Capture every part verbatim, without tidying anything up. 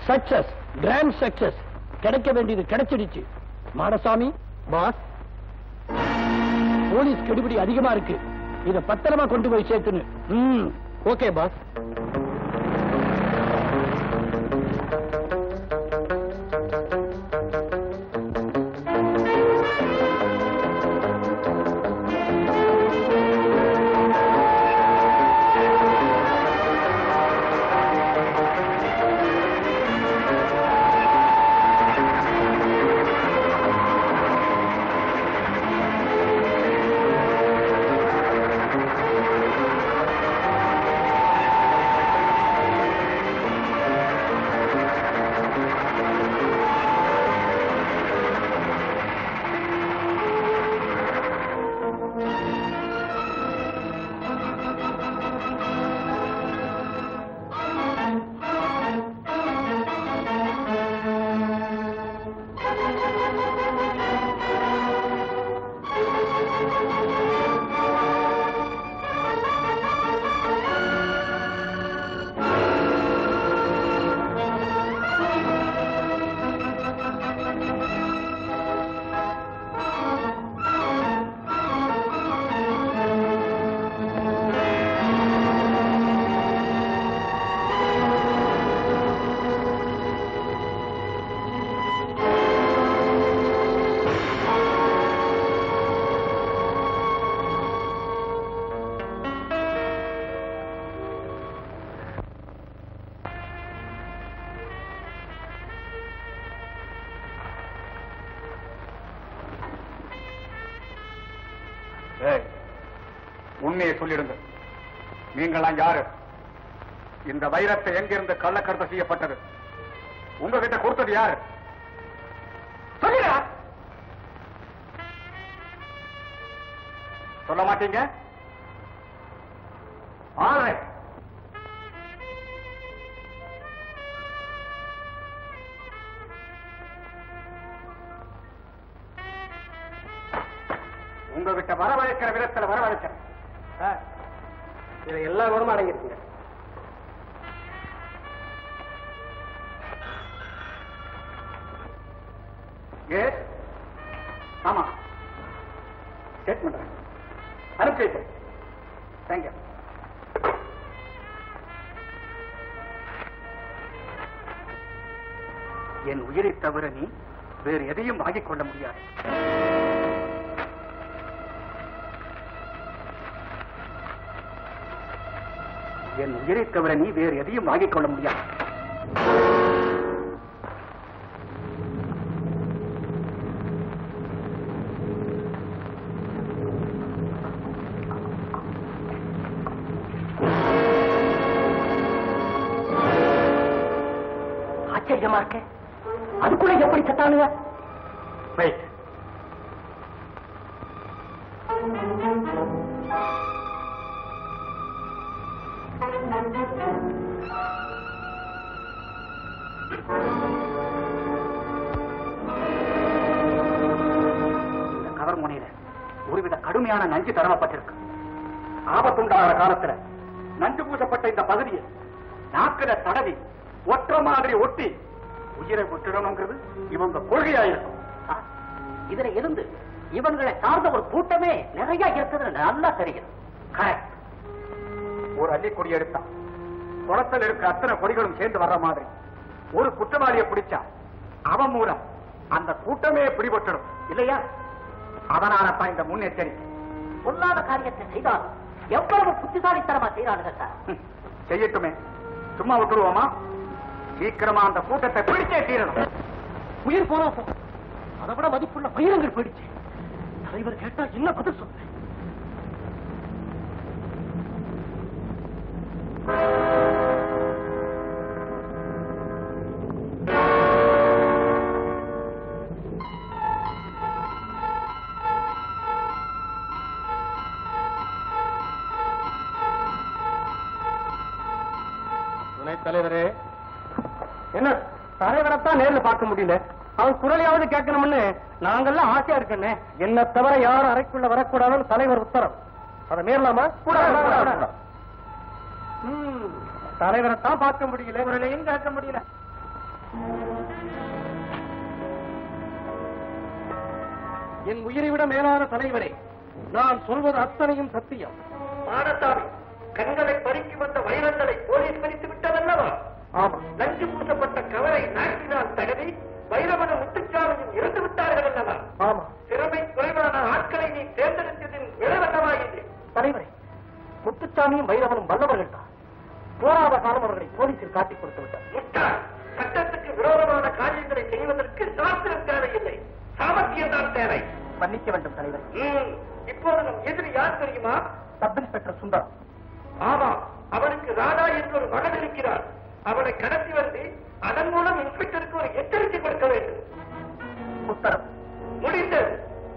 Success, grand success. கிடைக்க வேண்டியது கிடைச்சிடுச்சு. மாடசாமி பாஸ், போலீஸ் கெடுபிடி அதிகமா இருக்கு. இத பத்திரமா கொண்டு போய் சேர்த்துன்னு. Okay pass. உண்மையை சொல்லிடுங்க. நீங்களா யாரு? இந்த வைரத்தை எங்கிருந்து கள்ளக்கடத்த செய்யப்பட்டது? உங்ககிட்ட கொடுத்தது யாரு? சொல்லுங்க. சொல்ல மாட்டீங்க? ஆளை உங்ககிட்ட வரவழைக்கிற விதத்தில் வரவழைக்கிறேன். இதுல எல்லா குணமும் அடங்கிருக்குங்க. ஆமா, செக் பண்றேன். அனுப்பி வைப்பேன். தேங்க்யூ. என் உயிரை தவிர நீ வேறு எதையும் வாங்கிக் கொள்ள முடியாது. என் உயிரை தவிர நீ வேறு எதையும் வாங்கிக் கொள்ள முடியாது. ஆச்சரியமா இருக்க. அதுக்குள்ள எப்படி சத்தானுங்க? இந்த கவர் முனையில ஒருவித கடுமையான நஞ்சு தரவப்பட்டிருக்கு. ஆபத்துண்டாகிற காலத்துல நஞ்சு பூசப்பட்ட இந்த பகுதியை நாக்கில தடவி ஒற்ற மாதிரி ஒட்டி உயிரை விட்டுடணுங்கிறது இவங்க கொள்கையாயிருக்கும். இதுல இருந்து இவங்களை சார்ந்த ஒரு கூட்டமே நிறைய இருக்குது நல்லா தெரியும். ஒரு அள்ளி கொடி எடுத்தான் குளத்தில் இருக்க அத்தனை கொடிகளும் சேர்ந்து வர்ற மாதிரி ஒரு குற்றவாளியை பிடிச்சா அவன் மூலம் அந்த கூட்டமே பிடிபட்டுடும் இல்லையா? அதனாலதான் இந்த முன்னெச்சரிக்கை. பொல்லாத காரியத்தை செய்தால் எவ்வளவு புத்திசாலித்தனமா செய்யறானுங்க சார். செய்யட்டுமே, சும்மா விட்டுருவோமா? சீக்கிரமா அந்த கூட்டத்தை பிடிச்சே தீரணும். உயிர் போனா போ, அதை விட மதிப்புள்ள பயிரங்கள் போயிடுச்சு. தலைவர் கேட்டா என்ன பதில் சொல்றேன்? துணைத் தலைவரே, என்ன தலைவரைத்தான் நேரில் பார்க்க முடியல, அவன் குரலையாவது கேட்கணும்னு நாங்கெல்லாம் ஆசையா இருக்கேன்னு. என்ன தவிர யாரும் அறைக்குள்ள வரக்கூடாதுன்னு தலைவர் உத்தரவு. அதை மீறலாமா? தலைவரைத்தான் பார்க்க முடியல, குரலையும் கேட்க முடியல. என் உயிரை விட மேலான தலைவரே, நான் சொல்வது அத்தனையும் சத்தியம். மாடசாமி, கண்களை பறிக்கு வந்த வைரங்களை போலீஸ் பறித்து விட்டதல்லவா? ஆமா. நஞ்சு பூசப்பட்ட கவரை நாட்டினால் தடவி வைரவன முத்துச்சாமியும் இறந்து விட்டார்கள் அல்லவா? ஆமா. திறமை குறைவான ஆட்களை நீ தேர்ந்தெடுத்ததின் விளைவல்லவா இது? தலைவரே, முத்துச்சாமியும் வைரவனும் வல்லவர்கள் தான். போராத காலம் அவர்களை போலீசில் காட்டிக் கொடுத்து விட்டார். முட்டாள், சட்டத்துக்கு விரோதமான காரியங்களை செய்வதற்கு சாஸ்திரம் தேவையில்லை, சாமர்த்தியம் தான் தேவை. மன்னிக்க வேண்டும் தலைவர். இப்போது நம் எதிரி யார் தெரியுமா? Sub inspector Sundaram. ஆமா, அவனுக்கு ராதா என்று ஒரு மகன் இருக்கிறார். அவனை கடத்தி வந்து அதன் மூலம் இன்ஸ்பெக்டருக்கு ஒரு எச்சரிக்கை கொடுக்க வேண்டும். உத்தரவு. முடிந்தது.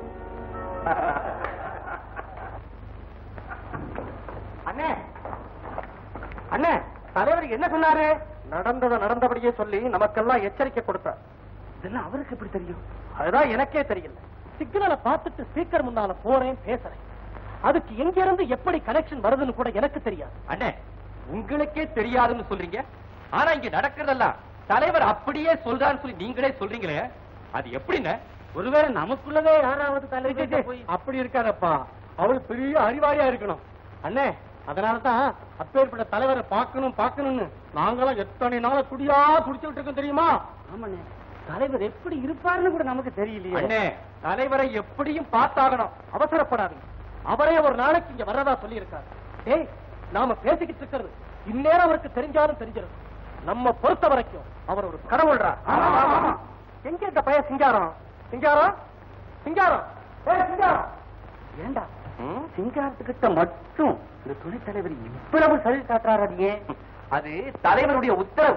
அண்ணே, அண்ணே, தலைவர் என்ன சொன்னாரு? நடந்ததை நடந்தபடியே சொல்லி நமக்கெல்லாம் எச்சரிக்கை கொடுத்தார். இதெல்லாம் அவருக்கு எப்படி தெரியும்? அதுதான் எனக்கே தெரியல. சிக்னலை பார்த்துட்டு ஸ்பீக்கர் முன்னால போறேன், பேசுறேன். அதுக்கு எங்க இருந்து எப்படி கனெக்ஷன் வருதுன்னு கூட எனக்கு தெரியாது. அண்ணே, உங்களுக்கே தெரியாதுன்னு சொல்றீங்க. ஆனா இங்க நடக்கிறதெல்லாம் தலைவர் அப்படியே சொல்றான்னு சொல்லி நீங்களே சொல்றீங்களே, அது எப்படின்னு? ஒருவேளை நமக்குள்ளதே யாராவது தலைவர் போய் அப்படி இருக்காரப்பா. அவரு பெரிய அறிவாளியா இருக்கணும். அண்ணே, அதனாலதான் அப்பேற்பட்ட தலைவரை பார்க்கணும் பார்க்கணும்னு நாங்களாம் எத்தனை நாள குடியா குடிச்சுட்டு இருக்கோம் தெரியுமா? ஆமாண்ணே, தலைவர் எப்படி இருப்பாருன்னு கூட நமக்கு தெரியலையே. அண்ணே, தலைவரை எப்படியும் பார்த்தாகணும். அவசரப்படாதீங்க. அவரே ஒரு நாளைக்கு இங்க வர்றதா சொல்லி இருக்காரு. ஏய், நாம பேசிக்கிட்டு இருக்கிறது இந்நேரம் அவருக்கு தெரிஞ்சாலும் தெரிஞ்சிடும். நம்ம பொறுத்த வரைக்கும் அவர் ஒரு கடவுள்ரா. எங்க இந்த பையன் சிங்காரம்? சிங்காரம், சிங்காரம், ஏய் சிங்காரம். ஏண்டா சிங்காரத்துக்கிட்ட மட்டும் இந்த துணைத் தலைவர் இவ்வளவு சரி காட்டுறாரு? அது தலைவருடைய உத்தரவு.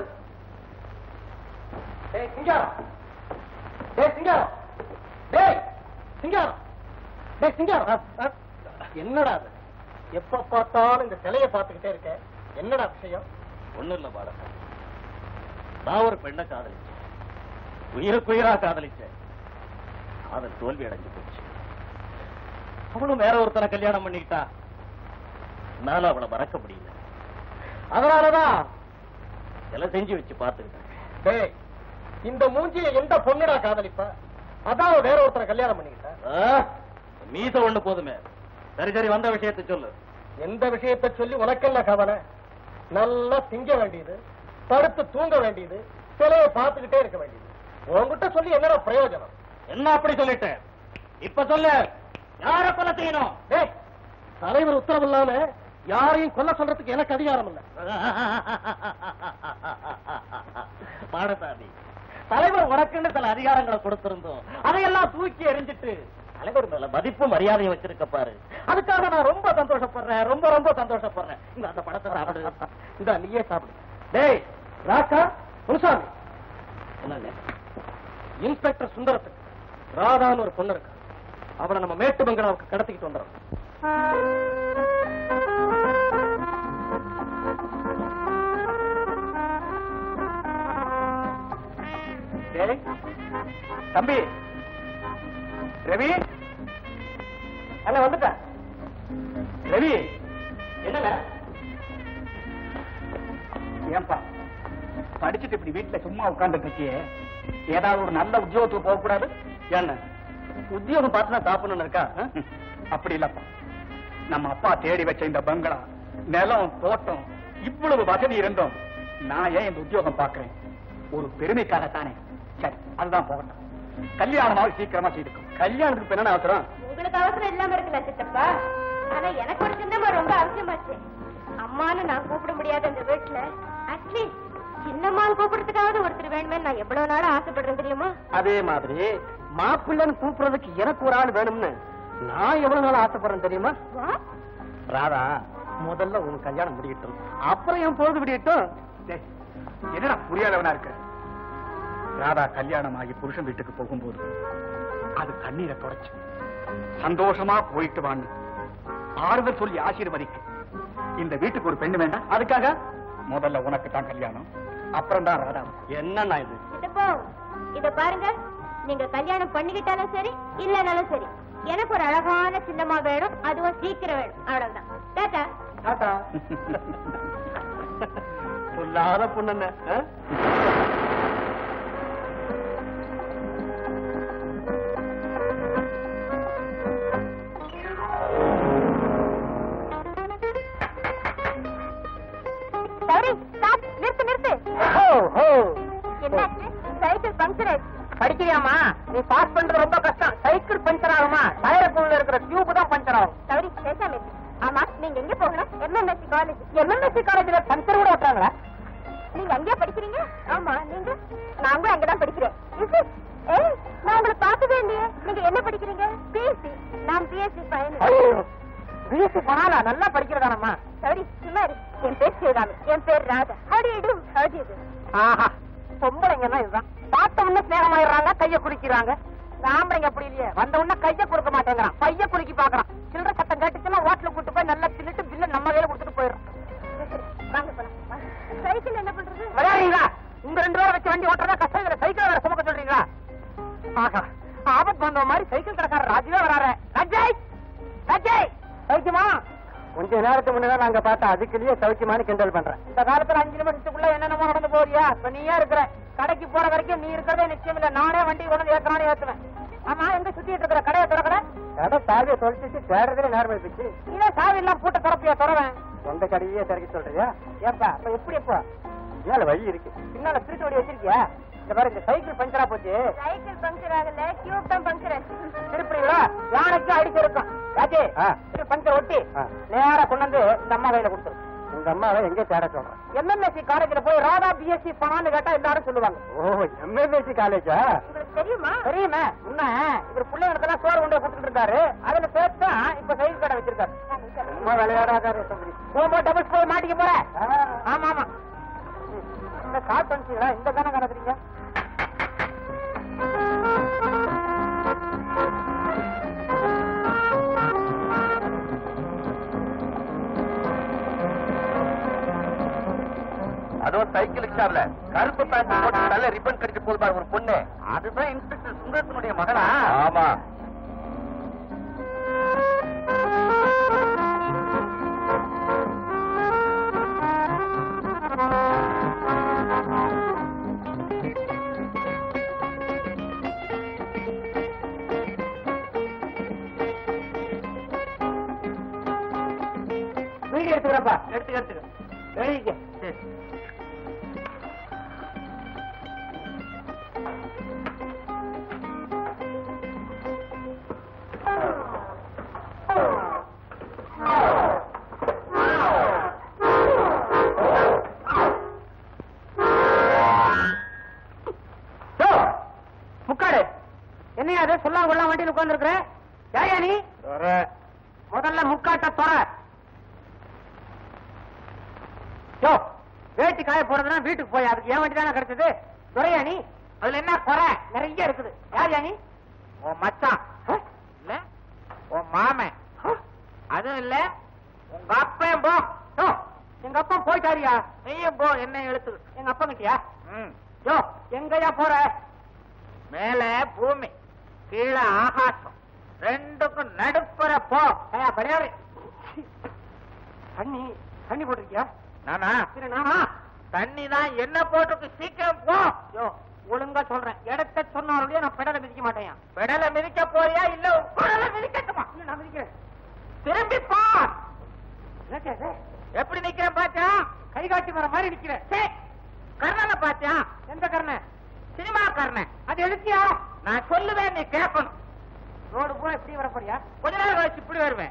ஏய் சிங்காரம், ஏய் சிங்காரம், டேய் சிங்காரம், டேய் சிங்காரம். என்னடா அது? எப்ப பார்த்தாலும் இந்த சிலையை பார்த்துக்கிட்டே இருக்க. என்னடா விஷயம்? ஒண்ணும் இல்ல பாடா, நான் ஒரு பெண்ணை காதலிச்சேன், உயிருக்குயிரா காதலிச்சேன். காதல் தோல்வி அடைஞ்சு போச்சு. அவளும் வேற ஒருத்தனை கல்யாணம் பண்ணிக்கிட்டா. என்னால அவளை மறக்க முடியல. அதனாலதான் எல்லாம் செஞ்சு வச்சு பார்த்துக்கிட்டேன். டேய், இந்த மூஞ்சியை எந்த பொண்ணுடா காதலிப்ப? அதான் வேற ஒருத்தரை கல்யாணம் பண்ணிக்கிட்ட. மீச ஒண்ணு போதுமே. சரி சரி, வந்த விஷயத்தை சொல்லு. எந்த விஷயத்தை சொல்லி உனக்கல்ல கவலை? நல்லா திங்க வேண்டியது, படுத்து தூங்க வேண்டியது, சிலையை பார்த்துக்கிட்டே இருக்க வேண்டியது. உங்ககிட்ட சொல்லி என்னடா பிரயோஜனம்? என்ன அப்படி சொல்லிட்டேன்? இப்ப சொல்லு, யார கொலை செய்யணும்? டேய், தலைவர் உத்தரவு இல்லாம யாரையும் கொல்ல சொல்றதுக்கு எனக்கு அதிகாரம் இல்ல. பாடசாமி, தலைவர் உனக்குன்னு சில அதிகாரங்களை கொடுத்திருந்தோம். அதையெல்லாம் தூக்கி எறிஞ்சிட்டு தலைவர் மேல மதிப்பு மரியாதையும் வச்சிருக்க பாரு. அதுக்காக நான் ரொம்ப சந்தோஷப்படுறேன், ரொம்ப ரொம்ப சந்தோஷப்படுறேன். இந்த அந்த படத்தை சாப்பிடு. இந்த நீயே சாப்பிடு. டேய் ராக்கா, முனுசாமி, என்னங்க? இன்ஸ்பெக்டர் சுந்தரத்துக்கு ராதான்னு ஒரு பொண்ணு இருக்கு. அவளை நம்ம மேட்டு பங்களாவுக்கு கடத்திக்கிட்டு வந்துடுறோம். தம்பி ரவி, அண்ணா வந்துட்ட. ரவி, என்னங்க? ஏன்பா படிச்சுட்டு இப்படி வீட்டுல சும்மா உட்கார்ந்துட்டு இருக்கியே, ஏதாவது ஒரு நல்ல உத்தியோகத்துக்கு போக கூடாது? என்ன உத்தியோகம் பார்த்து தான் சாப்பிடணும்னு இருக்கா? அப்படி இல்லப்பா, நம்ம அப்பா தேடி வச்ச இந்த பங்களா, நிலம், தோட்டம், இவ்வளவு வசதி இருந்தோம். நான் ஏன் இந்த உத்தியோகம் பாக்குறேன்? ஒரு பெருமைக்காகத்தானே. சரி, அதுதான் போகட்டும். கல்யாணமாக சீக்கிரமா செய்துக்கும். கல்யாணத்துக்கு என்ன அவசரம்? உங்களுக்கு அவசரம் இல்லாம இருக்குல்ல சித்தப்பா. ஆனா எனக்கு ஒரு சின்னம்மா ரொம்ப அவசியமாச்சு. அம்மான்னு நான் கூப்பிட முடியாத இந்த வீட்டுல அட்லீஸ்ட் சின்னம்மான்னு கூப்பிடுறதுக்காவது ஒருத்தர் வேணுமே நான் எவ்வளவு நாள் ஆசைப்படுறேன் தெரியுமா? அதே மாதிரி மாப்பிள்ளைன்னு கூப்பிடுறதுக்கு எனக்கு ஒரு ஆள் வேணும்னு நான் எவ்வளவு நாள் ஆசைப்படுறேன் தெரியுமா? ராதா, முதல்ல உன் கல்யாணம் முடியட்டும், அப்புறம் என் பொழுது விடியட்டும். என்னடா புரியாதவனா இருக்க? ராதா கல்யாணம் ஆகி புருஷன் வீட்டுக்கு போகும்போது அது கண்ணீரை தொடச்சு சந்தோஷமா போயிட்டு வான்னு ஆறுதல் சொல்லி ஆசீர்வதிக்கு. இந்த வீட்டுக்கு ஒரு பெண்ணு வேண்டாம். அதுக்காக முதல்ல உனக்கு தான் கல்யாணம், அப்புறம் தான் ராதா. என்னன்னா இது? சித்தப்பா, இத பாருங்க, நீங்க கல்யாணம் பண்ணிக்கிட்டாலும் சரி இல்லனாலும் சரி, எனக்கு ஒரு அழகான சின்னம்மா வேணும், அதுவும் சீக்கிரம் வேணும். அவ்வளவுதான். டாடா. டாடா. சொல்லாத பொண்ணு. சரி நிறுத்து நிறுத்து. என்னாச்சு? சைக்கிள் பஞ்சர் ஆயிடுச்சு. படிக்கிறியாமா? நீ பாஸ் பண்றது ரொம்ப கஷ்டம். சைக்கிள் பஞ்சர் ஆகுமா? டயருக்குள்ள இருக்கிற டியூப் தான் பஞ்சர் ஆகும். சரி பேசாம. ஆமா நீங்க எங்க போகணும்? MMSC college. எம்எம்எஸ்சி காலேஜ்ல பஞ்சர் கூட ஓட்டுறாங்களா? நீங்க அங்கேயே படிக்கிறீங்க? ஆமா நீங்க? நாங்களும் அங்கதான் படிக்கிறேன். ஏய் நான் உங்களை பார்த்ததே இல்லையே. நீங்க என்ன படிக்கிறீங்க? பிஎஸ்சி. நான் பிஎஸ்சி ஃபைனல். பிஎஸ்சி பண்ணாலா? நல்லா படிக்கிறதானம்மா? சரி சும்மா இரு. என் பேர் சிவகாமி. என் பேர் Radha. How do you do? How do you do? ஆஹா பொம்பளைங்கன்னா இதுதான். பார்த்த உடனே ஸ்நேகமாயிடுறாங்க, கைய குடிக்கிறாங்க. ஆம்பளைங்க அப்படி இல்லையே, வந்த உடனே கைய கொடுக்க மாட்டேங்கிறான், பைய குலுக்கி பாக்குறான். சில்லற சத்தம் கேட்டுச்சுன்னா ஹோட்டல கூட்டு போய் நல்லா தின்னுட்டு பில்ல நம்ம கையில கொடுத்துட்டு போயிடும். வாங்க போலாம். சைக்கிள் என்ன பண்றது? விளையாடுறீங்களா? உங்க ரெண்டு பேரை வச்சு வண்டி ஓட்டுறதா கஷ்டம். இதுல சைக்கிள் வேற சுமக்க சொல்றீங்களா? ஆஹா ஆபத் வந்த மாதிரி சைக்கிள் கடைக்காரர் ராஜுவே வராரு. ராஜய் ராஜய் சௌக்கியமா? கொஞ்ச நேரத்துக்கு முன்னாடி நாங்க பார்த்தா அதுக்குள்ளேயே சௌக்கியமானு கிண்டல் பண்றேன். இந்த காலத்துல அஞ்சு நிமிஷத்துக்குள்ள என்னென்னமோ நடந்து போறியா? இப்ப நீயா இருக்கிற கடைக்கு போற வரைக்கும் நீ இருக்கிறதே நிச்சயம் இல்ல. நானே வண்டி கொண்டு ஏற்கனவே ஏத்துவேன். ஆமா எங்க சுத்திட்டு இருக்கிற கடையை திறக்கட? கடை சாவியை தொலைச்சிட்டு தேடுறதுல நேரம் போயிடுச்சு. நீனே சாவி எல்லாம் பூட்ட திறப்பியா? திறவேன். சொந்த கடையே திறக்க சொல்றியா? ஏப்பா அப்ப எப்படி எப்போ ஏழு வழி இருக்கு. பின்னால திருட்டு வழி வச்சிருக்கியா? இந்த மாதிரி இந்த சைக்கிள் பஞ்சரா போச்சு. சைக்கிள் பஞ்சர் ஆகல, டியூப் தான் பஞ்சர் ஆச்சு. திருப்பீங்களா? யானைக்கு அடிச்சு இருக்கும். ராஜே பஞ்சர் ஒட்டி நேரா கொண்டு வந்து இந்த அம்மா கையில கொடுத்துரு. உங்க அம்மாவை எங்க தேட சொல்றேன்? எம்எம்எஸ்சி காலேஜ்ல போய் ராதா பிஎஸ்சி பண்ணான்னு கேட்டா எல்லாரும் சொல்லுவாங்க. ஓ எம்எம்எஸ்சி காலேஜா? உங்களுக்கு தெரியுமா? தெரியுமே. உன்ன இவர் பிள்ளைங்களுக்கெல்லாம் சோறு கொண்டு கொடுத்துட்டு இருந்தாரு. அதுல சேர்த்தா இப்ப சைக்கிள் கடை வச்சிருக்காரு. சும்மா விளையாடாதாரு. போகும்போது டபுள் போய் மாட்டிக்க போற. ஆமா ஆமா இந்த கால் பண்ணிச்சீங்களா? இந்த தானே கடத்துறீங்க. அதுவும் சைக்கிள் ரிக்ஷாவில கருப்பு பேண்ட் போட்டு நல்ல ரிப்பன் கடிச்சு போல்பாரு ஒரு பொண்ணு. அதுதான் இன்ஸ்பெக்டர் சுந்தரத்தினுடைய மகளா? ஆமா. வீடியோ எடுத்துக்கிறப்பா. எடுத்துக்க எடுத்துக்க எழுதிக்க. முக்காடு என்னையா அது சொல்லாம கொள்ளாம வண்டியில் உட்கார்ந்து இருக்கிற? யாயா நீ? முதல்ல முக்காட்ட தொற. யோ வேட்டி காய போறதுன்னா வீட்டுக்கு போய் அதுக்கு ஏன் வண்டி தானே கிடைச்சது? துறையா நீ? அதுல என்ன குறை? நிறைய இருக்குது. யார் நீ? உன் மச்சான் இல்ல, உன் மாமன் அதுவும் இல்ல, உங்க அப்பன் போ. எங்க அப்பா போயிட்டாரியா? நீயும் போ. என்ன எழுத்து? எங்க அப்பா கிட்டியா? யோ எங்கயா போற? மேல பூமி கீழே ஆகாசம் ரெண்டுக்கும் நடுப்புற போ. விளையாடு. தண்ணி தண்ணி போட்டிருக்கியா? நானா? நானா தண்ணி தான் என்ன போட்டுக்கு. சீக்கிரம் போ. யோ ஒழுங்கா சொல்றேன். இடத்த சொன்னாலே நான் பெடலை மிதிக்க மாட்டேன். பெடலை மிதிக்க போறியா இல்ல பெடலை மிதிக்கட்டுமா? இல்ல நான் மிதிக்கிறேன். திரும்பி போ. எப்படி நிக்கிறேன் பாத்தியா? கை காட்டி வர மாதிரி நிக்கிறேன். கர்ணனை பாத்தியா? எந்த கர்ணன்? சினிமா கர்ணன். அது எழுத்தியா? நான் சொல்லுவேன், நீ கேட்கணும். ரோடு பூரா இப்படி வர போறியா? கொஞ்ச நேரம் கழிச்சு இப்படி வருவேன்.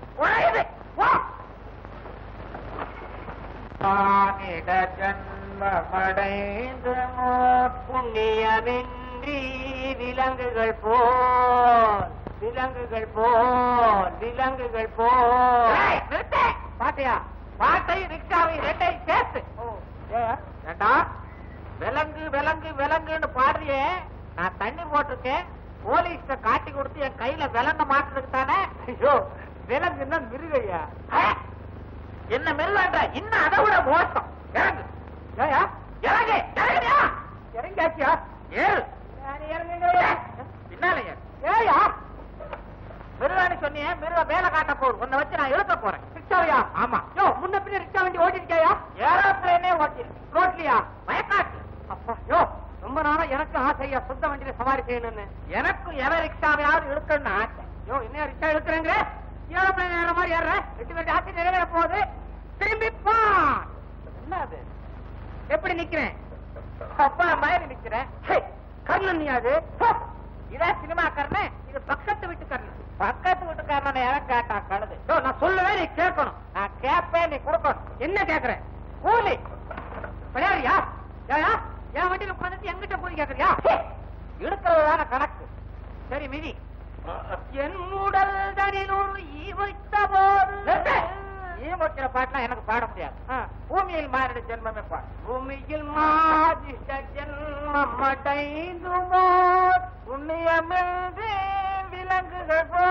ஜன்மடைந்து புண்ணியமின்றி விலங்குகள் போல் விலங்குகள் போல் விலங்குகள் போல். பாட்டியா? பாட்டை ரிக்ஷாவை ரெண்டை சேர்த்து ஏண்டா விலங்கு விலங்கு விலங்குன்னு பாடுறியே. நான் தண்ணி போட்டிருக்கேன். போலீஸ்ட காட்டி கொடுத்து என் கையில விலங்க மாட்டுறதுக்கு தானே. ஐயோ விலங்குன்னா மிருகையா? என்ன மிருகன்ற? இன்னும் அதை விட மோசம். இறங்கு. ஏயா இறங்கு. இறங்கியா? இறங்கியாச்சியா? ஏழு பின்னால ஏயா மிருகான்னு சொன்னிய. மிருக வேலை காட்ட போகுது. உன்னை வச்சு நான் இழுக்க போறேன். ரிக்ஷாவையா? ஆமா. யோ முன்ன பின்ன ரிக்ஷா வண்டி ஓட்டிருக்கியா? ஏரோப்ளேனே ஓட்டி. ரோட்லியா? வயக்காட்டு. அப்பா யோ ரொம்ப நாளும் எனக்கு ஆசையா சொந்த வண்டியில சவாரி செய்யணும்னு. எனக்கும் எவ ரிக்ஷாவையாவது இழுக்கணும்னு ஆசை. யோ என்ன ரிக்ஷா இழுக்கிறேங்க? ஏரோப்ளேன் ஏற மாதிரி ஏற. எட்டு வண்டி ஆட்சி நிறைவேற போகுது. திரும்பி போ. என்ன அது எப்படி நிக்கிறேன்? அப்பா மாதிரி நிக்கிறேன். கர்ணன் நீ அது? இதான் சினிமா கர்ணன், இது பக்கத்து வீட்டு கர்ணன். பக்கத்து வீட்டு கர்ணன் யாரும் கேட்டா கழுது. நான் சொல்லுவேன், நீ கேட்கணும். நான் கேட்பேன், நீ கொடுக்கணும். என்ன கேக்குறேன்? கூலி விளையாடுறியா? என் வண்டியில உட்காந்துட்டு எங்கிட்ட கூலி கேக்குறியா? எடுக்கிறதான கணக்கு. சரி மிதி. என் உடல் தனில் ஒரு ஈ வைத்த போது ஈ வைக்கிற பாட்டுலாம் எனக்கு பாட முடியாது. பூமியில் மாறிட ஜென்மமே பாடு. பூமியில் மாதிஷ்ட ஜென்மம் அடைந்துமோ புண்ணியமின்றி விலங்குகள் போ.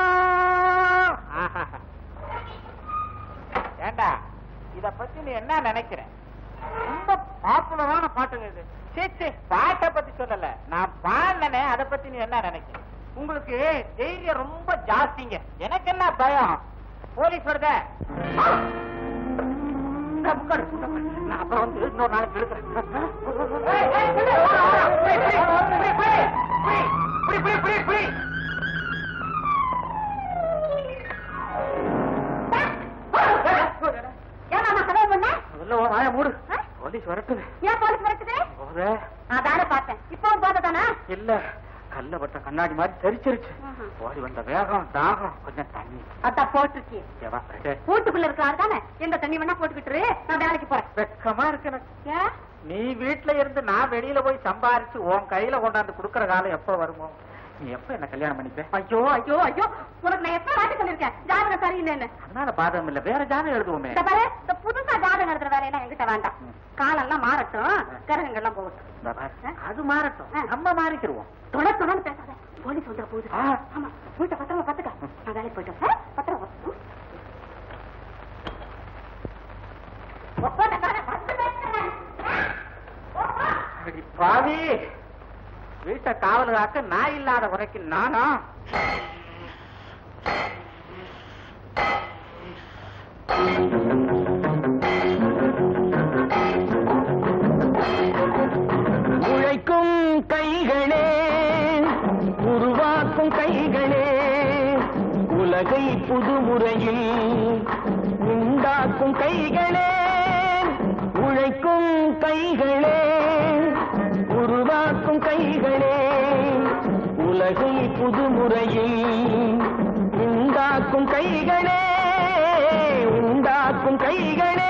ஏண்டா இத பத்தி நீ என்ன நினைக்கிற? ரொம்ப பாப்புலரான பாட்டுங்க இது. சே பாட்டை பத்தி சொல்லல, நான் பாடினே அதை பத்தி நீ என்ன நினைக்கிற? உங்களுக்கு தைரியம் ரொம்ப ஜாஸ்திங்க. எனக்கு என்ன பயம்? போலீஸ் வருத நான் அப்புறம் வந்து இன்னொரு நாளைக்கு எடுக்கிறேன். மூடு, போலீஸ் வரட்டுது. ஏன் போலீஸ் வரட்டுது? அதான பார்த்தேன். இப்போ போதானா? இல்ல, கல்ல பட்ட கண்ணாடி மாதிரி தெரிச்சிருச்சு. ஓடி வந்த வேகம் தாகம் கொஞ்சம் தண்ணி அதான் போட்டுருச்சு. வீட்டுக்குள்ள இருக்காரு தானே, எந்த தண்ணி வேணா போட்டுக்கிட்டு நான் வேலைக்கு போறேன். வெக்கமா இருக்கு. நீ வீட்டுல இருந்து நான் வெளியில போய் சம்பாரிச்சு உன் கையில கொண்டாந்து குடுக்கற காலம் எப்ப வருமோ? நீ எப்ப என்ன கல்யாணம் பண்ணிப்ப? ஐயோ ஐயோ ஐயோ, உனக்கு நான் எப்ப வாட்டி சொல்லிருக்கேன் ஜாதகம் சரியில்லைன்னு. அதனால பாதகம் இல்ல, வேற ஜாதகம் எழுதுவோமே. இந்த புதுசா ஜாதகம் எழுதுற வேலையெல்லாம் என்கிட்ட வேண்டாம். காலெல்லாம் மாறட்டும், கிரகங்கள்லாம் போகட்டும். அது மாறட்டும், நம்ம மாறிக்கிருவோம். தொட தொடர்ந்து பேசாத, போலீஸ் வந்துட போகுது. ஆமா, வீட்டை பத்திரமா பாத்துக்க. நான் வேலைக்கு போயிட்டேன். பத்திரம் பாவி, வீட்டை காவல் காக்க நான் இல்லாத வரைக்கும் நானா? உழைக்கும் கைகளே, உருவாக்கும் கைகளே, உலகை புதுமுறையில் உண்டாக்கும் கைகளே. உழைக்கும் கைகளே, உருவாக்கும் கைகளே, உலகை புதுமுறையில் உண்டாக்கும் கைகளே, உண்டாக்கும் கைகளே.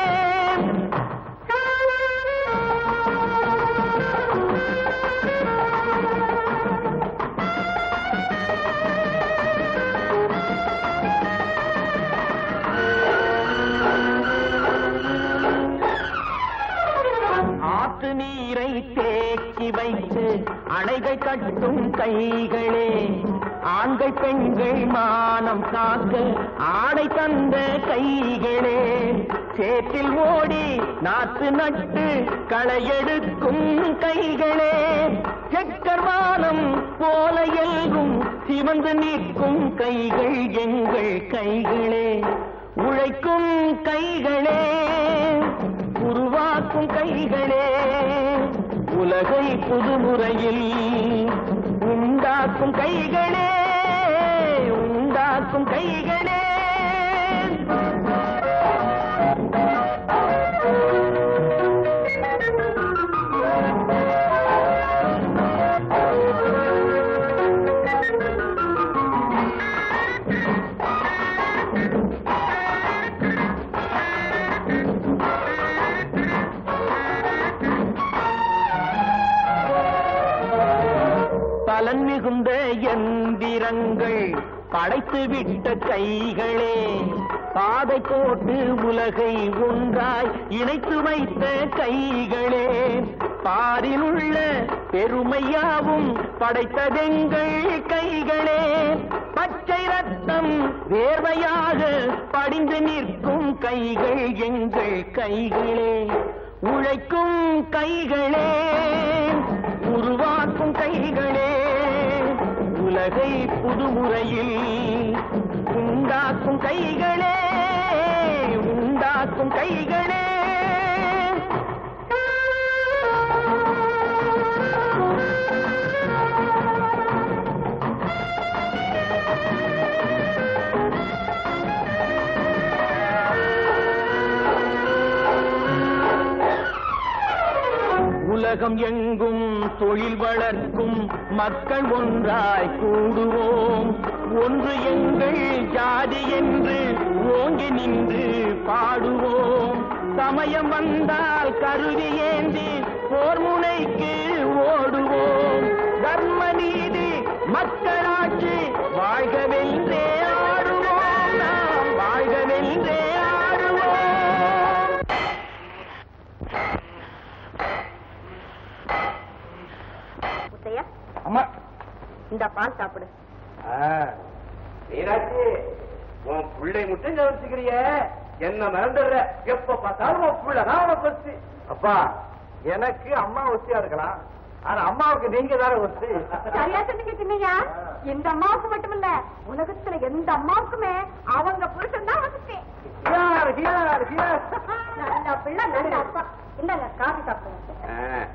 ஆற்று நீரை தேக்கி வைத்து அணைகள் கட்டும் கைகளே, ஆண்கள் பெண்கள் மானம் காக்க ஆடை தந்த கைகளே, சேற்றில் ஓடி நாற்று நட்டு களையெடுக்கும் கைகளே, செக்கர்வானம் போல எல்கும் சிவந்து நிற்கும் கைகள் எங்கள் கைகளே. உழைக்கும் கைகளே, உருவாக்கும் கைகளே, உலகை புதுமுறையில் உண்டாக்கும் கைகளே, உண்டாக்கும் கைகளே. பலன் மிகுந்த எந்திரங்கள் படைத்து விட்ட கைகளே, பாதை போட்டு உலகை ஒன்றாய் இணைத்து வைத்த கைகளே, பாரில் உள்ள பெருமையாவும் படைத்ததெங்கள் கைகளே, பச்சை ரத்தம் வேர்வையாக படிந்து நிற்கும் கைகள் எங்கள் கைகளே. உழைக்கும் கைகளே, உருவாக்கும் கைகளே, உலகை புதுமுறையில் உண்டாக்கும் கைகளே, உண்டாக்கும் கைகளே. உலகம் எங்கும் தொழில் வளர்க்கும் மக்கள் ஒன்றாய் கூடுவோம். ஒன்று எங்கள் ஜாதி என்று ஓங்கி நின்று பாடுவோம். சமயம் வந்தால் கருவி ஏந்தி போர் முனைக்கு ஓடுவோம். தர்ம நீதி மக்களாட்சி வாழ்கவென்றே ஆடுவோம். நாம் வாழ்கவென்றே ஆடுவோம். முத்தையா, அம்மா இந்த பால் சாப்பிடு. மீனாட்சி, உன் பிள்ளை மட்டும் கவனிச்சுக்கிறிய, என்ன மறந்துடுற. எப்ப பார்த்தாலும் உன் பிள்ளைதான் உனக்கு ஒஸ்தி. அப்பா, எனக்கு அம்மா ஒஸ்தியா இருக்கலாம், ஆனா அம்மாவுக்கு நீங்க தானே ஒஸ்தி. சரியா சொன்னீங்க சின்னையா. இந்த அம்மாவுக்கு மட்டுமில்ல, உலகத்துல எந்த அம்மாவுக்குமே அவங்க புருஷன் தான் வசதி. நல்ல பிள்ளை நல்ல அப்பா. இந்தாங்க காஃபி சாப்பிடுங்க.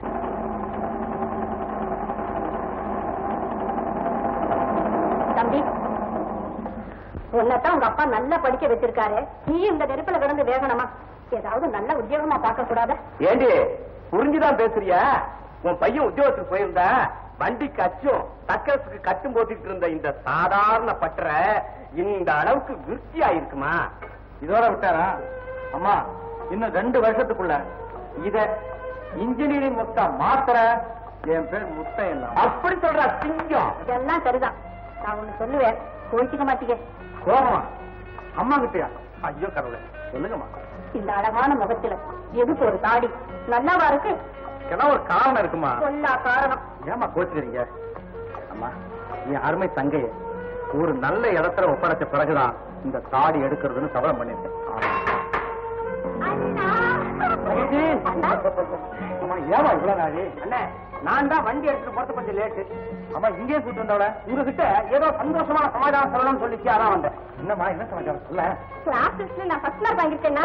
தம்பி, உன்னதான் உங்க அப்பா நல்லா படிக்க வச்சிருக்காரு. நீ இந்த நெருப்புல கிடந்து வேகணுமா? ஏதாவது நல்ல உத்தியோகமா பார்க்க கூடாத? ஏண்டி புரிஞ்சுதான் பேசுறியா? உன் பையன் உத்தியோகத்துக்கு போயிருந்தா வண்டிக்கு அச்சும் தக்கரத்துக்கு கட்டும் போட்டுட்டு இருந்த இந்த சாதாரண பற்ற இந்த அளவுக்கு விருத்தியா இருக்குமா? இதோட விட்டாரா? அம்மா, இன்னும் ரெண்டு வருஷத்துக்குள்ள இத இன்ஜினியரிங் முத்தா மாத்திர என் பேர் முத்தை எல்லாம். அப்படி சொல்ற சிங்கம். இதெல்லாம் சரிதான். நான் ஒண்ணு சொல்லுவேன், கோச்சிக்க மாட்டீங்க. கோபமா? அம்மா கிட்டயா? ஐயோ கடவுளே, சொல்லுங்கம்மா. இந்த அழகான முகத்துல எதுக்கு ஒரு தாடி? நல்லாவா இருக்கு? ஏன்னா ஒரு காரணம் இருக்குமா? எல்லா காரணம். ஏமா கோச்சுக்கிறீங்க? அம்மா, என் அருமை தங்கைய ஒரு நல்ல இடத்துல ஒப்படைச்ச பிறகுதான் இந்த தாடி எடுக்கிறதுன்னு சபலம் பண்ணிருக்கேன். ஏமா இவ்வளவு நாளி? அண்ணே, நான் தான் வண்டி எடுத்துட்டு போறது கொஞ்சம் லேட்டு. அம்மா இங்கே கூட்டு வந்தவள உங்ககிட்ட ஏதோ சந்தோஷமான சமாதானம் சொல்லணும்னு சொல்லிச்சு, அதான் வந்தேன். என்னம்மா, என்ன சமாச்சாரம் சொல்ல? கிளாஸ்ல நான் ஃபர்ஸ்ட் மார்க் வாங்கிட்டேன்னா?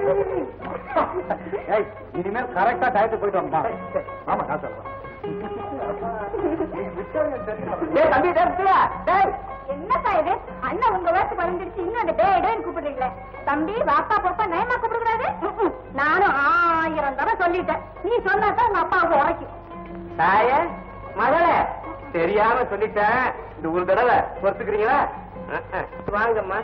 ஏய், இனிமேல் கரெக்டா டயத்துக்கு போயிட்டு வந்தா. ஆமா, நான் சொல்றேன். என்னக்கா இது? அண்ணன் உங்க வயசு பறந்துடுச்சு, இன்னும் அந்த டே டேன்னு கூப்பிடுறீங்களே. தம்பி, வாப்பா போப்பா நயமா கூப்பிடுறாரு. நானும் ஆயிரம் தடவை சொல்லிட்டேன். நீ சொன்னாதான் உங்க அப்பாவுக்கு உரைக்கும். தாய மகளே, தெரியாம சொல்லிட்டேன். இந்த ஒரு தடவை பொறுத்துக்கிறீங்களா? வாங்கம்மா.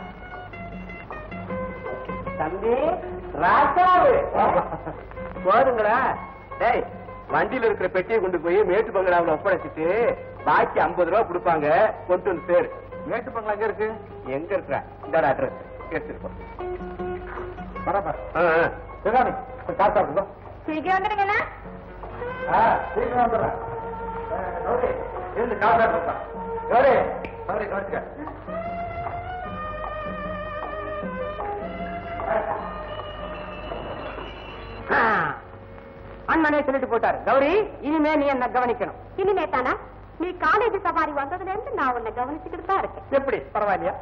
தம்பி ராசாவு போதுங்களா? டேய், வண்டியில இருக்கிற பெட்டியை கொண்டு போய் மேட்டு பங்களாவில் ஒப்படைச்சிட்டு பாக்கி ஐம்பது ரூபா கொடுப்பாங்க, கொண்டு வந்து சேரு. மேட்டு பங்களா எங்க இருக்கு? எங்க இருக்கிற இந்த அட்ரஸ் எடுத்துருப்போம். காசா இருக்கும். சீக்கிரம் வந்துடுங்கண்ணா. சீக்கிரம் வந்துடுறேன். இருந்து காசா இருக்கா? கவரி கவரி கவனிச்சுக்க. அண்ணனே சொல்லிட்டு போட்டாரு. கௌரி, இனிமே நீ என்ன கவனிக்கணும். இனிமே தானா? நீ காலேஜ் சவாரி வந்ததுல இருந்து நான் உன்னை கவனிச்சுக்கிட்டு தான் இருக்கேன். எப்படி? பரவாயில்லையா?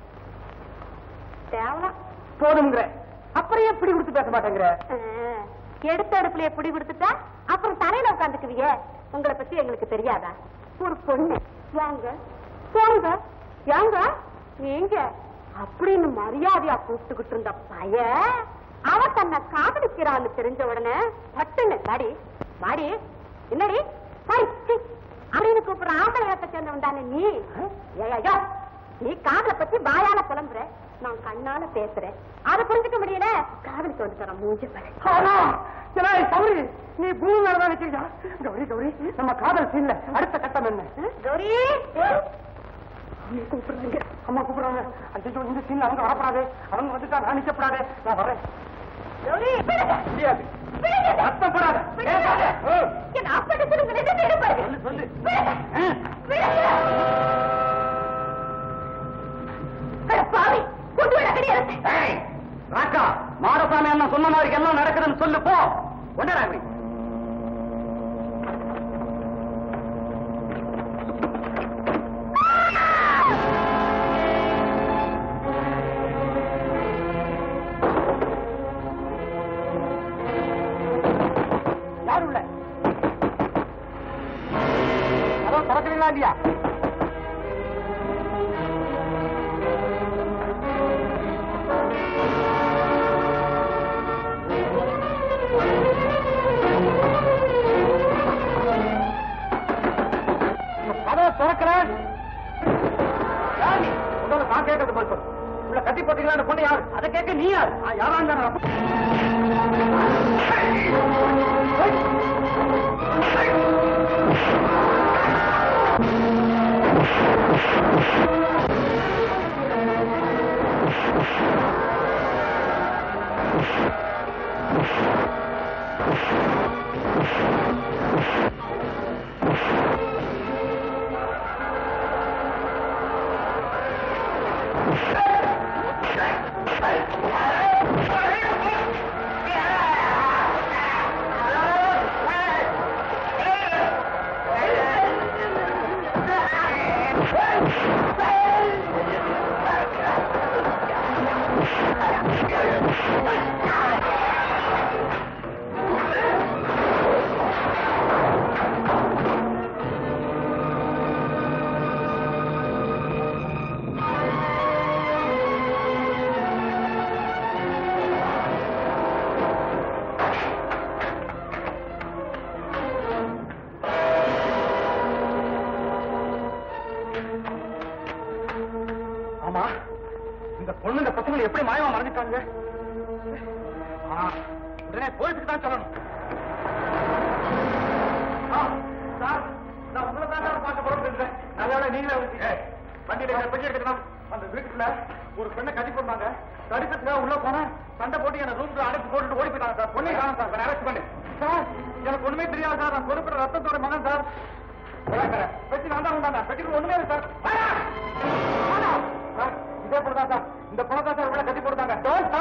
தேவலாம் போதுங்கிற அப்புறம் எப்படி கொடுத்து பேச மாட்டேங்கிற? எடுத்த அடுப்புல பிடி கொடுத்துட்டா அப்புறம் தலையில உட்காந்துக்குவீங்க. உங்களை பத்தி எங்களுக்கு தெரியாதா? ஒரு பொண்ணு வாங்க போங்க ஏங்க நீங்க அப்படின்னு மரியாதையா கூப்பிட்டுக்கிட்டு இருந்த பைய அவ தன்னை காதலிக்கிறான்னு தெரிஞ்ச உடனே பட்டுன்னு மாடி மாடி என்னடி அப்படின்னு கூப்பிடுற ஆம்பளையத்தை சேர்ந்தவன் தானே நீ? ஏயோ, நீ காதலை பத்தி வாயால புலம்புற, நான் கண்ணால பேசுறேன். அதை புரிஞ்சுக்க முடியல. காதலிக்கு வந்து தர மூஞ்ச கௌரி, நீ பூமி மேலதான் வச்சிருக்கா. கௌரி கௌரி, நம்ம காதல் சீன்ல அடுத்த கட்டம் என்ன? கௌரி கூப்பிடுறாங்க, அம்மா கூப்பிடுறாங்க. அஞ்சோ, இந்த சீன்ல அவங்க வரப்படாது. அவங்க வந்துட்டா நான் நிச்சப்படாது. நான் வரேன். சொல்லு ராக்கா, மாடசாமி என்ன சொன்ன மாதிரி எல்லாம் நடக்குதுன்னு சொல்லு போ. ஒன்றரை யாரு உள்ள? அதோ திறக்கிறீங்களா இல்லையா? விஷயத்தை கேட்க நீ யார்? யாரா பொண்ணுங்க பசங்களை எப்படி மாயமா மறந்துட்டாங்க? உடனே போலீஸுக்கு தான் சொல்லணும். சார், நான் உங்களை தான் சார் பார்க்க போறேன். நல்ல நீங்களே வண்டியில பெட்டி எடுத்துக்கலாம். அந்த வீட்டுக்குள்ள ஒரு பெண்ணை கட்டி போட்டாங்க. தடுக்கிறதுக்காக உள்ள போன சண்டை போட்டு என்ன ரூம்ல அடைச்சு போட்டுட்டு ஓடி போயிட்டாங்க சார். பொண்ணை காணும் சார். அரெஸ்ட் பண்ணி சார். எனக்கு ஒண்ணுமே தெரியாது சார். நான் பொறுப்புற ரத்தத்தோட மகன் சார். பெட்டி நான் தான் உண்டாங்க. பெட்டிக்கு ஒண்ணுமே இல்லை சார். இதே போடுதான் சார். இந்த பணத்தை சார் உள்ள கட்டி போடுதாங்க.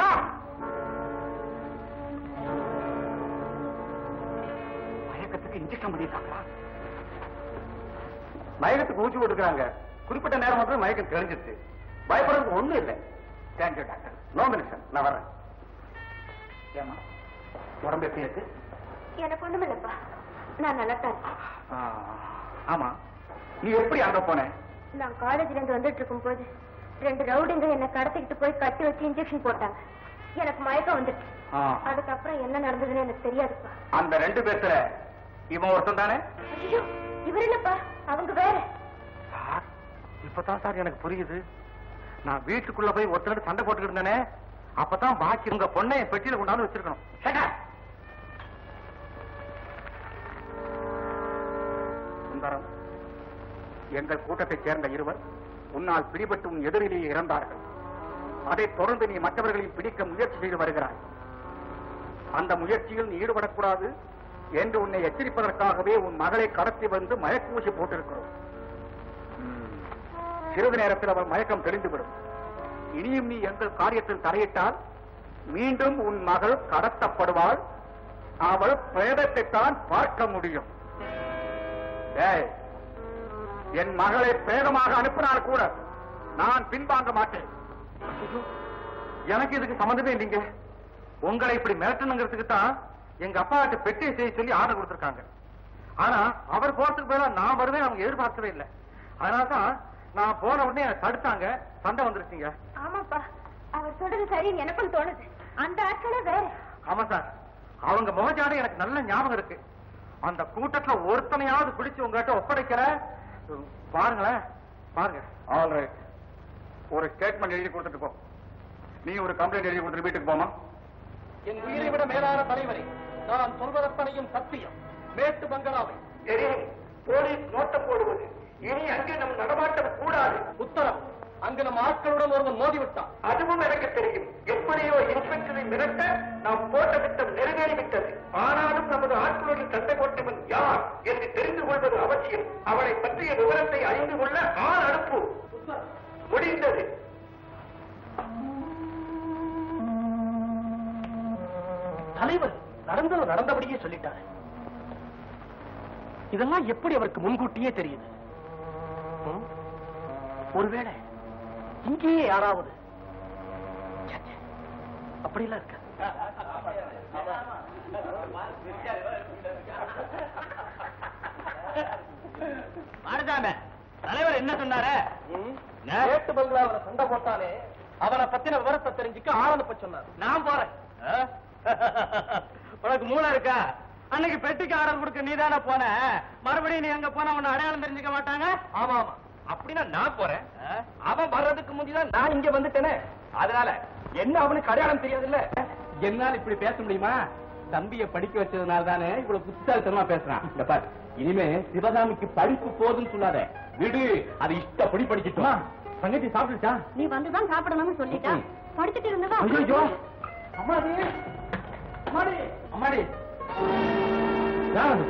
மயக்கத்துக்கு இன்ஜெக்ஷன் பண்ணிருக்காங்களா? மயக்கத்துக்கு ஊசி போட்டுக்கிறாங்க. குறிப்பிட்ட நேரம் வந்து மயக்கம் தெளிஞ்சிருச்சு. பயப்படுறதுக்கு ஒண்ணும் இல்லை. Thank you doctor. No medicine. நான் வர்றேன். ஏமா உடம்பு எப்படி இருக்கு? எனக்கு ஒண்ணும் இல்லப்பா. நான் நல்லா தான். ஆமா, நீ எப்படி அங்க போன? நான் காலேஜ்ல இருந்து வந்துட்டு இருக்கும் போது ரெண்டு ரவுடிங்க என்ன கடத்திக்கிட்டு போய் கட்டி வச்சு இன்ஜெக்ஷன் போட்டாங்க. எனக்கு மயக்கம் வந்துட்டு. அதுக்கப்புறம் என்ன நடந்ததுன்னு எனக்கு தெரியாதுப்பா. அந்த ரெண்டு பேர்த்துல இவன் ஒருத்தன் தானே? ஐயோ, இவர் இல்லப்பா, அவங்க வேற. சார், இப்பதான் சார் எனக்கு புரியுது. நான் வீட்டுக்குள்ள போய் ஒருத்தர் சண்டை போட்டுக்கிட்டு இருந்தேனே, அப்பதான் பாக்கி உங்க பொண்ணை பெட்டியில கொண்டாந்து வச்சிருக்கணும். சுந்தரம், எங்கள் கூட்டத்தைச் சேர்ந்த இருவர் உன்னால் பிடிபட்டு உன் எதிரிலேயே இறந்தார்கள். அதைத் தொடர்ந்து நீ மற்றவர்களையும் பிடிக்க முயற்சி செய்து வருகிறாய். அந்த முயற்சியில் நீ ஈடுபடக்கூடாது என்று உன்னை எச்சரிப்பதற்காகவே உன் மகளை கடத்தி வந்து மயக்கூசி போட்டிருக்கிறோம். சிறிது நேரத்தில் அவள் மயக்கம் தெளிந்துவிடும். இனியும் நீ எங்கள் காரியத்தில் தலையிட்டால் மீண்டும் உன் மகள் கடத்தப்படுவாள். அவள் பிரேதத்தைத்தான் பார்க்க முடியும். என் மகளை பிரேதமாக அனுப்பினால் கூட நான் பின்வாங்க மாட்டேன். எனக்கு இதுக்கு சம்பந்தமே இல்லைங்க. உங்களை இப்படி மிரட்டணுங்கிறதுக்கு தான் எங்க அப்பா கிட்ட பெட்டியை செய்ய சொல்லி ஆர்டர் கொடுத்திருக்காங்க. ஆனா அவர் போறதுக்கு பதிலா நான் வருவேன் அவங்க எதிர்பார்க்கவே இல்லை. அதனாலதான் நான் போன உடனே தடுத்தாங்க. சண்டை வந்துருச்சுங்க. ஆமாப்பா, அவர் சொல்றது சரின்னு எனக்கும் தோணுது. அந்த ஆட்களே வேற. ஆமா சார், அவங்க முகஜாட எனக்கு நல்ல ஞாபகம் இருக்கு. அந்த கூட்டத்துல ஒருத்தனையாவது பிடிச்சு உங்ககிட்ட ஒப்படைக்கிற பாருங்களேன். பாருங்க. ஆல் ரைட், ஒரு ஸ்டேட்மெண்ட் எழுதி கொடுத்துட்டு போ. நீ ஒரு கம்ப்ளைண்ட் எழுதி கொடுத்துட்டு வீட்டுக்கு போமா. என் உயிரை விட மேலான தலைவரை, நான் சொல்வதற்பனையும் சத்தியம். மேட்டு பங்களாவை போலீஸ் நோட்டம் போடுவது இனி அங்கே நம் நடமாட்டம் கூடாது. உத்தரவு. அங்கு நம் ஆட்களுடன் ஒருவன் மோதிவிட்டான். அதுவும் எனக்கு தெரியும். எப்படியோ இன்ஸ்பெக்டரை மிரட்ட நாம் போட்ட திட்டம் நிறைவேறிவிட்டது. ஆனாலும் நமது ஆட்களுடன் சண்டை போட்டவன் யார் என்று தெரிந்து கொள்வது அவசியம். அவளை பற்றிய விவரத்தை அறிந்து கொள்ள ஆள் அனுப்பு. முடிந்தது. தலைவர் நடந்தது நடந்தபடியே சொல்லிட்டாரு. இதெல்லாம் எப்படி அவருக்கு முன்கூட்டியே தெரியுது? ஒருவேளை இங்கேயே யாராவது அப்படிலாம் இருக்க. தலைவர் என்ன சொன்னாரு? நேட்டு பங்களாவில் சண்டை போட்டானே, அவனை பத்தின விவரத்தை தெரிஞ்சுக்க ஆரம்ப சொன்னார். நான் போறேன். உனக்கு மூளை இருக்கா? அன்னைக்கு பெட்டிக்கு ஆர்டர் கொடுக்க நீ தானே போன. மறுபடியும் நீ எங்க போன உன்னை அடையாளம் தெரிஞ்சுக்க மாட்டாங்க. ஆமா ஆமா, அப்படின்னா நான் போறேன். அவன் வர்றதுக்கு முந்திதான் நான் இங்க வந்துட்டேனே. அதனால என்ன அவனுக்கு அடையாளம் தெரியாதுல்ல? என்னால இப்படி பேச முடியுமா? தம்பியை படிக்க வச்சதுனால தானே இவ்வளவு புத்தாலித்தனமா பேசுறான். இந்த பார், இனிமே சிவகாமிக்கு படிப்பு போதுன்னு சொல்லாத, விடு, அது இஷ்டப்படி படிக்கட்டும். தங்கச்சி சாப்பிட்டுச்சா? நீ வந்துதான் சாப்பிடணும்னு சொல்லிட்டா. படிச்சுட்டு இருந்ததா? ஐயோ, அம்மாடி அம்மாடி அம்மாடி யார்?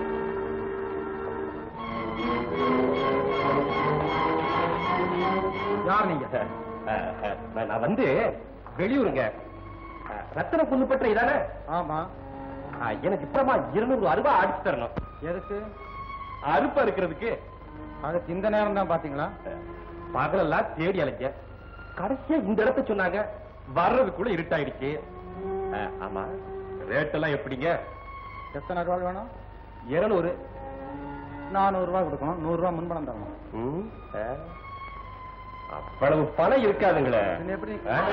யார் நீங்க? நான் வந்து வெளியூருங்க. ரத்தன பொண்ணு பெற்ற இதானே? ஆமா. எனக்கு இப்பமா இருநூறு அருவா அடிச்சு தரணும். எதுக்கு? அறுப்பா இருக்கிறதுக்கு. அதுக்கு இந்த நேரம் தான் பாத்தீங்களா? பகலெல்லாம் தேடி அழைக்க கடைசியா இந்த இடத்த சொன்னாங்க. வர்றதுக்குள்ள இருட்டாயிடுச்சு. ஆமா, ரேட் எல்லாம் எப்படிங்க? எத்தனை ரூபாய் வேணும்? இருநூறு. நானூறு ரூபாய் கொடுக்கணும். நூறு ரூபாய் முன்பணம் தரணும். அவ்வளவு பணம் இருக்காதுங்களே. எப்படி?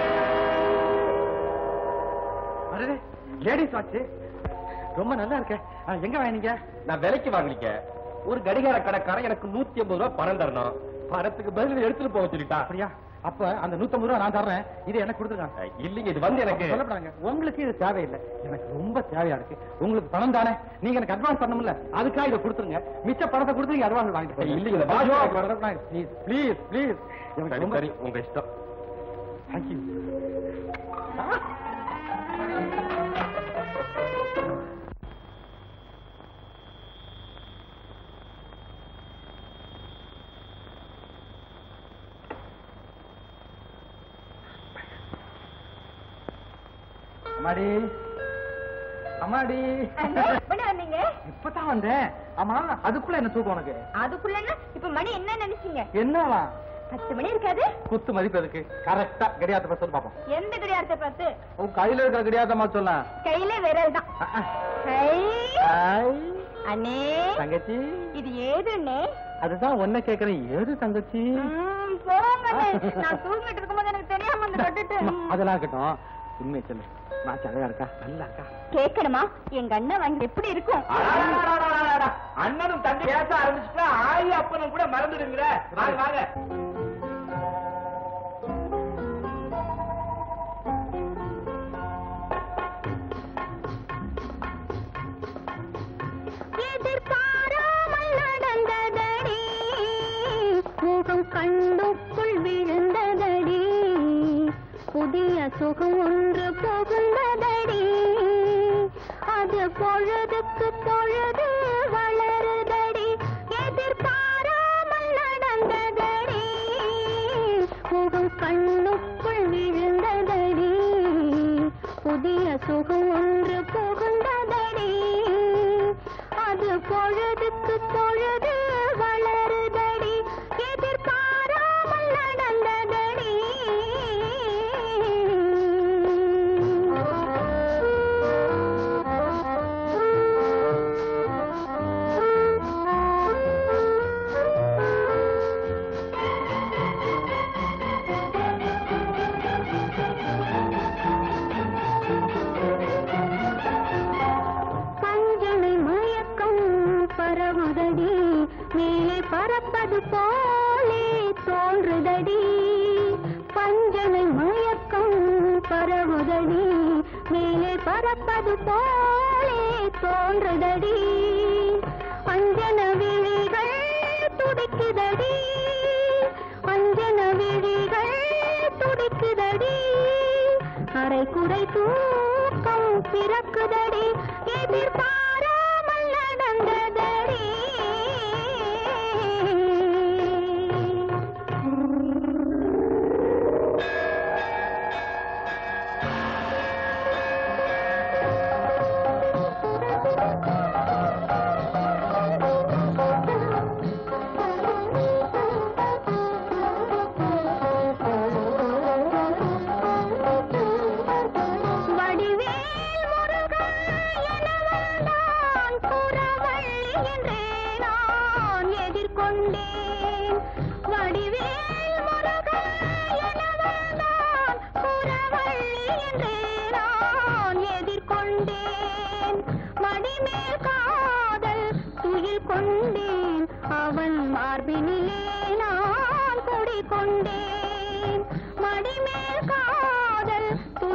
லேடிஸ் வாட்ச் ரொம்ப நல்லா இருக்க. எங்க வாங்கினீங்க? நான் விலைக்கு வாங்கலீங்க. ஒரு கடிகார கடைக்காரன் எனக்கு நூத்தி ஐம்பது ரூபாய் பணம் தரணும். பணத்துக்கு பதில் எடுத்துட்டு போக சொல்லிட்டா. அப்படியா? அப்ப அந்த நூத்தி ஐம்பது ரூபாய் நான் தர்றேன். இது எனக்கு கொடுத்துருங்க. இல்லீங்க, இது வந்து எனக்கு சொல்லப்படாங்க. உங்களுக்கு இது தேவையில்லை, எனக்கு ரொம்ப தேவையா இருக்கு. உங்களுக்கு பணம் தானே, நீங்க எனக்கு அட்வான்ஸ் பண்ணணும்ல, அதுக்காக இதை கொடுத்துருங்க. மிச்ச பணத்தை கொடுத்து நீங்க அட்வான்ஸ் வாங்கிட்டு இல்லீங்க. Please please please. சரி, உங்க இஷ்டம். தேங்க்யூ. அம்மாடி அம்மாடி, வந்தீங்க? இப்பதான் வந்தேன். ஆமா, அதுக்குள்ள என்ன தூக்கம் உனக்கு? அதுக்குள்ள இப்ப மணி என்ன நினைச்சீங்க? என்னவா? பத்து மணி இருக்காது. குத்து மதிப்பு இருக்கு. கரெக்டா கடியாத்த பத்தி சொல்லு பாப்போம். எந்த கடியாரத்தை பார்த்து? உன் கையில இருக்கிற கடியாத்தமா சொல்ல. கையில விரல் தான். அண்ணே தங்கச்சி, இது ஏது அண்ணே? அதுதான் ஒன்ன கேக்குறேன். ஏது தங்கச்சி? போங்க, நான் தூங்கிட்டு இருக்கும்போது எனக்கு தெரியாம வந்து கட்டுட்டு. அதெல்லாம் இருக்கட்டும், உண்மை சொல்லு. மாச்சு அழகா இருக்கா? நல்லா இருக்கா? கேட்கணுமா? எங்க அண்ணன் வாங்கி எப்படி இருக்கும்? அண்ணனும் தம்பி பேச ஆரம்பிச்சுட்டா ஆயி அப்பனும் கூட மறந்துடுங்கிற. வாங்க வாங்க. எதிர்பாராமல் நடந்ததடி, முகம் கண்ணுக்குள் விழுந்ததடி, புதிய சுகம் ஒன்று புகுந்ததடி, அது பொழுதுக்கு பொழுது வளருதடி, எதிர்பாராமல் நடந்ததடி, முகம் கண்ணுக்குள் விழுந்ததடி, புதிய சுகம் ஒன்று புகுந்ததடி, அது பொழுதுக்கு பொழுது வளருதடி, எதிர்பாராமல் நடந்ததடி. பரவுதடி, மேலே பறப்பது போலே தோன்றுதடி, பஞ்சனை மயக்கம் பரவுதடி, மேலே பறப்பது போலே தோன்றுதடி, அஞ்சன விழிகள் துடிக்குதடி, அஞ்சன விழிகள் துடிக்குதடி, அரை குறை தூக்கம் பிறக்குதடி, எதிர்பாராமல் நடந்ததடி. அவன் மார்பினிலே நான் குடிக்கொண்டேன், மடிமேல் காதல்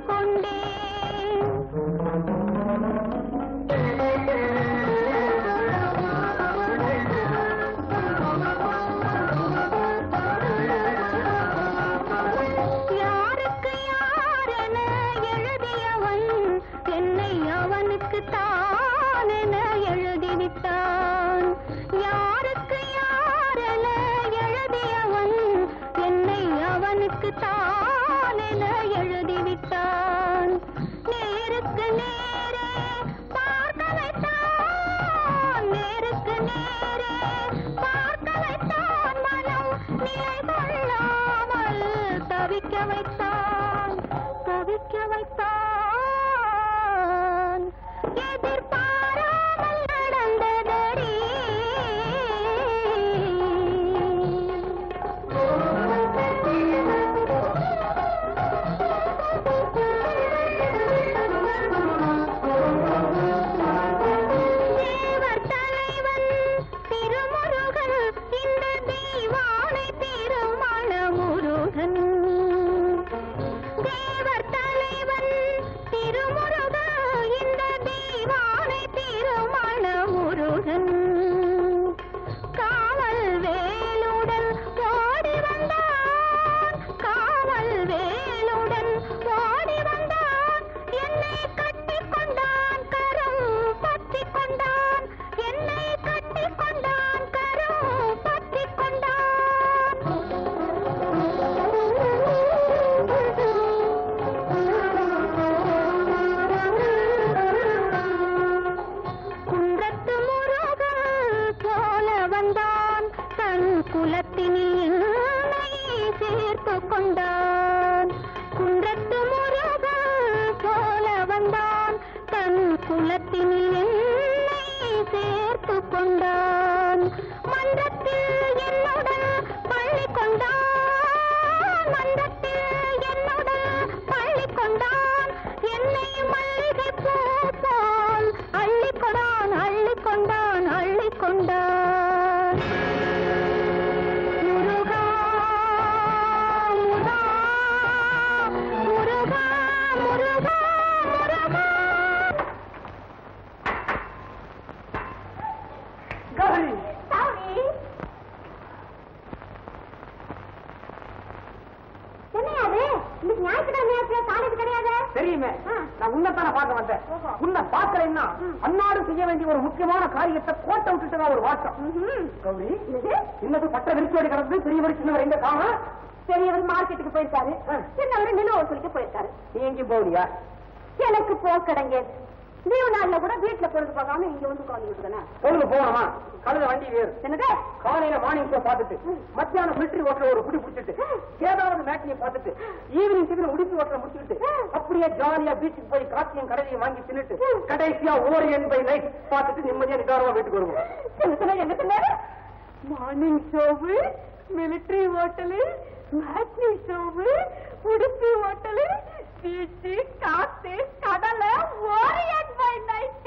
எனக்கு போக்கடங்க லீவு நாள்ல கூட வீட்டுல பொழுது பார்க்காம இங்க வந்து உட்காந்துக்கிட்டு பொழுது போகணுமா கழுத வண்டி வேறு என்னது காலையில மார்னிங் ஷோ பார்த்துட்டு மத்தியானம் மிலிட்டரி ஓட்டல ஒரு குடி குடிச்சிட்டு ஏதாவது மேட்சியை பார்த்துட்டு ஈவினிங் டிஃபன் உடுப்பி ஓட்டல முடிச்சுட்டு அப்படியே ஜாலியா பீச்சுக்கு போய் காத்தியம் கடையிலையும் வாங்கி தின்னுட்டு கடைசியா ஓரியன் பை நைட் பார்த்துட்டு நிம்மதியா நிதானமா வீட்டுக்கு வருவோம். என்ன சொன்னாரு? Morning show, military hotel, matinee show, Udupi hotel, beach, காத்து, கடலை, ஓரியன் பை நைட்.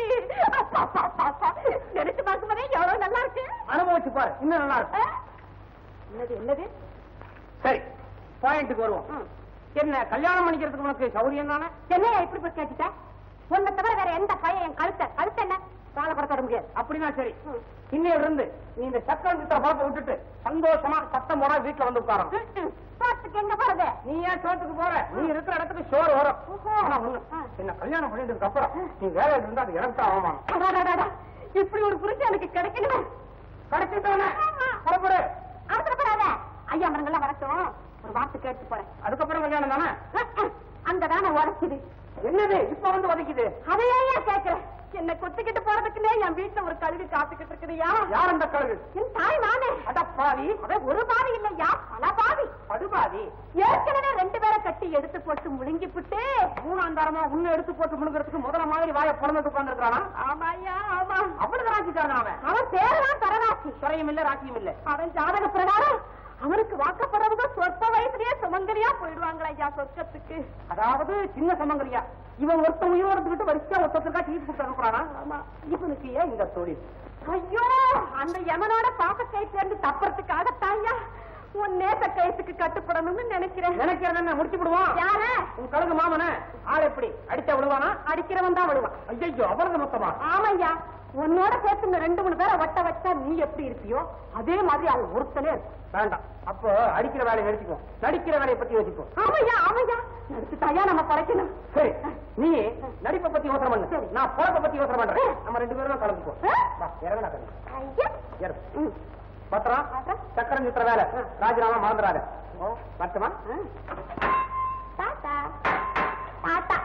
நினைச்சு பார்க்கும்போதே எவ்வளவு நல்லா இருக்கு. அனுபவிச்சு பாரு, இன்னும் நல்லா இருக்கு. என்னது என்னது? சரி, பாயிண்ட்டுக்கு வருவோம். என்ன கல்யாணம் பண்ணிக்கிறதுக்கு உனக்கு சௌரியம் தானே? என்னையா இப்படி போய் கேட்டுட்ட? உன்னை தவிர வேற எந்த பையன் என் கழுத்த கழுத்து என்ன காலப்படத்த முடியாது. அப்படின்னா சரி, இன்னையில இருந்து நீ இந்த சக்கரம் கிட்ட பாப்ப விட்டுட்டு சந்தோஷமா சத்தம் போட வீட்டுல வந்து உட்காரணும். சோத்துக்கு எங்க போறது? நீ ஏன் சோத்துக்கு போற? நீ இருக்கிற இடத்துக்கு சோறு வரும். ஆனா ஒண்ணு, என்ன கல்யாணம் பண்ணிட்டதுக்கு அப்புறம் நீ வேலை இருந்தா அது எனக்கு தான் அவமானம். இப்படி ஒரு புரிச்சு எனக்கு கிடைக்கணுமே. கிடைச்சிட்டானே புறப்படு. அவசரப்படாத, ஐயா மரங்கள்லாம் வரட்டும், ஒரு வார்த்தை கேட்டு போறேன். அதுக்கப்புறம் கல்யாணம் தானே? அங்கதானே உரைக்குது. என்னது இப்ப வந்து உதைக்குது? அதையே கேட்கிறேன். என்ன கொத்துக்கிட்டு போறதுக்குன்னே என் வீட்டுல ஒரு கழுகு காத்துக்கிட்டு இருக்குதுயா. யார் அந்த கழுகு? என் தாய் மானே. அட பாவி, அத ஒரு பாவி இல்லையா, பல பாவி. படுபாவி. ஏற்கனவே ரெண்டு பேரை கட்டி எடுத்து போட்டு முழுங்கி விட்டு மூணாந்தாரமா உன்னை எடுத்து போட்டு முழுங்கிறதுக்கு முதல்ல மாதிரி வாய பிறந்து உட்கார்ந்துருக்கானா? ஆமாயா ஆமா. அவ்வளவு ராசிக்காரன் அவன். அவன் பேரெல்லாம் தரராசி. துறையும் இல்ல ராசியும் இல்ல. அவன் ஜாதக பிரகாரம் அவனுக்கு வாக்கப்படுறவங்க சொற்ப வயசுலயே சுமங்கலியா போயிடுவாங்களா ஐயா சொர்க்கத்துக்கு. அதாவது சின்ன சுமங்கலியா? இவன் ஒருத்த உயிர் எடுத்துக்கிட்டு வரிசையா ஒருத்தருக்கா டீ கொடுத்து அனுப்புறானா? ஆமா. இவனுக்கு ஏன் இந்த தொழில்? ஐயோ, அந்த யமனோட பாப்பக்கை சேர்ந்து தப்புறதுக்காகத்தாயா உன் நேச கைத்துக்கு கட்டுப்படணும்னு நினைக்கிறேன். நினைக்கிறத என்ன முடிச்சு விடுவான்? யார? உன் கழுகு மாமன. ஆள் எப்படி அடிச்சா விடுவானா? அடிக்கிறவன் தான் விடுவான். ஐயோ, அவரது மொத்தமா? ஆமையா, உன்னோட சேர்த்து இந்த ரெண்டு மூணு பேரை வட்ட வச்சா நீ எப்படி இருப்பியோ அதே மாதிரி அவன் ஒருத்தனே இருக்கு. வேண்டாம், அப்போ அடிக்கிற வேலையை நிறுத்திக்கோ, நடிக்கிற வேலையை பத்தி யோசிப்போ. ஆமையா ஆமையா, நடிச்சுட்டாயா நம்ம படைக்கணும். சரி, நீ நடிப்பை பத்தி யோசனை பண்ணு, சரி நான் பொழப்பை பத்தி யோசனை பண்றேன். நம்ம ரெண்டு பேரும் கலந்துப்போம். இறங்கடா கண்ணு. பத்திரம் சக்கரம் சுத்துற வேலை ராஜினாமா மறந்துடாத. பத்துமா? தாத்தா தாத்தா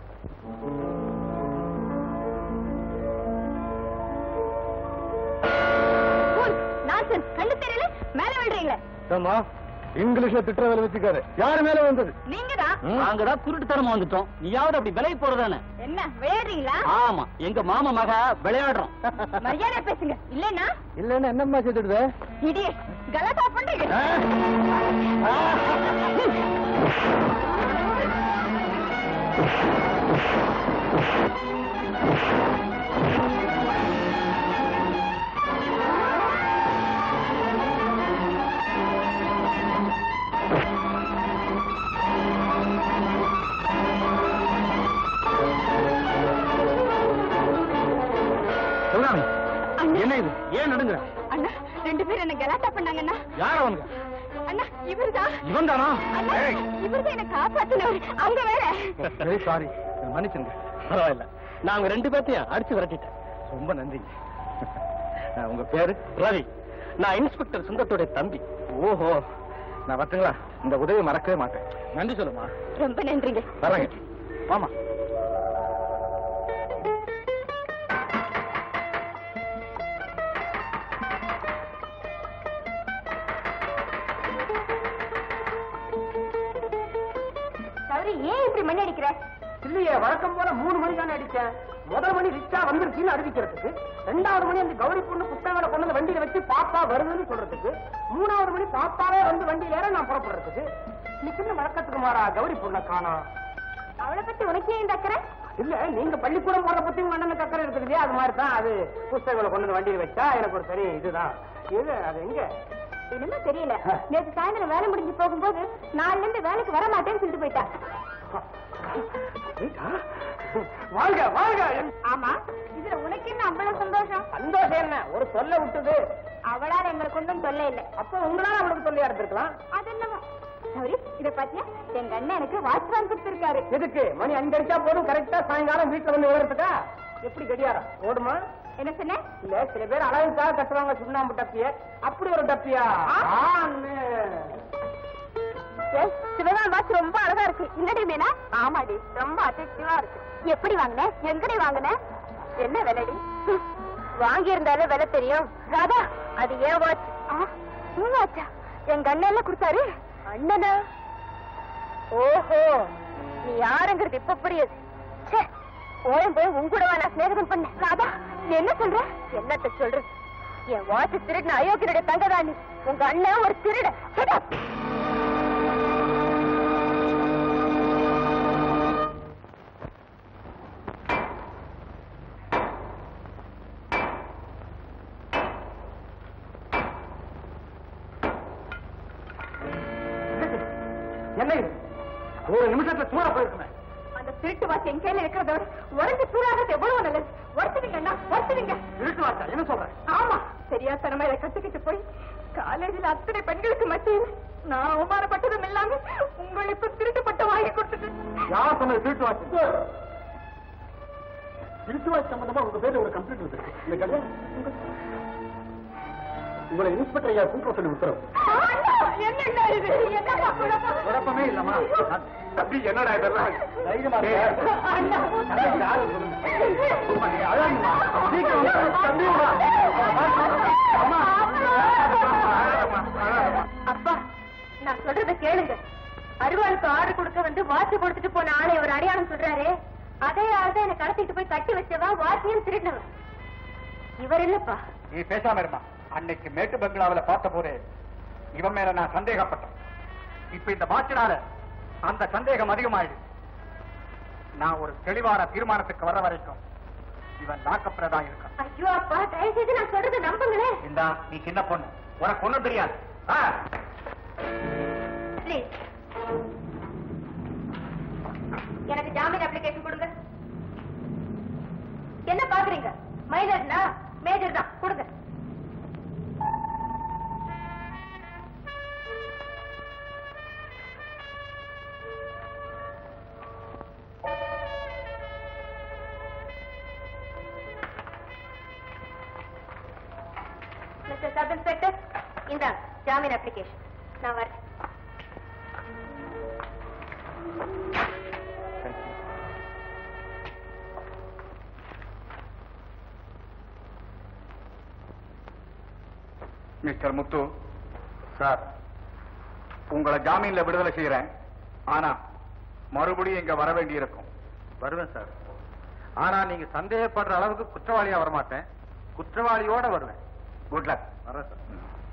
கண்ணு தெரியல, மேல விழுறீங்களே. இங்கிலீஷ்ல திட்ட வேலை வச்சுக்காரு. யாரு மேல வந்தது? நீங்கதான். நாங்கதான் குருட்டுத்தனமா வந்துட்டோம். நீயாவது அப்படி விலை போறதானே? என்ன விளையாடுறீங்களா? ஆமா, எங்க மாமா மக விளையாடுறோம். மரியாதை பேசுங்க. இல்லன்னா இல்லன்னா என்னம்மா செய்துடுது? இடியே கலாட்டா பண்றீங்க. என்ன இது? ஏன் நடுங்க? அண்ணா, ரெண்டு பேரும் என்ன கலாட்டா பண்ணாங்கண்ணா. யார் அவங்க? அண்ணா, இவர்தான். இவன் தானா? அண்ணா, இவர்தான் என்ன காப்பாத்தினவர். அவங்க வேற. வெரி சாரி, மன்னிச்சுங்க. பரவாயில்ல, நாங்க ரெண்டு பேர்த்தையும் அடிச்சு விரட்டிட்டேன். ரொம்ப நன்றி. உங்க பேரு? ரவி. நான் இன்ஸ்பெக்டர் சுந்தரத்தோட தம்பி. ஓஹோ, நான் வரட்டுங்களா? இந்த உதவி மறக்கவே மாட்டேன். நன்றி சொல்லுமா. ரொம்ப நன்றிங்க. வரேங்க. ஆமா. ஏன் இப்படி மணி அடிக்கிற? இல்லையே, வழக்கம் போல மூணு மணி தானே அடிச்சேன். முதல் மணி ரிச்சா வந்துருச்சுன்னு அறிவிக்கிறதுக்கு, ரெண்டாவது மணி அந்த கௌரி பொண்ணு புத்தகங்களை கொண்டு வந்து வண்டியில வச்சு பாப்பா வருதுன்னு சொல்றதுக்கு, மூணாவது மணி பாப்பாவே வந்து வண்டியில ஏற நான் புறப்படுறதுக்கு. இன்னைக்கு வழக்கத்துக்கு மாறா கௌரி பொண்ணை காணோம். அவளை பத்தி உனக்கே இந்த அக்கறை? இல்ல, நீங்க பள்ளிக்கூடம் போற பத்தி உங்க அண்ணனுக்கு அக்கறை இருக்குது. அது மாதிரி தான் அது புத்தகங்களை கொண்டு வந்து வண்டியில வச்சா எனக்கு ஒரு சரி இதுதான். இது அது எங்க என்னமோ தெரியல. நேற்று சாயந்தரம் வேலை முடிஞ்சு போகும்போது நாலுல இருந்து வேலைக்கு வர மாட்டேன்னு சொல்லிட்டு போயிட்டா. வாழ்க வாழ்க. ஆமா, இதுல உனக்கு என்ன அவ்வளவு சந்தோஷம்? சந்தோஷம் என்ன, ஒரு சொல்ல விட்டுது. அவளால எங்களுக்கு ஒன்றும் தொல்லை இல்லை. அப்போ உங்களால அவளுக்கு தொல்லையா இருந்திருக்கலாம். அது என்னமோ. சரி, இத பாத்தியா, எங்க அண்ணன் எனக்கு வாட்ச் வாங்கி கொடுத்திருக்காரு. எதுக்கு? மணி அஞ்சு அடிச்சா போதும், கரெக்டா சாயங்காலம் வீட்டுல வந்து விழுறதுக்கா? எப்படி கடியாரம் ஓடுமா? என்ன சொன்ன? இல்ல, சில பேர் அழகுக்காக கட்டுவாங்க சுண்ணாம்பு டப்பிய. அப்படி ஒரு டப்பியா? சிவகான் வாட்ச் ரொம்ப அழகா இருக்கு. என்னடி மீனா? ஆமாடி, ரொம்ப அட்ராக்டிவா இருக்கு. எப்படி வாங்கின? எங்கடி வாங்கின? என்ன விலைடி? வாங்கி இருந்தாலே விலை தெரியும். ராதா, அது ஏன் வாட்ச்? உங்க வாட்சா? எங்க அண்ணன் கொடுத்தாரு. அண்ணனா? ஓஹோ, நீ யாருங்கிறது இப்ப புரியுது. ஓயம் போய் உங்கூட நான் சிநேகம் பண்ண. ராதா, நீ என்ன சொல்ற? என்னத்த சொல்றது? என் வாட்ச் திருடின அயோக்கியனுடைய தங்கதானி. உங்க அண்ணன் ஒரு திருட. என்ன ஒரு நிமிஷத்துல தூர போயிருக்குமே. அந்த திருட்டு வாட்ச் என் கையில இருக்கிறத விட உடஞ்சு தூராகிறது எவ்வளவு நல்லது. உடச்சுவீங்க அண்ணா, உடச்சுவீங்க. திருட்டு வாட்சா? என்ன சொல்றேன்? ஆமா, சரியா தனமா இதை கத்துக்கிட்டு போய் காலேஜில் அத்தனை பெண்களுக்கு மத்தியில் நான் அவமானப்பட்டதும் இல்லாம உங்களுக்கு திருட்டுப்பட்ட வாங்கி கொடுத்துட்டு. யார் சொன்னது திருட்டு வாட்ச்? திருட்டு வாட்ச் சம்பந்தமா உங்க பேர்ல ஒரு கம்ப்ளைண்ட் இருக்கு. உங்களை இன்ஸ்பெக்டர் ஐயா கூப்பிட சொல்லி உத்தரவு. என்னடா இது? என்னடா குழப்பமே இல்லம்மா. தம்பி, என்னடா இதெல்லாம்? தைரியமா அப்பா, நான் சொல்றத கேளுங்க. அருவாளுக்கு ஆர்டர் கொடுக்க வந்து வாட்சி கொடுத்துட்டு போன ஆளை ஒரு அடையாளம் சொல்றாரு. அதே ஆள் தான் என்ன கடத்திட்டு போய் கட்டி வச்சவா வாட்சியும் திருடினவன். இவர் இல்லப்பா. நீ பேசாம இருமா. அன்னைக்கு மேட்டு பங்களாவில் பார்த்த போது இவன் மேல நான் சந்தேகப்பட்டேன். இப்ப இந்த மாற்றினால அந்த சந்தேகம் அதிகமாயிடு. நான் ஒரு தெளிவான தீர்மானத்துக்கு வர வரைக்கும் இவன் லாக்கப்ல தான் இருக்கான். ஐயோ அப்பா, தயவு செய்து நான் சொல்றது நம்புங்களேன். இந்தா, நீ சின்ன பொண்ணு, உனக்கு ஒண்ணும் தெரியாது. ப்ளீஸ் எனக்கு ஜாமீன் அப்ளிகேஷன் கொடுங்க. என்ன பாக்குறீங்க? மைனர்னா மேஜர் தான், கொடுங்க. மிஸ்டர் சப் இன்ஸ்பெக்டர், இந்த ஜாமீன் அப்ளிகேஷன். நான் வரேன். மிஸ்டர் முத்து சார், உங்களை ஜாமீன்ல விடுதலை செய்யறேன். ஆனா மறுபடியும் இங்க வர வேண்டி இருக்கும். வருவேன் சார். ஆனா நீங்க சந்தேகப்படுற அளவுக்கு குற்றவாளியா வரமாட்டேன், குற்றவாளியோட வருவேன். Good luck. வரேன் சார்.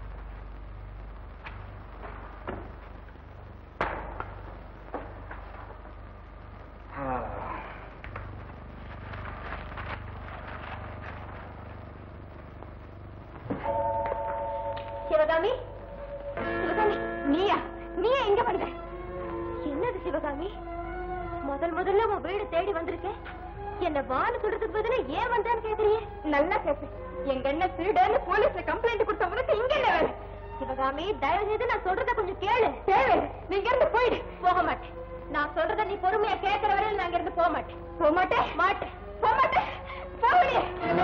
சிவகாமி, சிவகாமி, நீயா? நீயா எங்க வந்த? என்னது சிவகாமி, முதல் முதல்ல உன் வீடு தேடி வந்திருக்கேன். என்ன வான்னு சொல்றதுக்கு பதிலா ஏன் வந்தான்னு கேக்குறியே? நல்லா கேட்ப. எங்க என்ன திருடன்னு போலீஸ்ல கம்ப்ளைண்ட் கொடுத்தவனுக்கு இங்க என்ன வேலை? சிவகாமி, தயவு செய்து நான் சொல்றத கொஞ்சம் கேளு. கேளு. நீங்க இருந்து போயிடு. போக மாட்டேன். நான் சொல்றத நீ பொறுமையா கேட்கிற வரையில் நான் இருந்து போக மாட்டேன். போக மாட்டேன். மாட்டேன். போக மாட்டேன். போகலையே.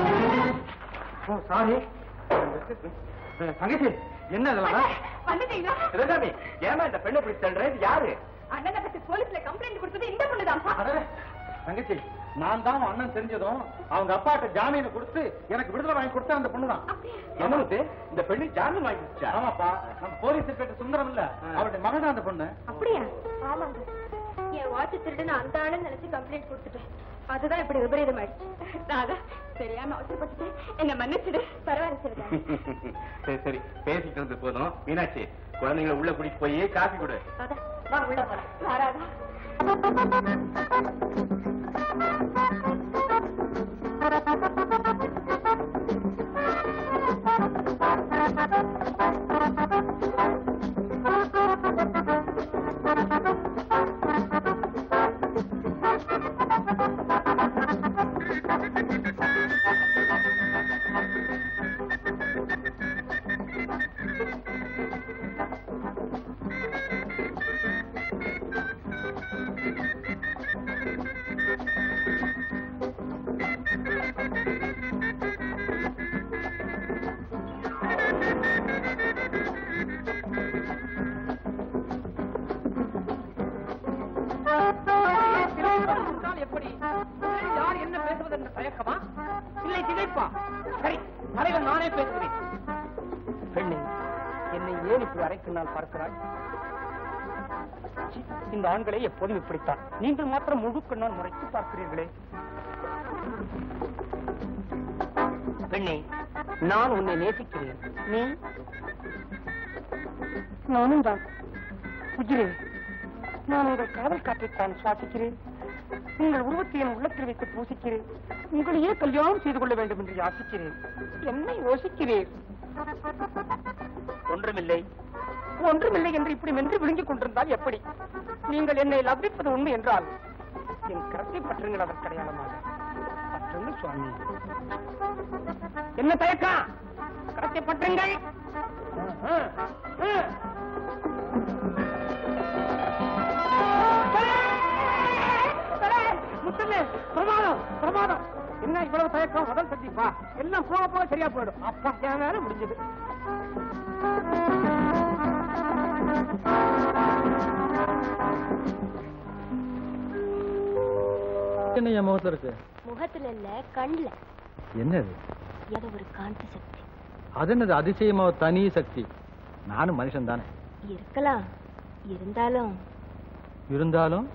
சாரி தங்கச்சி, என்ன இதெல்லாம்? வந்துட்டீங்களா? சிவகாமி, ஏமா இந்த பெண்ணை பிடிச்சு தள்ளுறது? யாரு? அண்ணனை பத்தி போலீஸ்ல கம்ப்ளைண்ட் கொடுத்தது இந்த பொண்ணுதான். தங்கச்சி, நான் தான் அண்ணன் தெரிஞ்சதும் அவங்க அப்பாட்ட ஜாமீனை கொடுத்து எனக்கு விடுதலை வாங்கி கொடுத்த அந்த பொண்ணுதான். என்னது இந்த பெண்ணு ஜாமீன் வாங்கி கொடுத்தா? ஆமாப்பா, நம்ம போலீஸ் இன்ஸ்பெக்டர் சுந்தரம் இல்ல, அவருடைய மகன் அந்த பொண்ணு. அப்படியா? ஆமாங்க. என் வாட்ச் திருடுன்னு அந்த ஆளுன்னு நினைச்சு கம்ப்ளைண்ட் கொடுத்துட்டேன். அதுதான் இப்படி விபரீதம் ஆயிடுச்சு. நான் தெரியாம அவசரப்பட்டுட்டு என்ன மன்னிச்சிடு. பரவாயில்ல சிவகாமி. சரி சரி, பேசிட்டு வந்து போதும். மீனாட்சி, குழந்தைங்களை உள்ள கூட்டிட்டு போய் காஃபி கொடு. அதான் வா, உள்ள போறேன். யாராவது எப்படி? யார் என்ன பேசுவது என்ற தயக்கமா? இல்லை திகைப்பா? சரி, தலைவன் நானே பேசுகிறேன். பெண்ணே, என்னை ஏன் இப்படி அறைக்கு நான் பார்க்கிறாய்? இந்த ஆண்களை எப்போதும் இப்படித்தான். நீங்கள் மாத்திரம் முழுக்க நான் முறைத்து பார்க்கிறீர்களே. பெண்ணே, நான் உன்னை நேசிக்கிறேன். நீ? நானும் தான். குஜிரே, நான் உங்கள் காதல் காற்றைத்தான் சுவாசிக்கிறேன். உங்கள் உருவத்தை என் உள்ளத்தில் வைத்து பூசிக்கிறேன். உங்களையே கல்யாணம் செய்து கொள்ள வேண்டும் என்று யாசிக்கிறேன். என்னை யோசிக்கிறேன். ஒன்றுமில்லை ஒன்றுமில்லை என்று இப்படி மென்று விழுங்கிக் கொண்டிருந்தால் எப்படி? நீங்கள் என்னை லவ்விப்பது உண்மை என்றால் என் கரத்தை பற்றுங்கள். அதற்கு அடையாளமாக பற்றுங்கள் சுவாமி. என்ன தயக்கம்? கரத்தை பற்றுங்கள். முத்தமே, பிரமாதம் பிரமாதம். என்ன இவ்வளவு தயக்கம்? முதல் சந்திப்பா, எல்லாம் போக போக சரியா போயிடும். அப்பா என் வேலை முடிஞ்சது. என்ன என் முகத்துல இருக்கு? முகத்துல இல்ல, கண்ணுல. என்னது? ஏதோ ஒரு காந்த சக்தி. அது என்னது அதிசயமா தனி சக்தி? நானும் மனுஷன் தானே. இருக்கலாம். இருந்தாலும் இருந்தாலும்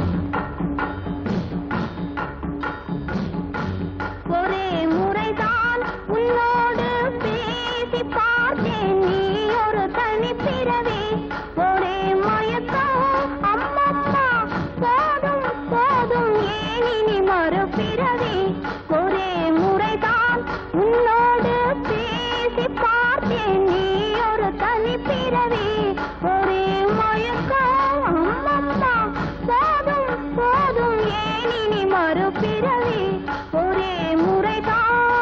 ஒரே முறைதான் உன்னோடு பேசி பார்த்தேன். நீ ஒரு தனி பிறவி, ஒரே மயக்கம். அம்மம்மா, போதும் போதும், ஏன் இனி மறுபிறவி? ஒரே முறைதான் உன்னோடு பேசி பார்த்தேன். நீ ஒரு தனி பிறவி, ஒரே மயக்கம். மறுபிறவி ஒரே முறைதான்.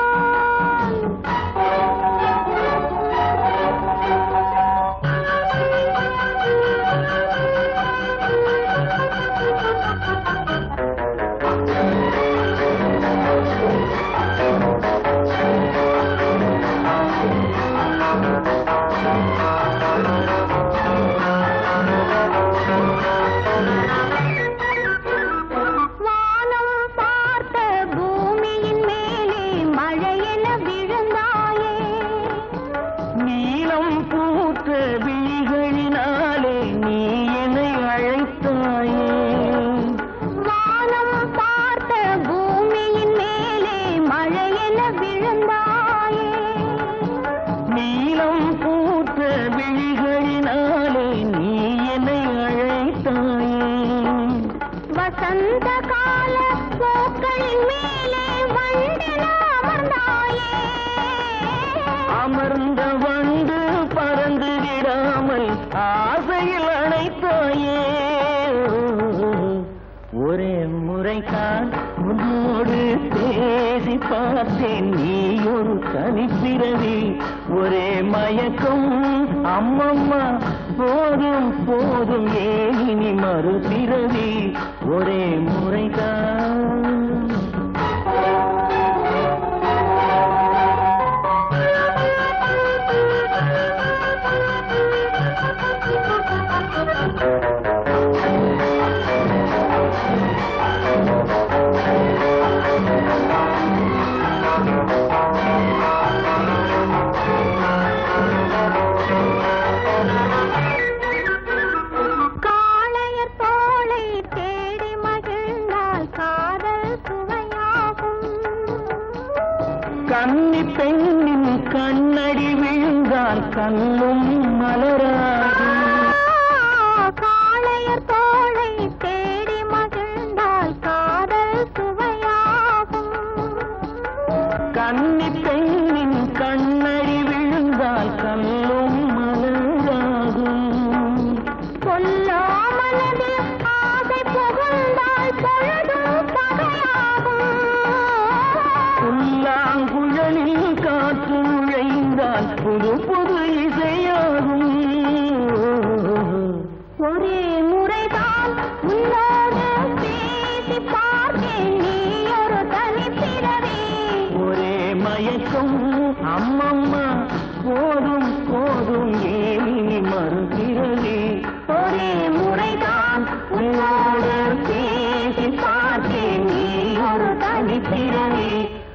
அமர்ந்த வண்டு பறந்து விடாமல் ஆசையில் அணைத்தாயே. ஒரே முறைதான் உன்னோடு பேசி பார்த்தேன், நீ ஒரு தனிப்பிறவி ஒரே மயக்கம். அம்மம்மா போதும் போதும் ஏன் இனி மறுபிறவி ஒரே முறைதான். கன்னி பெண்ணின் கண்ணடி விழுந்தால் கண்ணும் மலராகும். காளையர் தோளை தேடி மகிழ்ந்தால் காதல் சுவையாகும். கன்னி பெண்ணின் கண்ணடி விழுந்தால் கண்ணும் மலராகும். கொல்லாமனதில் ஆசை புகுந்தால் பொழுதும் பகையாகும். புல்லாங்குழலில் காற்று நுழைந்தால் புது புது இசையாகும். ஒரே முறைதான் உன்னோடு பேசி பார்த்தேன், நீ ஒரு தனிப்பிறவி ஒரே மயக்கம். அம்மம்மா போதும் போதும் ஏனி மறுபிறவி ஒரே முறைதான் உன்னோடு பேசி பார்த்தேன், நீ ஒரு தனிப்பிறவி.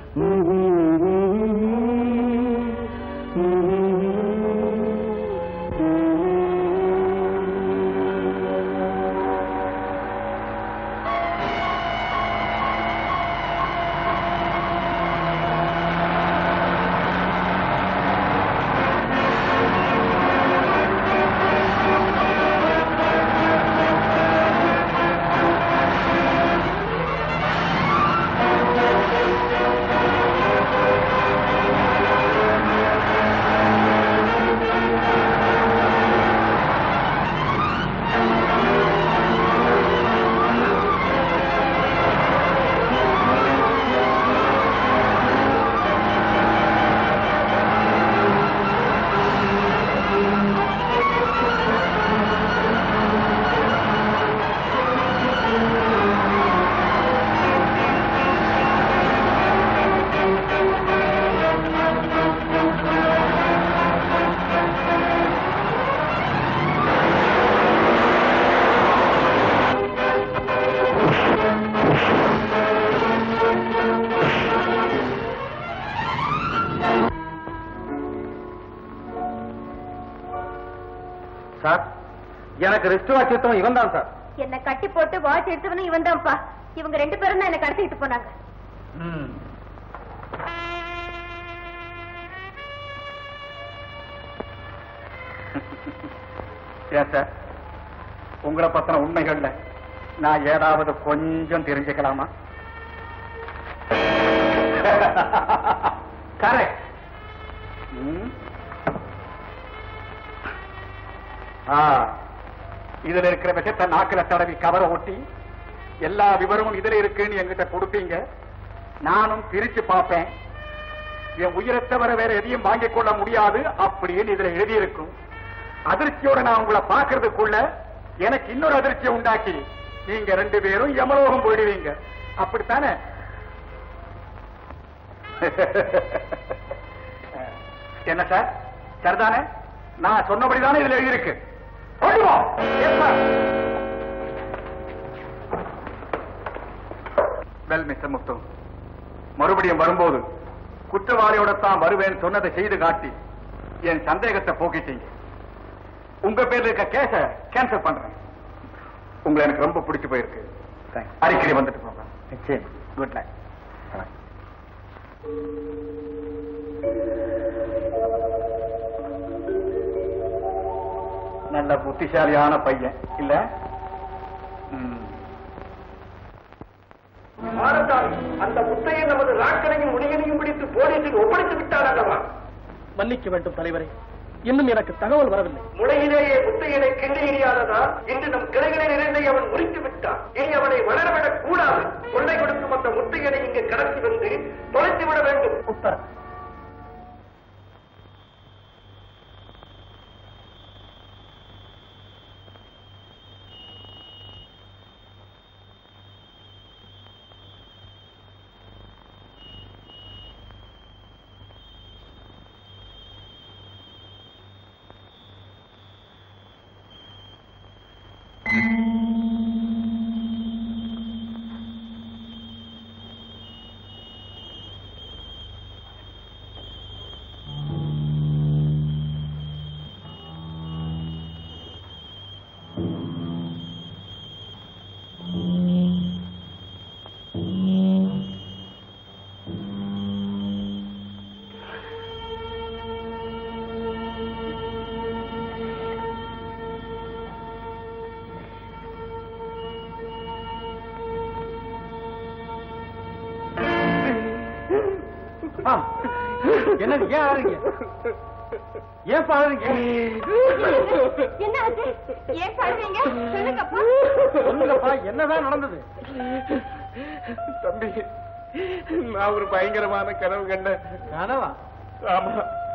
சார், எனக்கு ரிஸ்ட் வாட்ச் எடுத்தவன் இவன் தான் சார். என்ன கட்டி போட்டு வாட்ச் எடுத்தவனும் இவன் தான்ப்பா. இவங்க ரெண்டு பேரும் தான் என்ன கடத்திட்டு போனாங்க. ஏன் சார், உங்களை பத்தின உண்மைகள்ல நான் ஏதாவது கொஞ்சம் தெரிஞ்சுக்கலாமா? கரெக்ட். இதுல இருக்கிற விஷயத்தை நாக்கில தடவி கவரை ஒட்டி எல்லா விவரமும் இதுல இருக்குன்னு என்கிட்ட கொடுப்பீங்க. நானும் பிரிச்சு பார்ப்பேன். என் உயிரை தவிர வேற எதையும் வாங்கிக் கொள்ள முடியாது அப்படின்னு இதுல எழுதியிருக்கும். அதிர்ச்சியோட நான் உங்களை பாக்குறதுக்குள்ள எனக்கு இன்னொரு அதிர்ச்சியை உண்டாக்கி நீங்க ரெண்டு பேரும் யமலோகம் போயிடுவீங்க. அப்படித்தானே? என்ன சார், சரிதானே? நான் சொன்னபடிதானே இதுல எழுதியிருக்கு. வெல் மிஸ்டர் முத்து, மறுபடியும் வரும்போது குற்றவாளியோட தான் வருவேன் சொன்னதை செய்து காட்டி என் சந்தேகத்தை போக்கிட்டீங்க. உங்க பேர்ல இருக்க கேஸ கேன்சல் பண்றேன். உங்களை எனக்கு ரொம்ப பிடிச்சு போயிருக்கு. அடிக்கடி வந்துட்டு போங்க. Good night. நல்ல புத்திசாலியான பையன் இல்ல? அந்த முத்தையை நமது ராக்கனையும் உடையனையும் பிடித்து போலீசில் ஒப்படைத்து விட்டார் அல்லவா? மன்னிக்க வேண்டும் தலைவரே, இன்னும் எனக்கு தகவல் வரவில்லை. முளையிலேயே முத்தையனை கிண்டி எறியாததா இன்று நம் கிளைகளை நிறைந்தை அவன் முறித்து விட்டான். இனி அவனை வளரவிடக் கூடாது. கொள்ளை கொடுக்கும் அந்த முத்தையனை இங்கு கடத்தி வந்து தொலைத்து விட வேண்டும். உத்தரவு. என்ன ஏன் ஆறீங்க? ஏன் பாருங்க? என்ன ஆச்சு? ஏன் பாருங்க? சொல்லுங்கப்பா. சொல்லுங்கப்பா, என்னதான் நடந்தது? தம்பி, நான் ஒரு பயங்கரமான கனவு கண்டேன். கனவா? ஆமா.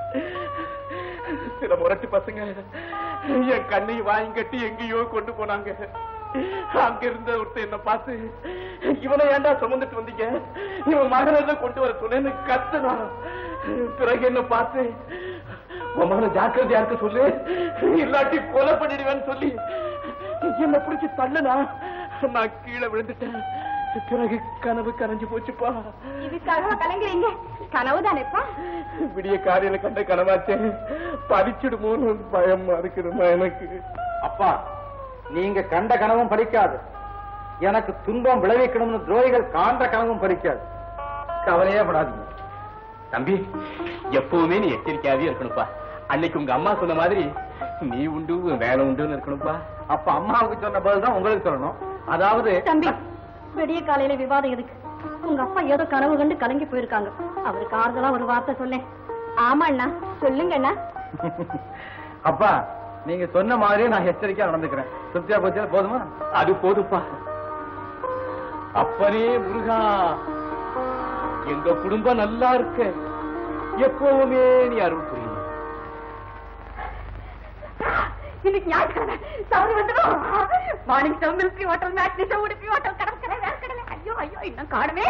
சில முரட்டு பசங்க என் கண்ணை வாங்கி கட்டி எங்கேயோ கொண்டு போனாங்க. அங்க இருந்த ஒருத்தர் என்ன பார்த்து, இவனை ஏண்டா சுமந்துட்டு வந்தீங்க, இவன் மகனை கொண்டு வர சொன்னேன்னு கத்துனான். பிறகு என்ன பார்த்து, உன் மகனை ஜாக்கிரதையா இருக்க சொல்லு, இல்லாட்டி கொலை பண்ணிடுவேன்னு சொல்லி என்ன பிடிச்சி தள்ளுனா நான் கீழே விழுந்துட்டேன். பிறகு கனவு கரைஞ்சு போச்சுப்பா. இதுக்காக கலங்குறீங்க? கனவு தானேப்பா? விடிய காலையில கண்ட கனவாச்சே, பறிச்சிடுமோன்னு பயமா இருக்குதுமா எனக்கு. அப்பா, நீங்க கண்ட கனவும் பறிக்காது, எனக்கு துன்பம் விளைவிக்கணும்னு துரோகிகள் காண்ற கனவும் பறிக்காது. கவலையே படாதீங்க. தம்பி, எப்பவுமே நீ எச்சரிக்கையாவே இருக்கணும்பா. அன்னைக்கு உங்க அம்மா சொன்ன மாதிரி நீ உண்டு வேலை உண்டுன்னு இருக்கணும்பா. அப்ப அம்மாவுக்கு சொன்ன பதில் தான் உங்களுக்கு சொல்லணும். அதாவது தம்பி, விடிய காலையில விவாதம் எதுக்கு? உங்க அப்பா ஏதோ கனவு கண்டு கலங்கி போயிருக்காங்க. அவருக்கு ஆறுதலா ஒரு வார்த்தை சொன்னேன். ஆமா அண்ணா, சொல்லுங்க அண்ணா. அப்பா, நீங்க சொன்ன மாதிரியே நான் எச்சரிக்கையா நடந்துக்கிறேன். திருப்தியா போச்சு, போதுமா? அது போதுப்பா. அப்பனே முருகா, எங்க குடும்பம் நல்லா இருக்க எப்பவுமே நீ அருள் புரியும். இன்னைக்கு ஞாயிற்றுக்கிழமை சவுரி வந்துடும். Morning show, milky hotel, matinee show, Udupi hotel, கடற்கரை, வேர்க்கடலை. ஐயோ ஐயோ, இன்னும் காணுமே.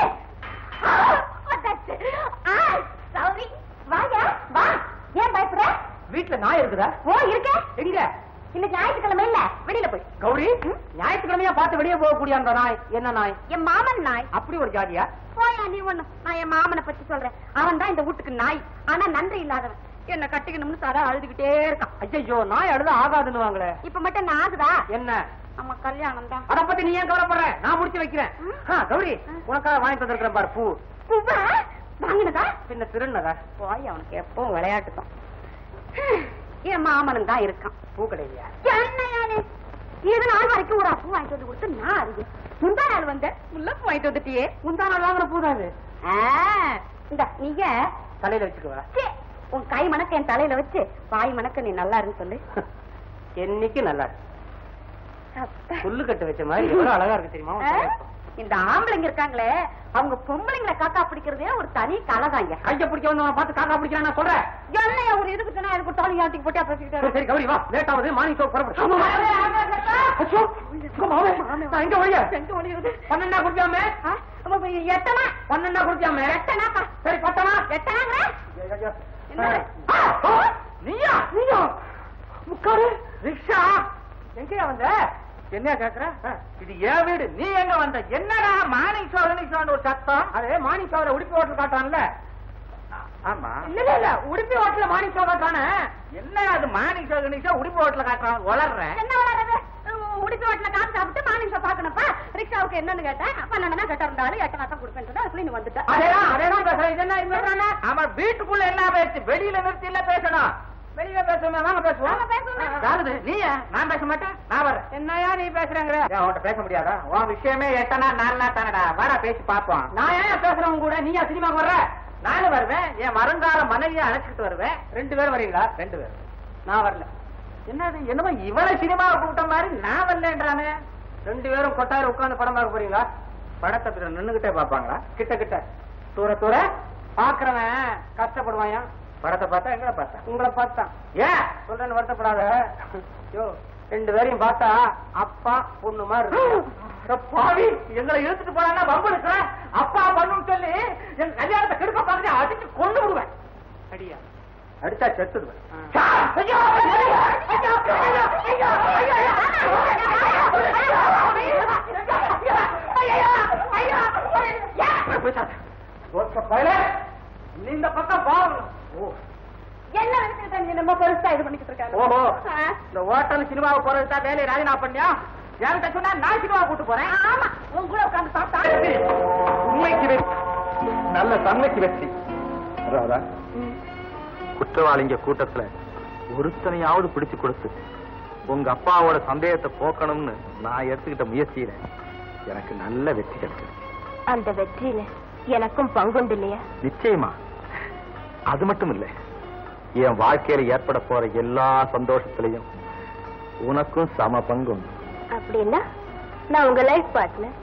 சவுரி வாங்க, வா. ஏன் பயப்படுற? வீட்டுல நாய் இருக்குதா? ஓ, இருக்க. எங்க? இன்னைக்கு ஞாயிற்றுக்கிழமை இல்ல, வெளியில போய். கௌரி, ஞாயிற்றுக்கிழமையா பார்த்து வெளியே போகக்கூடிய அந்த நாய் என்ன நாய்? என் மாமன் நாய். அப்படி ஒரு ஜாதியா? போயா நீ ஒண்ணு. நான் என் மாமனை பத்தி சொல்றேன். அவன் தான் இந்த வீட்டுக்கு நாய். ஆனா நன்றி இல்லாதவன். என்ன கட்டிக்கணும்னு தர அழுதுகிட்டே இருக்கான். ஐயோ, நாய் அழுத ஆகாதுன்னு வாங்களே. இப்ப மட்டும் நான் ஆகுதா? என்ன? நம்ம கல்யாணம் தான். அத பத்தி நீ ஏன் கவலைப்படுற? நான் முடிச்சு வைக்கிறேன். கௌரி, உனக்காக வாங்கி தந்திருக்கிறேன் பாரு, பூ. பூவா? வாங்கினதா? பின்ன திருநதா? போய், அவனுக்கு எப்பவும் விளையாட்டு தான். என் மாமனும் தான் இருக்கான். பூ கிடையா? என்னையானே, இது நாள் வரைக்கும் ஒரு பூ வாங்கிட்டு வந்து கொடுத்து நான் அறிவு. முந்தா நாள் வந்த முல்லைப்பூ வாங்கிட்டு வந்துட்டியே. முந்தா நாள் வாங்குற பூ தான் இது. இந்த நீங்க தலையில வச்சுக்குவா. உன் கை மணக்க என் தலையில வச்சு வாய் மணக்க நீ நல்லா இருந்து சொல்லு. என்னைக்கு நல்லா இருக்கு. புல்லு கட்டு வச்ச மாதிரி எவ்வளவு அழகா இருக்கு தெரியுமா? இந்த ஆம்பளைங்க இருக்காங்களே அவங்க பொம்பளைங்களை காக்கா பிடிக்கிறதே ஒரு தனி கலைதாங்க. கைய பிடிக்க வந்து பார்த்து காக்கா பிடிக்கிறான் நான் சொல்றேன். என்னையா ஒரு இதுக்கு சொன்னா அதுக்கு ஒரு தாலி ஆட்டிக்கு போட்டு பேசிக்கிட்டாரு. சரி கௌரி வா, லேட் ஆகுது, மார்னிங் ஷோ புறப்படு. எங்க வழியா எங்க ஒளியுது பன்னெண்டா குடிச்சாமே எட்டனா பன்னெண்டா குடிச்சாமே எட்டனாப்பா. சரி பத்தனா எட்டனாங்க நீயா நீயா முக்காரு ரிக்ஷா எங்கயா வந்த? என்ன கேக்குற? இது ஏன் வீடு, நீ எங்க வந்த? என்னடா மார்னிங் ஷோ ஷோன்னு ஒரு சத்தம்? அதே மார்னிங் ஷோல உடுப்பி ஹோட்டல் காட்டான்ல. ஆமா இல்ல இல்ல உடுப்பி ஹோட்டல்ல மார்னிங் ஷோ காட்டானே. என்ன அது மார்னிங் ஷோ ஷோ உடுப்பி ஹோட்டல்ல காட்டுறான்? வளர்றேன் என்ன வளர்றது? உடுப்பி ஹோட்டல்ல காசு சாப்பிட்டு மார்னிங் ஷோ பாக்கணும்ப்பா. ரிக்ஷாவுக்கு என்னன்னு கேட்டேன். பன்னெண்டு கட்ட இருந்தாலும் எட்டனா தான் கொடுப்பேன்னு சொன்னா அதுக்குள்ள நீ வந்துட்ட. அதேதான் அதேதான் பேசுறேன். இது என்ன இது? ஆமா வீட்டுக்குள்ள என்ன பேச்சு, வெளியில நிறுத்தி இல்ல பேசணும். வெளியில பேசுவோமே, வாங்க பேசுவோம். யாருது நீயா? நான் பேச மாட்டேன், நான் வரேன். என்னையா நீ பேசுறேங்கிற? அவன்கிட்ட பேச முடியாதா? உன் விஷயமே எட்டனா நாலா தானடா, வாடா பேசி பாப்போம். நான் ஏன் பேசுறவங்க கூட நீயா சினிமாக்கு வர்ற? நானும் வருவேன், என் வருங்கால மனைவியை அழைச்சிட்டு வருவேன். ரெண்டு பேரும் வரீங்களா? ரெண்டு பேரும். நான் வரல. என்னது என்னமோ இவளை சினிமாவை கூப்பிட்ட மாதிரி நான் வரலன்றானே. ரெண்டு பேரும் கொட்டாயிரம் உட்கார்ந்து படம் பார்க்க போறீங்களா? படத்தை பிற நின்னுகிட்டே பாப்பாங்களா? கிட்ட கிட்ட தூர தூர பாக்குறவன் கஷ்டப்படுவாயா? படத்தை பார்த்தா எங்களை பார்த்தா உங்களை பார்த்தா ஏன் சொல்றேன்னு வருத்தப்படாத. யோ ரெண்டு பேரையும் பார்த்தா அப்பா பொண்ணு மாதிரி பாவி எங்களை இழுத்துட்டு போறாங்கன்னா வம்பு இருக்கிற அப்பா பண்ணுன்னு சொல்லி எங்க கல்யாணத்தை கெடுக்க பார்த்து அடிச்சு கொண்டு விடுவேன். அடியா அடிச்சா செத்துடுவேன். நீ இந்த பக்கம் பாருங்க. என்ன நினைச்சிருக்காங்க நம்ம பெருசா இது பண்ணிக்கிட்டு இருக்காங்க. ஓஹோ இந்த ஹோட்டல் சினிமாவை போறதுதான் வேலையை ராஜினா பண்ணியா? என்கிட்ட சொன்னா நான் சினிமா கூட்டு போறேன். ஆமா உங்க கூட உட்காந்து சாப்பிட்டா உண்மைக்கு வெற்றி, நல்ல தன்மைக்கு வெற்றி. ராதா, குற்றவாளிங்க கூட்டத்துல ஒருத்தனையாவது பிடிச்சு கொடுத்து உங்க அப்பாவோட சந்தேகத்தை போக்கணும்னு நான் எடுத்துக்கிட்ட முயற்சியில எனக்கு நல்ல வெற்றி கிடைச்சது. அந்த வெற்றியில எனக்கும் பங்குண்டு இல்லையா? நிச்சயமா. அது மட்டும் இல்ல, என் வாழ்க்கையில ஏற்பட போற எல்லா சந்தோஷத்திலையும் உனக்கும் சம பங்கும். அப்படின்னா நான் உங்க life partner.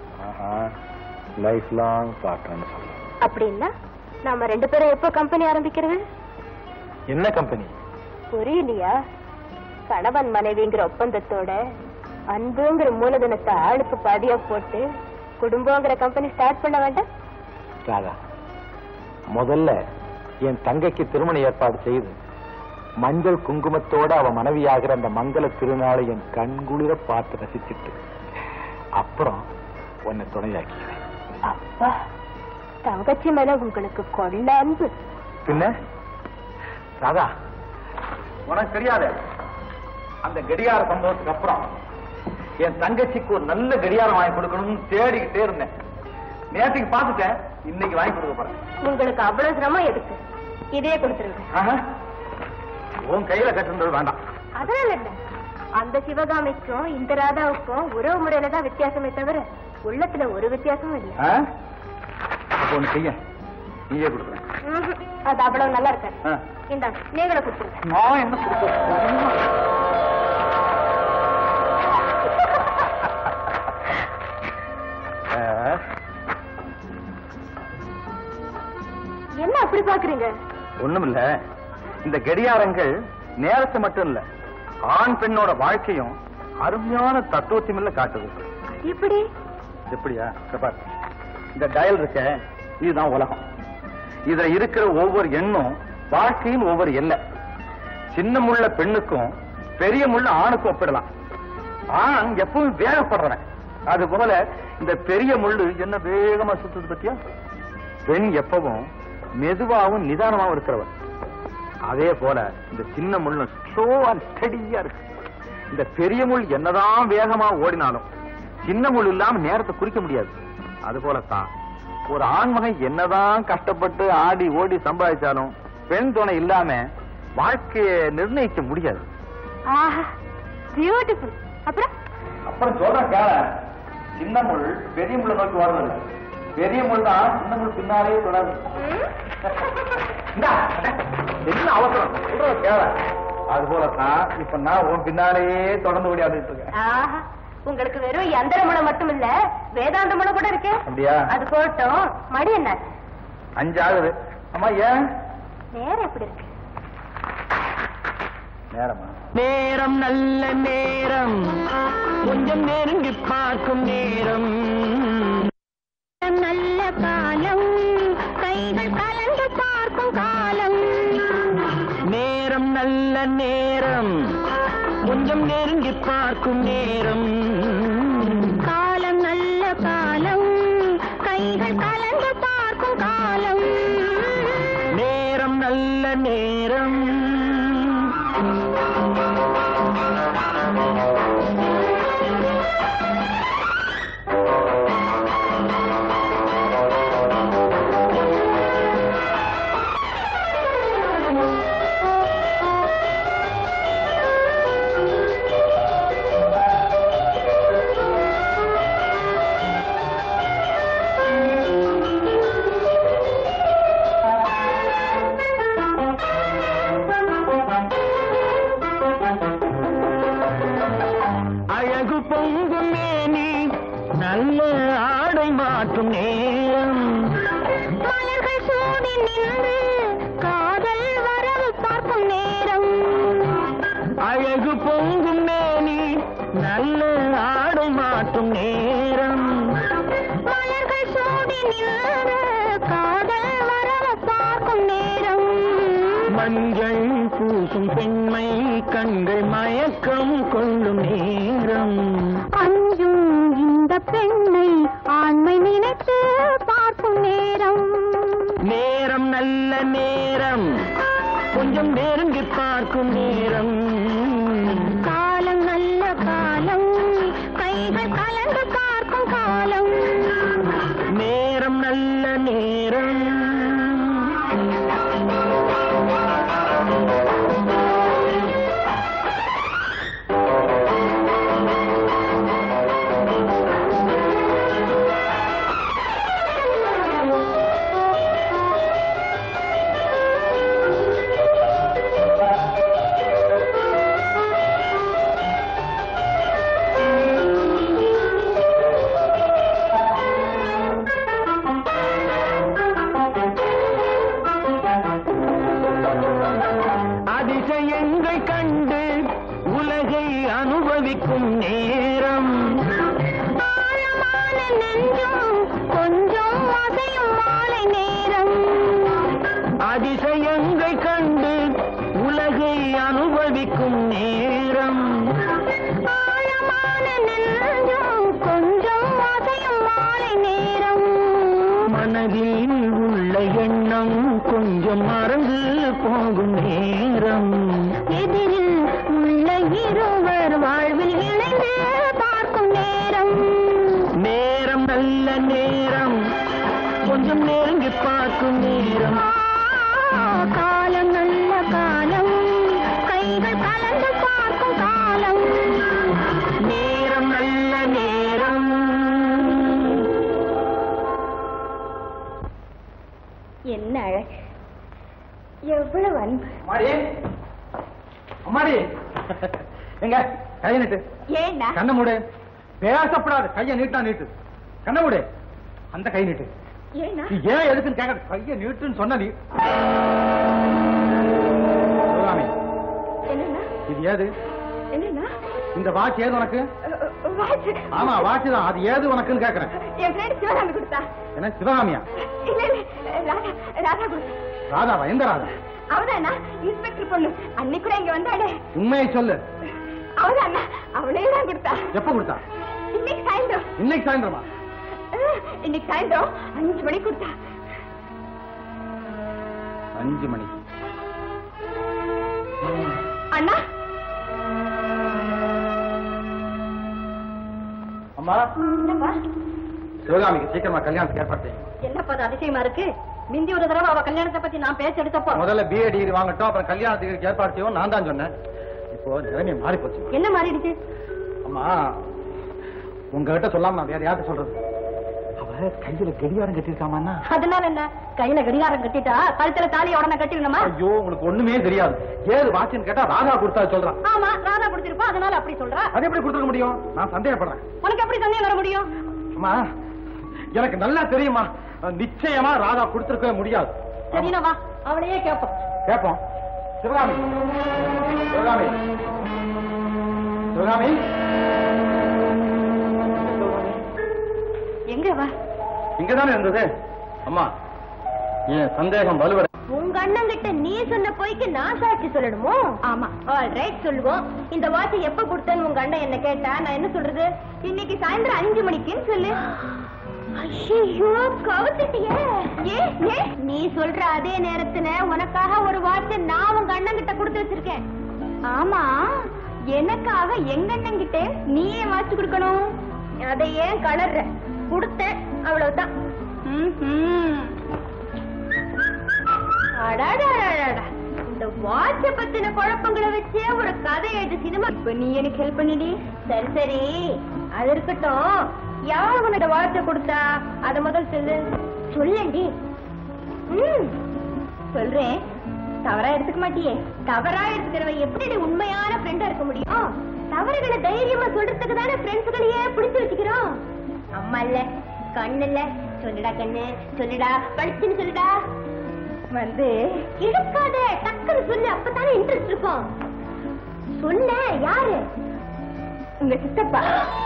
Life long partner. அப்படின்னா நாம ரெண்டு பேரும் எப்போ கம்பெனி ஆரம்பிக்கிறது? என்ன கம்பெனி? புரியலையா? கணவன் மனைவிங்கிற ஒப்பந்தத்தோட அன்புங்கிற மூலதனத்தை ஆளுக்கு பாதியா போட்டு குடும்பங்கிற கம்பெனி ஸ்டார்ட் பண்ண வேண்டாம்? ராதா, முதல்ல என் தங்கைக்கு திருமண ஏற்பாடு செய்து மஞ்சள் குங்குமத்தோட அவ மனைவியாகிற அந்த மங்கள திருநாளை என் கண்குளிர பார்த்து ரசிச்சுட்டு அப்புறம் உன்னை துணையாக்கிறேன். அப்பா, தங்கச்சி மேல உங்களுக்கு கொள்ள அன்பு. பின்ன ராதா, உனக்கு தெரியாது, அந்த கடியார சம்பவத்துக்கு அப்புறம் என் தங்கச்சிக்கு ஒரு நல்ல கடியாரம் வாங்கி கொடுக்கணும்னு தேடிக்கிட்டே இருந்தேன். நேற்றுக்கு பார்த்துட்டேன், இன்னைக்கு வாங்கி கொடுக்க போறேன். உங்களுக்கு அவ்வளவு சிரமம் எதுக்கு? இதே கொடுத்துருங்க. உன் கையில கட்டுறது வேண்டாம். அதனால இல்ல, அந்த சிவகாமிக்கும் இந்த ராதாவுக்கும் உறவு முறையில தான் வித்தியாசமே தவிர உள்ளத்துல ஒரு வித்தியாசமும் இல்லை. ஒண்ணு செய்ய நீயே கொடுக்குறேன். அது அவ்வளவு நல்லா இருக்காது. இந்த நீங்கள கொடுத்துருங்க. நான் என்ன கொடுக்க? என்ன அப்படி பாக்குறீங்க? ஒண்ணும் இல்ல, இந்த கடியாரங்கள் நேரத்தை மட்டும் இல்ல, ஆண் பெண்ணோட வாழ்க்கையும் அருமையான தத்துவத்தையும் காட்டுது. இப்படி எப்படியா? இந்த டயல் இருக்க, இதுதான் உலகம். இதுல இருக்கிற ஒவ்வொரு எண்ணும் வாழ்க்கையின் ஒவ்வொரு எல்லை. சின்ன முள்ள பெண்ணுக்கும் பெரிய முள்ள ஆணுக்கும் ஒப்பிடலாம். ஆண் எப்பவும் வேகப்படுறவன், அது போல இந்த பெரிய முள்ளு என்ன வேகமா சுத்துது பத்தியா? பெண் எப்பவும் மெதுவாகவும் நிதானமாகவும் இருக்கிறவன். அதே போல இந்த சின்ன முள்ளு ஸ்லோ அண்ட் ஸ்டடியா இருக்கு. இந்த பெரிய முள் என்னதான் வேகமா ஓடினாலும் சின்ன முள் இல்லாம நேரத்தை குறிக்க முடியாது. அது போலத்தான் ஒரு ஆண்மகன் என்னதான் கஷ்டப்பட்டு ஆடி ஓடி சம்பாதிச்சாலும் பெண் துணை இல்லாம வாழ்க்கையை நிர்ணயிக்க முடியாது. பியூட்டிஃபுல். அப்புறம் அப்புறம் சொல்ற கேள, சின்ன முள் பெரிய முள்ள நோக்கி வரதில்லை, பெரிய முள் தான் சின்ன முள் பின்னாலே தொடரும். என்ன அவசரம் சொல்ற கேள. அது போலத்தான் இப்ப நான் உன் பின்னாலேயே தொடர்ந்து ஓடியாடிட்டு இருக்கேன். உங்களுக்கு வெறும் யந்திர மனம் மட்டும் இல்ல வேதாந்த மனம் கூட இருக்கு. அப்படியா? அது போட்டோம். மடி என்ன அஞ்சு ஆகுது. அம்மா ஏன் நேரம் எப்படி இருக்கு? நேரமா? நேரம் நல்ல நேரம், கொஞ்சம் நெருங்கி பார்க்கும் நேரம். நல்ல காலம், கைகள் கலந்து பார்க்கும் காலம். நேரம் நல்ல நேரம், கொஞ்சம் நெருங்கி பார்க்கும் நேரம். காலம் நல்ல காலம், கைகள் கலந்து பார்க்கும் காலம். நேரம் நல்ல நேரம். அழகு பொங்கும் மேனி, நல்ல ஆடை மாற்றும் நேரம். மலர்கள் சூடி நின்று காதல் வரவு பார்க்கும் நேரம். அழகு பொங்கும் மேனி, நல்ல ஆடை மாற்றும் நேரம். மலர்கள் சூடி நின்று காதல் வரவு பார்க்கும் நேரம். மஞ்சள் பூசும் பெண்மை கண்கள் மயக்கம் கொள்ளும் நேரம். அஞ்சும் இந்த பெண்ணை ஆண்மை நினைத்து பார்க்கும் நேரம். நேரம் நல்ல நேரம், கொஞ்சம் நெருங்கி பார்க்கும் நேரம். காலம் நல்ல காலம், கைகள் கலந்து பார்க்கும் காலம். நேரம் நல்ல நேரம். அதிசயங்கள் கண்டு உலகை அனுபவிக்கும் நேரம். ஆழமான நெஞ்சும் கொஞ்சம் அசையும் மாலை நேரம். அதிசயங்கள் கண்டு உலகை அனுபவிக்கும் நேரம். ஆழமான நெஞ்சும் கொஞ்சம் அசையும் மாலை நேரம். மனதில் உள்ள எண்ணம் கொஞ்சம் மறந்து போகும் நேரம். எதிரில் உள்ள இருவர் வாழ்வில் இணைந்து பார்க்கும் நேரம். நேரம் நல்ல நேரம், கொஞ்சம் நெருங்கி பார்க்கும் நேரம். காலம் நல்ல காலம், கைகள் கலந்து பார்க்கும் காலம். நேரம் நல்ல நேரம். என்ன அழகு, எவ்வளவு அன்பு. அம்மாடி அம்மாடி எங்க கையை நீட்டு. ஏன்னா கண்ண மூடு. பேசப்படாது. கையை நீட்டா நீட்டு. கண்ண மூடு. அந்த கை நீட்டு. ஏன்னா நீ ஏன் எதுக்குன்னு கேட்க. கையை நீட்டுன்னு சொன்ன நீ. சிவகாமி, என்னன்னா இது ஏது? என்னன்னா இந்த வாட்ச் ஏது உனக்கு? வாட்ச். ஆமா வாட்ச் தான். அது ஏது உனக்குன்னு கேக்குறேன். என் ஃப்ரெண்ட் சிவகாமி கொடுத்தா. என்ன சிவகாமியா? இல்ல இல்ல ராதா ராதா கொடுத்தா. ராதாவா? எந்த ராதா? அவதானா இன்ஸ்பெக்டர் பொண்ணு அன்னைக்கு கூட இங்க வந்தாடே. உண்மையை சொல்லு. அவதானா அவளே தான் கொடுத்தா. எப்ப கொடுத்தா? இன்னைக்கு சாயந்தரம். இன்னைக்கு சாயந்தரமா? இன்னைக்கு சாயந்தரம் அஞ்சு மணிக்கு கொடுத்தா. அஞ்சு மணிக்கு? அண்ணா அம்மா என்னப்பா சிவகாமிக்கு சீக்கிரமா கல்யாணத்துக்கு ஏற்பாடு செய்யுங்க. என்னப்பா அது அதிசயமா இருக்கு? மிந்தி ஒரு தடவை அவ கல்யாணத்தை பத்தி நான் பேச எடுத்தப்போ முதல்ல பிஏ டிகிரி வாங்கட்டும், அப்புறம் கல்யாணத்துக்கு ஏற்பாடு செய்வோம் நான் தான் சொன்னேன். இப்போ நிலைமை மாறி போச்சு. என்ன மாறிடுச்சு? அம்மா உங்ககிட்ட சொல்லாம நான் வேற யார்கிட்ட சொல்றது? அவ கையில கடிகாரம் கட்டிருக்காமா? அதனால என்ன, கையில கடிகாரம் கட்டிட்டா கழுத்துல தாலியை உடனே கட்டிடணுமா? ஐயோ, உங்களுக்கு ஒண்ணுமே தெரியாது. ஏது வாட்சின்னு கேட்டா ராதா கொடுத்தா சொல்றான். ஆமா, ராதா கொடுத்திருப்பா, அதனால அப்படி சொல்றா. அது எப்படி கொடுத்துக்க முடியும்? நான் சந்தேகப்படுறேன். உனக்கு எப்படி சந்தேகம் வர முடியும்? அம்மா, எனக்கு நல்லா தெரியுமா, நிச்சயமா ராதா கொடுத்திருக்கவே முடியாது. சரினா வா, அவளையே கேட்போம். கேட்போம். சிவகாமி, சிவகாமி, சிவகாமி, எங்க வா? இங்கதானே இருந்தது. அம்மா, ஏன் சந்தேகம் வலுவடை? உங்க அண்ணன் கிட்ட நீ சொன்ன போய்க்கு நான் சாட்சி சொல்லணுமோ? ஆமா, ஆல் ரைட், சொல்லுவோம். இந்த வாட்சை எப்ப கொடுத்தேன்னு உங்க அண்ணன் என்ன கேட்டா நான் என்ன சொல்றது? இன்னைக்கு சாயந்தரம் அஞ்சு மணிக்குன்னு சொல்லு. ஐயோ, கவுத்துட்டியே. ஏ ஏ நீ சொல்ற அதே நேரத்துல உனக்காக ஒரு வாட்சை நான் உங்க அண்ணன் கிட்ட கொடுத்து வச்சிருக்கேன். ஆமா, எனக்காக எங்க அண்ணன் கிட்ட நீயே வாட்சி கொடுக்கணும். அதை ஏன் கலர்ற? கொடுத்தேன், அவ்வளவுதான். இந்த வாட்ச பத்தின குழப்பங்களை வச்சே ஒரு கதை எழுது சினிமா. இப்ப நீ எனக்கு ஹெல்ப் பண்ணிடி. சரி சரி, அது இருக்கட்டும். யார் உனக்கு வாட்ச கொடுத்தா அத முதல் சொல்லு. சொல்லண்டி. ம், சொல்றேன். தவறா எடுத்துக்க மாட்டியே? தவறா எடுத்துக்கிறவன் எப்படி உண்மையான ஃப்ரெண்டா இருக்க முடியும்? தவறுகளை தைரியமா சொல்றதுக்கு தானே ஃப்ரெண்ட்ஸ்களையே பிடிச்சு வச்சுக்கிறோம். அம்மா இல்ல, கண்ணு இல்ல. சொல்லுடா கண்ணு, சொல்லுடா, படிச்சுன்னு சொல்லுடா. வந்து இழுக்காத, டக்குன்னு சொல்லு, அப்பதானே இன்ட்ரெஸ்ட் இருக்கும். சொன்ன யாரு? உங்க சித்தப்பா.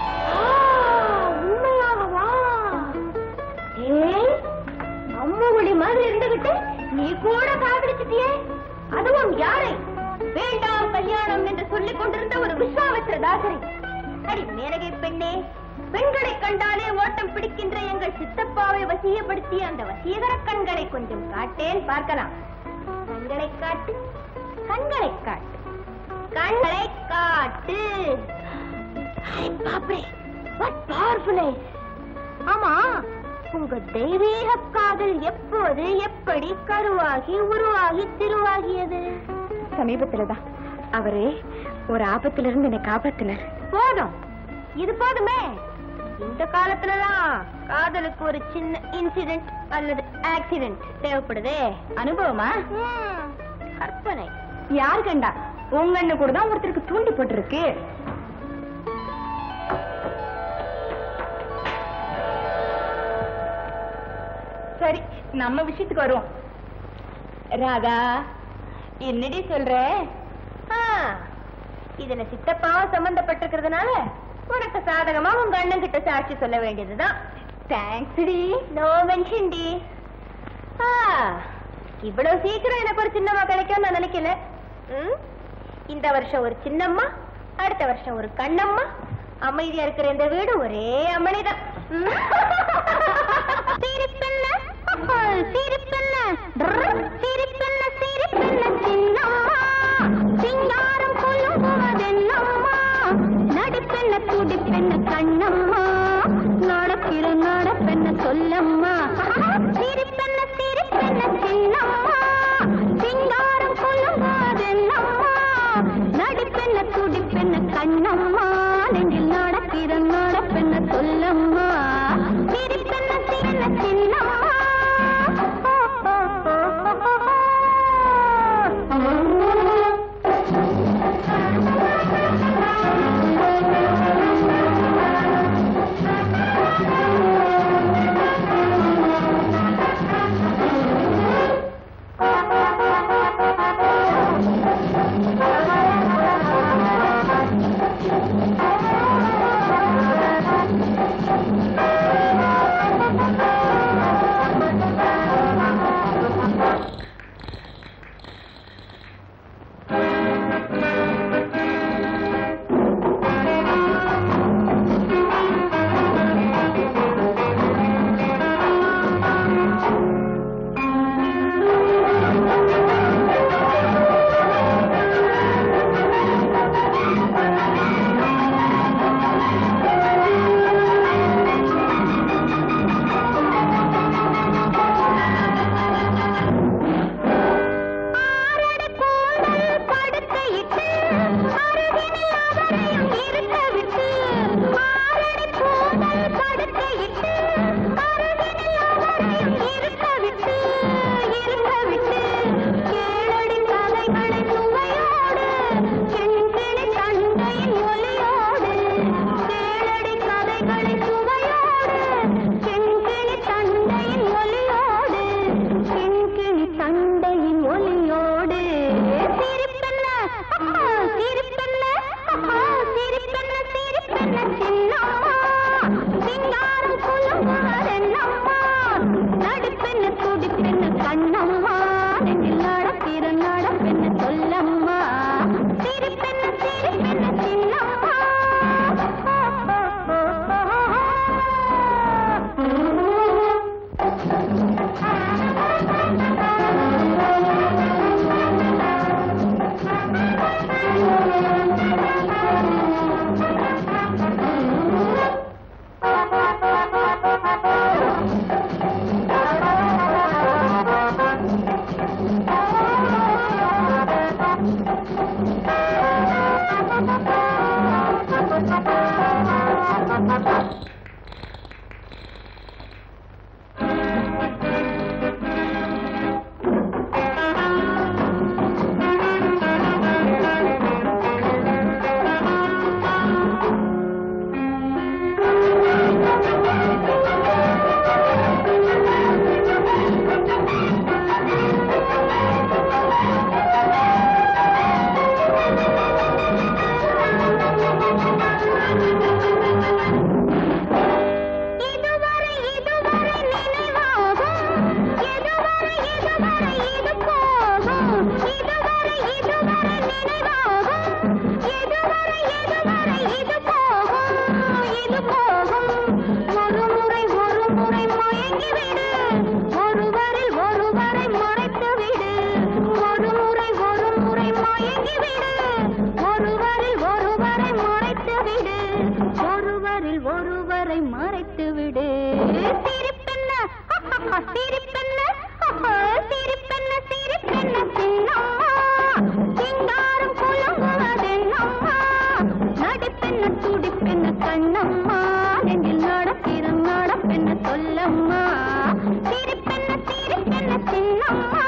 உண்மையாகவா? ஏய், அம்மா ஒளி மாதிரி இருந்துகிட்டு நீ கூட காதலிச்சிட்டியே, அதுவும் யாரை? வேண்டாம் கல்யாணம் என்று சொல்லிக் கொண்டிருந்த ஒரு விஸ்வாமித்திர தாசரை. அடி மேனகை பெண்ணே, பெண்களை கண்டாலே ஓட்டம் பிடிக்கின்ற எங்கள் சித்தப்பாவை வசியப்படுத்தி அந்த வசீகர கண்களை கொஞ்சம் காட்டேன், பார்க்கலாம். கண்களை காட்டு, கண்களை காட்டு, கண்களை காட்டு. பாப்பே, வாட் பவர்ஃபுல் ஐஸ். ஆமா, உங்க தெய்வீக காதல் எப்போது, எப்படி கருவாகி உருவாகி திருவாகியது? சமீபத்துலதான். அவரு ஒரு ஆபத்துல இருந்து என்னை காப்பாத்தினார். போதும், இது போதுமே. இந்த காலத்துலலாம் காதலுக்கு ஒரு சின்ன இன்சிடென்ட் அல்லது ஆக்சிடென்ட் தேவைப்படுதே. அனுபவமா? கற்பனை. யார் கண்டா? உங்க அண்ணன் கூட தான் ஒருத்தருக்கு தூண்டி போட்டிருக்கு. சரி, நம்ம விஷயத்துக்கு வருவோம். ராதா, என்னடி சொல்ற? இதுல சித்தப்பாவும் சம்பந்தப்பட்டிருக்கிறதுனால உனக்கு சாதகமா உங்க அண்ணன் கிட்ட சாட்சி சொல்ல வேண்டியதுதான். தேங்க்ஸ் டி. நோ மென்ஷன் டி. இவ்வளவு சீக்கிரம் எனக்கு ஒரு சின்னம்மா கிடைக்கும் நான் நினைக்கல. இந்த வருஷம் ஒரு சின்னம்மா, அடுத்த வருஷம் ஒரு கண்ணம்மா. அமைதியா இருக்கிற இந்த வீடு ஒரே அம்மனிதான். சிரிப்பென்ன சிரிப்பென்ன சிரிப்பென்ன சிரிப்பென்ன சின்னம்மா, சிங்காரம் கொல்லுவதென்னம்மா, நடுப்பென்ன துடிப்பென்ன கண்ணம்மா, நடக்கிற நடப்பென்ன சொல்லம்மா. சிரிப்பென்ன சிரிப்பென்ன சின்னம்மா, சிங்காரம் கொல்லுவதென்னம்மா, நடுப்பென்ன துடிப்பென்ன கண்ணம்மா, நெஞ்சில் நடக்கிற நடப்பென்ன சொல்லம்மா. சிரிப்பென்ன சிரிப்பென்ன சிரிப்பென்ன சிரிப்பென்ன சின்னம்மா சிங்காரம் குலுங்குவதென்னம்மா நடிப்பென்ன துடிப்பென்ன கண்ணம்மா நெஞ்சில் நடக்கிற நடப்பென்ன சொல்லம்மா சிரிப்பென்ன சிரிப்பென்ன சின்னம்மா.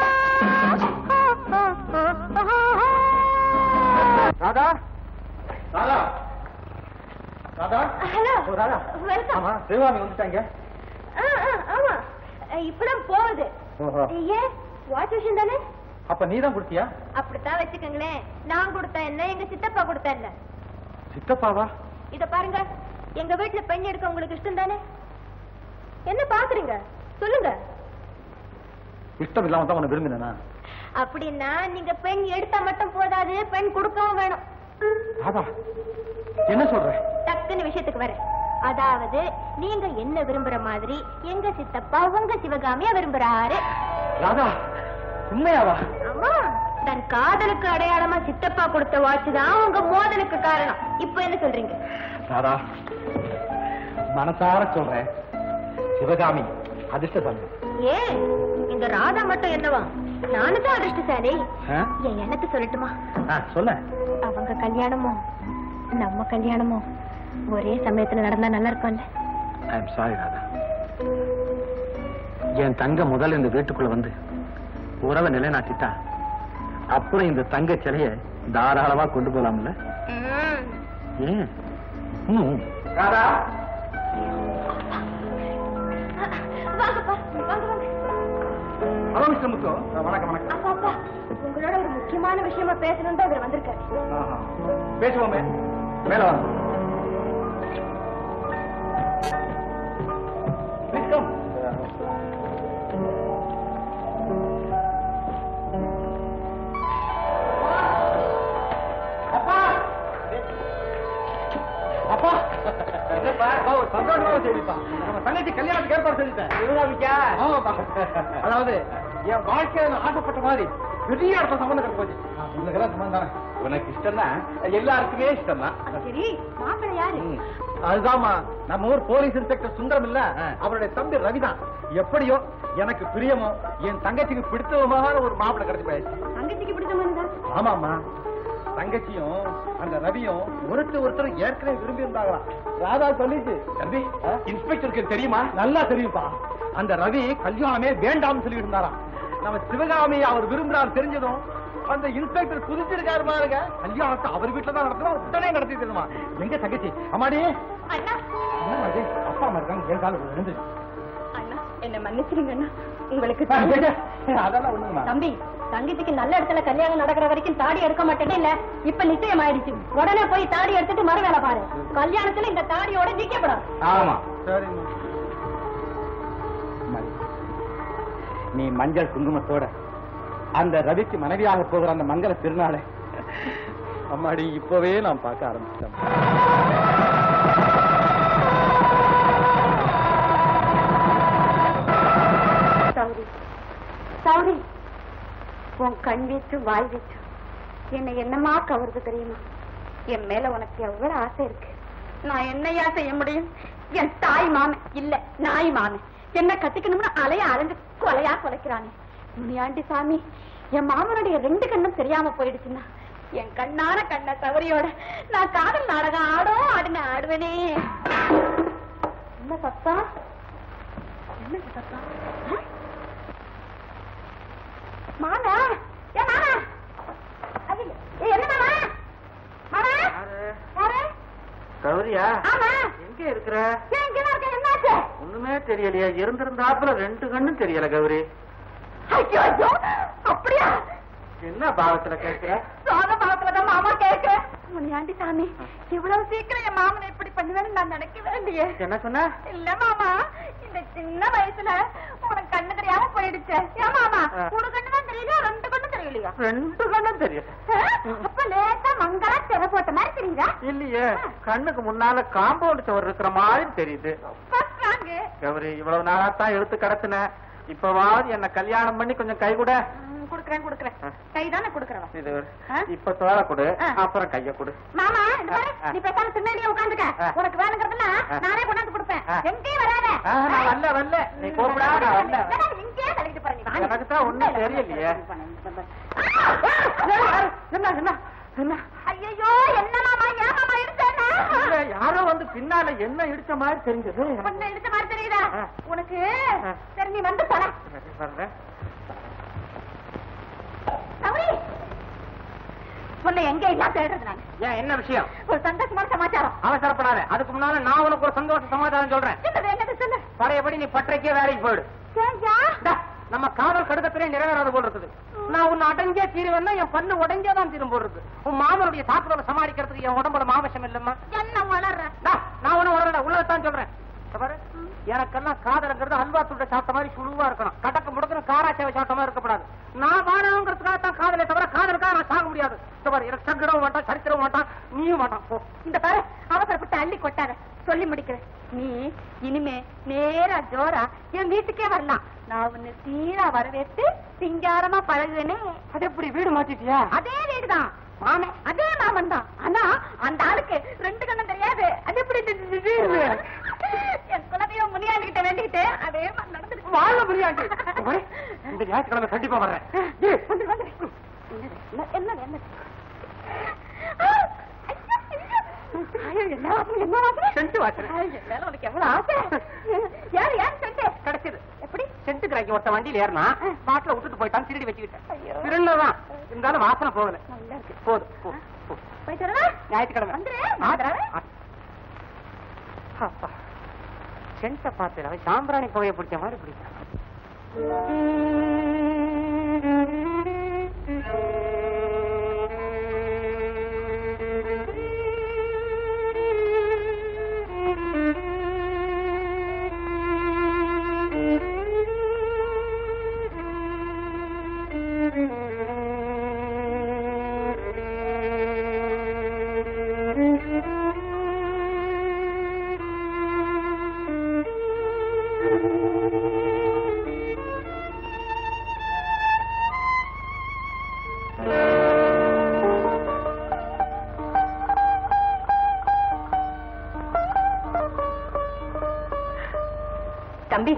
Radha Radha Radha hello oh, Radha welcome. ஆமா சிவகாமி வந்துட்டாங்க. ஆமா இப்பதான் போகுது. ஓஹோ. ஏன் வாட்ச் மிஷின் தானே? அப்ப நீதான் கொடுத்தியா? அப்படித்தான் வச்சுக்கோங்களேன். நான் கொடுத்தேன் என்ன, எங்க சித்தப்பா கொடுத்தேன் என்ன. சித்தப்பாவா? இத பாருங்க, எங்க வீட்டுல பெண் எடுக்க உங்களுக்கு இஷ்டம் தானே? என்ன பாக்குறீங்க சொல்லுங்க. இஷ்டம் இல்லாம தான் உன்னை விரும்பினா? அப்படின்னா நீங்க பெண் எடுத்தா மட்டும் போதாது, பெண் கொடுக்கவும் வேணும். ராதா என்ன சொல்ற? டக்குன்னு விஷயத்துக்கு வரேன். அதாவது நீங்க என்ன விரும்புற மாதிரி எங்க சித்தப்பா உங்க சிவகாமியா விரும்புறாரு. ராதா உண்மையாவா? ஆமா, தன் காதலுக்கு அடையாளமா சித்தப்பா கொடுத்த வாட்ச் தான் உங்க மோதலுக்கு காரணம். இப்ப என்ன சொல்றீங்க? ராதா மனசார சொல்றேன், சிவகாமி அதிர்ஷ்டசாலி. ஏன் இந்த ராதா மட்டும் என்னவா? நானும் தான் அதிர்ஷ்டசாலி. என் எண்ணத்தை சொல்லட்டுமா? சொல்ல. அவங்க கல்யாணமும் நம்ம கல்யாணமும் ஒரே சமயத்துல நடந்தா நல்லா இருக்கும்ல. ஐ அம் சாரி ராதா. என் தங்க முதல்ல இந்த வீட்டுக்குள்ள வந்து உறவை நிலைநாட்டிட்டா அப்புறம் இந்த தங்க சிலைய தாராளமா கொண்டு போலாம்ல. ஏன் ராதா? வாங்கப்பா, வாங்க வாங்க. Hello mister Muthu. வணக்கம் வணக்கம். அப்பா அப்பா, உங்களோட ஒரு முக்கியமான விஷயமா பேசணும்னு தான் இவர் வந்திருக்காரு. பேசுவோமே, மேல வாங்க. அப்பா சந்தோஷமா செய்திப்பா. நம்ம தங்கச்சி கல்யாணத்துக்கு ஏற்பாடு செஞ்சுட்டேன். ஆமாப்பா. அதாவது என் வாழ்க்கையில ஆசைப்பட்ட மாதிரி பெரிய இடத்துல சம்பந்தம் கிடைச்சு போச்சு. உனக்கு சம்பந்தம் தானே? உனக்கு இஷ்டம் தான், எல்லாருக்குமே இஷ்டம் தான். சரி, மாப்பிள்ளை யாரு? அதுதான்மா நம்ம ஊர் போலீஸ் இன்ஸ்பெக்டர் சுந்தரம் இல்ல, அவருடைய தம்பி ரவிதான். எப்படியோ எனக்கு பிரியமோ என் தங்கச்சிக்கு பிடித்தமான ஒரு மாப்பிள்ளை கிடைச்சு போயாச்சு. தங்கச்சிக்கு பிடிச்ச மாதிரி தான். ஆமாமா, தங்கச்சியும் அந்த ரவியும் ஒருத்தர் ஒருத்தர் ஏற்கனவே விரும்பி இருந்தாங்களா. ராதா சொல்லிச்சு. ரவி இன்ஸ்பெக்டருக்கு தெரியுமா? நல்லா தெரியும்பா. அந்த ரவி கல்யாணமே வேண்டாம்னு சொல்லி இருந்தாராம். நம்ம சிவகாமி அவர் விரும்புறாரு தெரிஞ்சதும் அந்த இன்ஸ்பெக்டர் குதிச்சிருக்காரு பாருங்க. கல்யாணத்தை அவர் வீட்டுல தான் நடத்தணும், உடனே நடத்தி தருமா. எங்க தங்கச்சி அம்மாடி அண்ணா, அப்பா அம்மா இருக்காங்க, என் கால விழுந்து. அண்ணா என்ன மன்னிச்சிருங்க அண்ணா. உங்களுக்கு அதெல்லாம் ஒண்ணுமா தம்பி, தங்கச்சிக்கு நல்ல இடத்துல கல்யாணம் நடக்கிற வரைக்கும் தாடி எடுக்க மாட்டேனே இல்ல, இப்ப நிச்சயம் ஆயிடுச்சு. உடனே போய் தாடி எடுத்துட்டு மறு வேலை பாரு. கல்யாணத்துல இந்த தாடியோட நிக்கப்படாது. ஆமா சரி. நீ மஞ்சள் குங்குமத்தோட அந்த ரவிக்கு மனைவியாக போகிற அந்த மங்கள திருநாளை அம்மாடி இப்பவே நான் பார்க்க ஆரம்பிச்சேன். சௌரி சௌரி, உன் கண் வீச்சு வாய் வீச்சு என்னை என்னமா கவருது தெரியுமா? என் மேல உனக்கு எவ்வளவு ஆசை இருக்கு. நான் என்னையா செய்ய முடியும்? என் தாய் மாமன் இல்ல நாய் மாமன் என்ன கட்டிக்கணும்னு அலைய அலைஞ்சு கொலையா கொலைக்கிறானே. முனியாண்டி சாமி, என் மாமனுடைய ரெண்டு கண்ணும் தெரியாம போயிடுச்சுன்னா என் கண்ணான கண்ண சவரியோட நான் காதல் நாடகம் ஆடும் ஆடுன ஆடுவேனே. என்ன சத்தம்? என்ன சத்தம்? மாமா, ஏ மாமா, என்ன மாமா? மாமா யாரு? கௌரியா? ஆமா. எங்க இருக்கிற? எங்கதான் இருக்க? என்னாச்சு? ஒண்ணுமே தெரியலையா? இருந்திருந்தாப்புல ரெண்டு கண்ணும் தெரியல கௌரி. ஐயோ ஐயோ, அப்படியா? என்ன பாவத்துல கேட்கிற? சோக பாவத்துலதான் மாமா கேட்க. முனியாண்டி சாமி, இவ்வளவு சீக்கிரம் என் மாமனை இப்படி பண்ணுவேன்னு நான் நினைக்கவே இல்லையே. என்ன சொன்ன? இல்ல மாமா, இந்த சின்ன வயசுல உனக்கு கண்ணு தெரியாம போயிடுச்சு. ஏன் மாமா, உனக்கு கண்ணு தான் தெரியலையா? ரெண்டு கண்ணு தெரியலையா? ரெண்டு கண்ணும் தெரியல. அப்ப லேசா மங்களா திரை போட்ட மாதிரி தெரியுதா? இல்லையே, கண்ணுக்கு முன்னால காம்பவுண்ட் சுவர் இருக்கிற மாதிரி தெரியுது. கௌரி, இவ்வளவு நாளா தான் எடுத்து கடத்தின, இப்பவாவது என்ன கல்யாணம் பண்ணி கொஞ்சம் கை கூட. குடுக்கறேன் குடுக்கறேன் கைதானே குடுக்கறவன் இது இப்ப தோலை கொடு, அப்புறம் கைய கொடு. மாமா இந்த பாரு, நீ பேசாம பின்னாடியே உட்காந்துக்க. உனக்கு வேணுங்கிறதெல்லாம் நானே கொண்டாந்து கொடுப்பேன். எங்கேயும் வராத. நான் வரல வரல, நீ கூப்பிடாத, நான் வரல. இங்கேயே கலக்கிட்டு பாருங்க. எனக்கு தான் ஒண்ணும் தெரியலையே. என்ன என்ன என்ன? ஐயோ என்ன மாமா, ஏன் மாமா இடிச்சேன்னா? யாரோ வந்து பின்னால என்ன இடிச்ச மாதிரி தெரிஞ்சது. உன்னை இடிச்ச மாதிரி தெரியுதா உனக்கு? சரி நீ வந்து போற. உன்னை எங்க எல்லாம் தேடுறது நான். ஏன் என்ன விஷயம்? ஒரு சந்தோஷமான சமாச்சாரம். அவசரப்படாத, அதுக்கு முன்னால நான் உனக்கு ஒரு சந்தோஷ சமாச்சாரம் சொல்றேன். என்னது என்னது சொல்லு. பழையபடி நீ பற்றைக்கே வேலைக்கு போயிடு. நம்ம காதல் கடுக்கத்திலே நிறைவேறாத போல் இருக்குது. நான் உன்னை அடைஞ்சே தீருவேன்னா என் பல்லு உடைஞ்சேதான் தீரும் போல் இருக்கு. உன் மாமனுடைய தாக்குதலை சமாளிக்கிறதுக்கு என் உடம்புல மாவசம் இல்லம்மா. என்ன வளர்ற? நான் ஒண்ணு வளரல, உள்ளதான் சொல்றேன். எனக்கெல்லாம் காதலுங்கிறது அல்வா துண்டை சாப்பிட்ட மாதிரி சுழுவா இருக்கணும். கடக்க முடக்கணும் காராச்சேவை சாப்பிட்ட மாதிரி இருக்கக்கூடாது. நான் வாழணுங்கிறதுக்காகத்தான் காதலை தவிர காதலுக்காக நான் சாக முடியாது. எனக்கு சங்கடவும் மாட்டான், சரித்திரவும் மாட்டான், நீயும் மாட்டான். போ. இந்த பாரு, அவசரப்பட்டு அள்ளி கொட்டார. சொல்லி முடிக்கிறேன். நீ இனிமே நேரா ஜோரா என் வீட்டுக்கே வரலாம். நான் உன்னை சீரா வரவேற்று சிங்காரமா பழகுவேனே. அது எப்படி வீடு மாத்திட்டியா? அதே வீடுதான் மாமன், அதே மாமன் தான். ஆனா அந்த ஆளுக்கு ரெண்டு கண்ணும் தெரியாது. அது எப்படி வீடு? என் குலதெய்வம் முனியாண்டிகிட்ட வேண்டிக்கிட்டு அதே மாதிரி நடந்துட்டு வாழ முடியாது. இந்த ஞாயிற்றுக்கிழமை கண்டிப்பா வர்றேன். என்ன என்ன உனக்கு எவ்வளவு ஆசை? யாரு யாரு சென்ட் கிடைச்சது? எப்படி சென்ட் கிராக்கி ஒருத்த வண்டியில ஏறினா பாட்டில விட்டுட்டு போயிட்டான், திருடி வச்சுக்கிட்டேன். திருநதான் இருந்தாலும் வாசனை போகல. போதும் போயிட்டு ஞாயிற்றுக்கிழமை வந்துரு. சென்ட்டை பார்த்து சாம்பிராணி புகையை பிடிச்ச மாதிரி பிடிக்கும். தம்பி,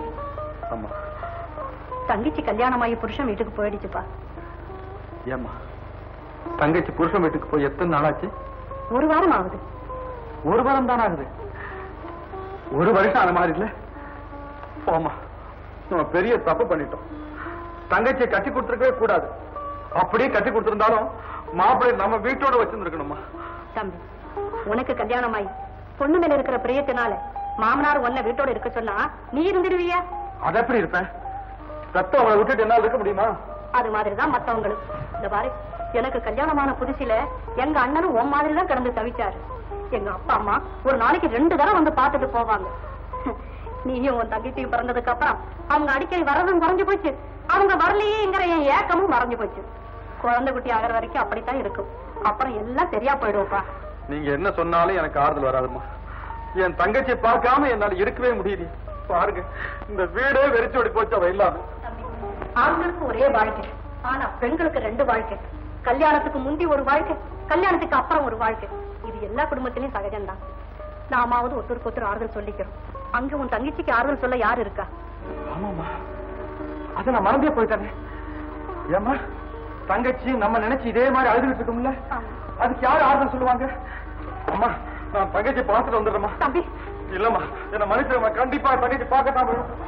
தங்கச்சி கல்யாணமாயி புருஷன் வீட்டுக்கு போயிடுச்சுப்பா. ஏம்மா, தங்கச்சி புருஷன் வீட்டுக்கு போய் எத்தனை நாளாச்சு? ஒரு வாரம் ஆகுது. ஒரு வாரம் தானே ஆகுது? ஒரு வருஷம் அந்த மாதிரி இல்ல. போமா, நம்ம பெரிய தப்பு பண்ணிட்டோம். தங்கச்சியை கட்டி கொடுத்துருக்கவே கூடாது. அப்படியே கட்டி கொடுத்திருந்தாலும் மாப்பிள்ளை நம்ம வீட்டோட வச்சிருந்துருக்கணுமா? தம்பி, உனக்கு கல்யாணமாயி பொண்ணு மேல இருக்கிற பிரியத்தினால மாமனார் ஒன்ன வீட்டோட இருக்க சொன்னா நீ இருந்துடுவியா? அது எப்படி இருப்பேன்? ரத்தம் அவளை விட்டுட்டு என்னால இருக்க முடியுமா? அது மாதிரிதான் மத்தவங்களும். இந்த பாரு, எனக்கு கல்யாணமான புதுசில எங்க அண்ணனும் உன் மாதிரி தான் கிடந்து தவிச்சாரு. எங்க அப்பா அம்மா ஒரு நாளைக்கு ரெண்டு தடவை வந்து பார்த்துட்டு போவாங்க. நீயும் உன் தங்கச்சியும் பிறந்ததுக்கு அப்புறம் அவங்க அடிக்கடி வரதும் குறைஞ்சு போச்சு. அவங்க வரலையேங்கிற என் ஏக்கமும் மறைஞ்சு போச்சு. குழந்தை குட்டி ஆகிற வரைக்கும் அப்படித்தான் இருக்கும். அப்புறம் எல்லாம் சரியா போயிடுவோப்பா. நீங்க என்ன சொன்னாலும் எனக்கு ஆறுதல் வராதுமா. என் தங்கச்சியை பார்க்காம என்னால இருக்கவே முடியுது. பாருங்க, இந்த வீடே வெறிச்சோடி போச்சு அவ இல்லாம. ஆண்களுக்கு ஒரே வாழ்க்கை, ஆனா பெண்களுக்கு ரெண்டு வாழ்க்கை. கல்யாணத்துக்கு முந்தி ஒரு வாழ்க்கை, கல்யாணத்துக்கு அப்புறம் ஒரு வாழ்க்கை. இது எல்லா குடும்பத்திலயும் சகஜம்தான். நாமாவது ஒருத்தருக்கு ஒருத்தர் ஆறுதல் சொல்லிக்கிறோம். அங்க உன் தங்கச்சிக்கு ஆறுதல் சொல்ல யாரு இருக்கா? ஆமாமா, அத நான் மறந்தே போயிட்டேன். ஏமா, தங்கச்சி நம்ம நினைச்சு இதே மாதிரி அழுதுகிட்டு இருக்கோம்ல, அதுக்கு யாரு ஆறுதல் சொல்லுவாங்க? அம்மா, நான் தங்கச்சி பார்த்துட்டு வந்துடுறேம்மா. தம்பி இல்லம்மா, என்ன மனுஷன் கண்டிப்பா தங்கச்சி பார்க்கத்தான்.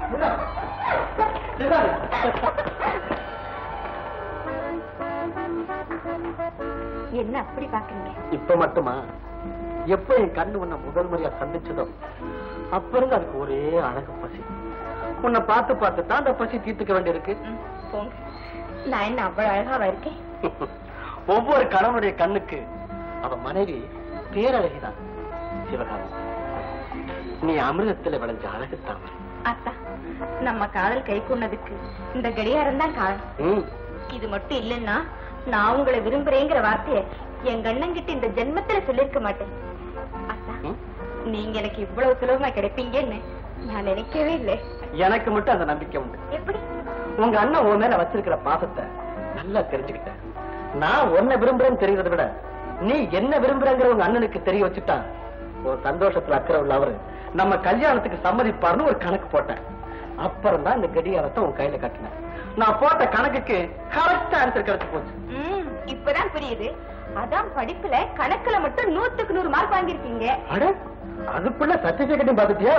என்ன அப்படி பாக்குறீங்க? இப்ப மட்டுமா? எப்ப என் கண்ணு உன்னை முதல் முறையா சந்திச்சதோ அப்ப இருந்து அதுக்கு ஒரே அழகு பசி. உன்னை பார்த்து பார்த்து தான் அந்த பசி தீர்த்துக்க வேண்டியிருக்கு. நான் என்ன அவ்வளவு அழகாவா இருக்கேன்? ஒவ்வொரு கணவனுடைய கண்ணுக்கு அவ மனைவி பேரழகிதான். சிவகாமி, நீ அமிர்தத்துல விளைஞ்ச அழகுத்தான். அத்தா, நம்ம காதல் கை கொண்டதுக்கு இந்த கடியாரம் தான் காரணம். இது மட்டும் இல்லைன்னா நான் உங்களை விரும்புறேங்கிற வார்த்தைய என் கண்ணங்கிட்ட இந்த ஜென்மத்துல சொல்லிருக்க மாட்டேன். அத்தா, நீங்க எனக்கு இவ்வளவு சுலபமா கிடைப்பீங்கன்னு நான் நினைக்கவே இல்லை. எனக்கு மட்டும் அந்த நம்பிக்கை உண்டு. எப்படி? உங்க அண்ணன் உன் மேல வச்சிருக்கிற பாசத்தை நல்லா தெரிஞ்சுக்கிட்டேன். நான் உன்னை விரும்புறேன்னு தெரியறதை விட நீ என்ன விரும்புறங்கிற உங்க அண்ணனுக்கு தெரிய வச்சுட்டா ஒரு சந்தோஷத்துல அக்கறை உள்ள அவரு நம்ம கல்யாணத்துக்கு சம்மதிப்பாருன்னு ஒரு கணக்கு போட்டேன். அப்புறம் தான் இந்த கடிகாரத்தை உன் கையில கட்டினேன். நான் போட்ட கணக்குக்கு கரெக்டா ஆன்சர் கிடைச்சு போச்சு. இப்பதான் புரியுது. அதான் படிப்புல கணக்குல மட்டும் நூத்துக்கு நூறு மார்க் வாங்கிருக்கீங்க. அட அதுக்குள்ள சர்டிபிகேட்டும் பாத்துட்டியா?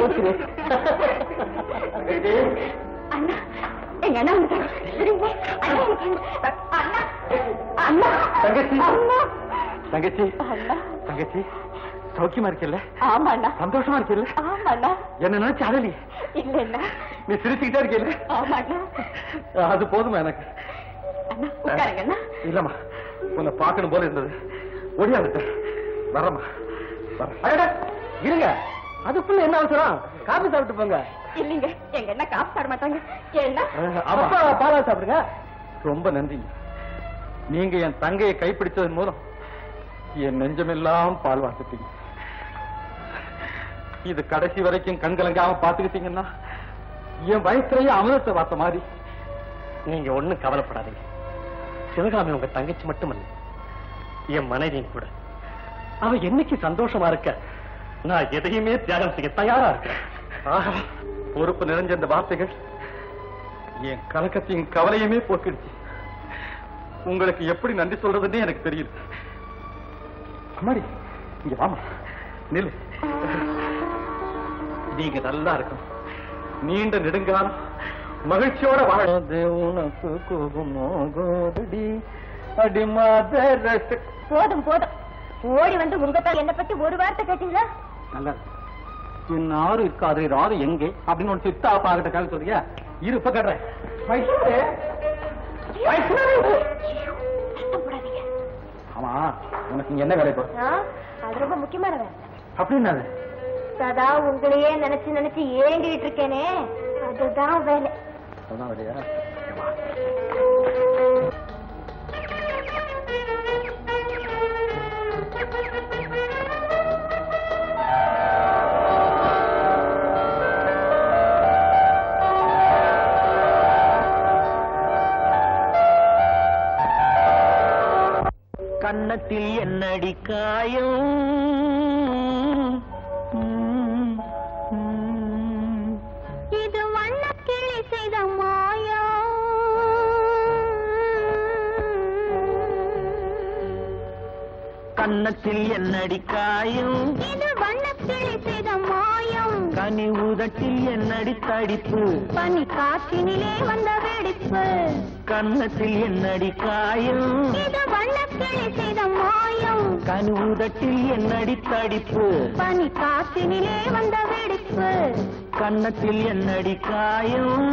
அண்ணா எங்க அண்ணா அண்ணா தங்கச்சி தங்கச்சி தங்கச்சி சௌக்கியமா இருக்கல? ஆமாண்ணா. சந்தோஷமா இருக்கல? ஆமாண்ணா. என்ன நினைச்சு அழலியே? இல்லண்ணா. நீ சிரிச்சுக்கிட்டே இருக்கல? ஆமாண்ணா. அது போதுமா எனக்கு? அண்ணா உட்காருங்கண்ணா. இல்லம்மா, உன்னை பார்க்கணும் போல இருந்தது. ஒடியாந்துட்ட வரமா இருங்க. அதுக்குள்ள என்ன அவசரம்? காபி சாப்பிட்டு போங்க. இல்லீங்க, எங்க என்ன காசு சாப்பிட மாட்டாங்க. ஏன்னா அப்பா பாலா சாப்பிடுங்க. ரொம்ப நன்றி. நீங்க என் தங்கையை கைப்பிடிச்சதன் மூலம் என் நெஞ்சமெல்லாம் பால் வாசிட்டீங்க. இது கடைசி வரைக்கும் கண்கலங்காம பாத்துக்கிட்டீங்கன்னா என் வயசுலயே அமிர்தத்தை வார்த்த மாதிரி. நீங்க ஒண்ணும் கவலைப்படாதீங்க. சிவகாமி உங்க தங்கச்சி மட்டுமல்ல, என் மனைவியும் கூட. அவ என்னைக்கு சந்தோஷமா இருக்க நான் எதையுமே தியாகம் செய்ய தயாரா இருக்கேன். ஆஹா, பொறுப்பு நிறைஞ்ச இந்த வார்த்தைகள் என் கலக்கத்தையும் கவலையுமே போக்கிடுச்சு. உங்களுக்கு எப்படி நன்றி சொல்றதுன்னே எனக்கு தெரியுது. அம்மாடி இங்க வாமா, நில்லு. நீங்க நல்லா இருக்கும். நீண்ட நெடுங்காலம் மகிழ்ச்சியோட வாழது உனக்கு கோபமோகோடி அடிமாத. போதும் போதும். ஓடி வந்து உங்கத்தான் என்ன பத்தி ஒரு வார்த்தை கேட்டீங்களா? நல்லா இன்னாரு இருக்காது ராது எங்கே அப்படின்னு ஒரு சித்தா பாக்கிட்ட கால சொல்றியா? இருப்ப கட்டுறேன். ஆமா, உனக்கு இங்க என்ன வேலை? அது ரொம்ப முக்கியமான வேலை. அப்படின்னா சதா உங்களையே நினைச்சு நினைச்சு ஏங்கிட்டு இருக்கேனே, அதுதான் வேலை. அதான் வேலையா? கன்னத்தில் என்னடி காயம், இது வண்ணக்கிளி செய்த மாயம். கன்னத்தில் என்னடி காயம், இது வண்ணக்கிளி செய்த மாயம். கனி உதட்டில் என்னடி தடிப்பு, பனி காற்றினிலே வந்த வெடிப்பு. கன்னத்தில் என்னடி காயம், இது வண்ணக்கிளி செய்த மாயம். கனி உதட்டில் என்னடி தடிப்பு, பனி காற்றினிலே வந்த வெடிப்பு. கன்னத்தில் என்னடி காயம்.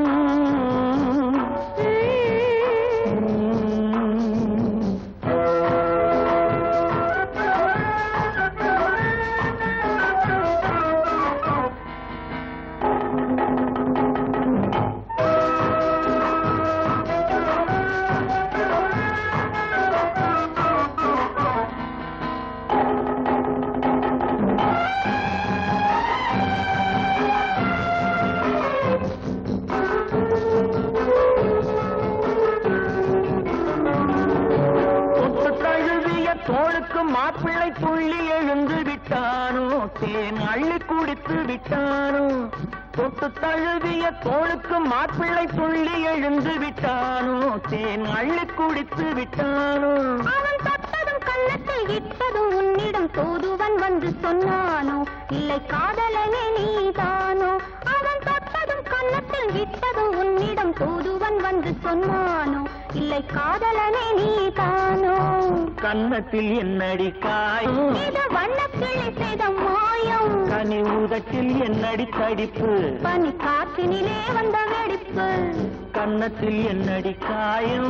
தோளுக்கு மாப்பிள்ளை துள்ளி எழுந்து விட்டானோ, தேன் அள்ளி குடித்து விட்டானோ. தொட்டு தழுவிய தோளுக்கு மாப்பிள்ளை துள்ளி எழுந்து விட்டானோ, தேன் அள்ளி குடித்து விட்டானோ. அவன் தொட்டதும் கன்னத்தில் இட்டதும் உன்னிடம் தூதுவன் வந்து சொன்னானோ, இல்லை காதலனே நீதானோ. அவன் தொட்டதும் கன்னத்தில் இட்டதும் உன்னிடம் தூதுவன் வந்து சொன்னானோ, இல்லை காதலனே நீதானோ. கன்னத்தில் என்னடி காயம், இது வண்ணக்கிளி செய்த மாயம். கனி உதட்டில் என்னடி தடிப்பு, பனி காற்றினிலே வந்த வெடிப்பு. கன்னத்தில் என்னடி காயம்.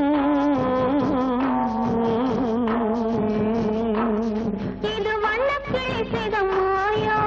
இது வண்ணக்கிளி செய்த மாயம்.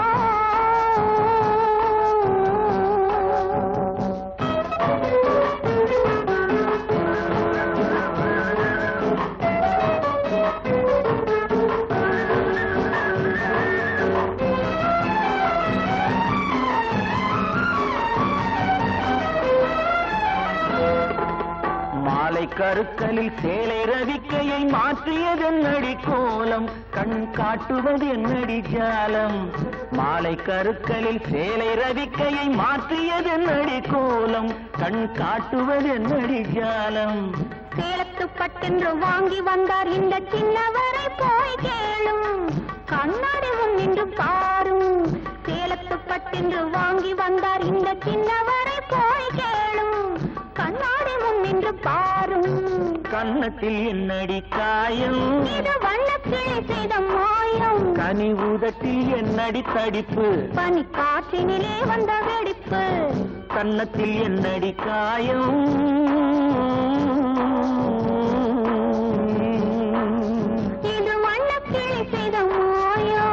மாலை மாலை கருக்கலில் சேலை ரவிக்கையை மாற்றியதென்னடி கோலம், கண் காட்டுவது என்னடி ஜாலம். மாலை கருக்கலில் சேலை ரவிக்கையை மாற்றியதென்னடி கோலம், கண் காட்டுவது என்னடி ஜாலம். சேலத்து பட்டென்று வாங்கி வந்தார் இந்த சின்னவரை போய் கேளும், கண்ணாடி முன் நின்று பாரும். சேலத்து பட்டென்று வாங்கி வந்தார் இந்த சின்னவரை போய் கேளும், கண்ணாடி முன் நின்று பாரும். கன்னத்தில் என்னடி காயம், இது வண்ணக்கிளி செய்த மாயம். கனி உதட்டில் என்னடி தடிப்பு, பனி காற்றினிலே வந்த வெடிப்பு. கன்னத்தில் என்னடி காயம், இது வண்ணக்கிளி செய்த மாயம்.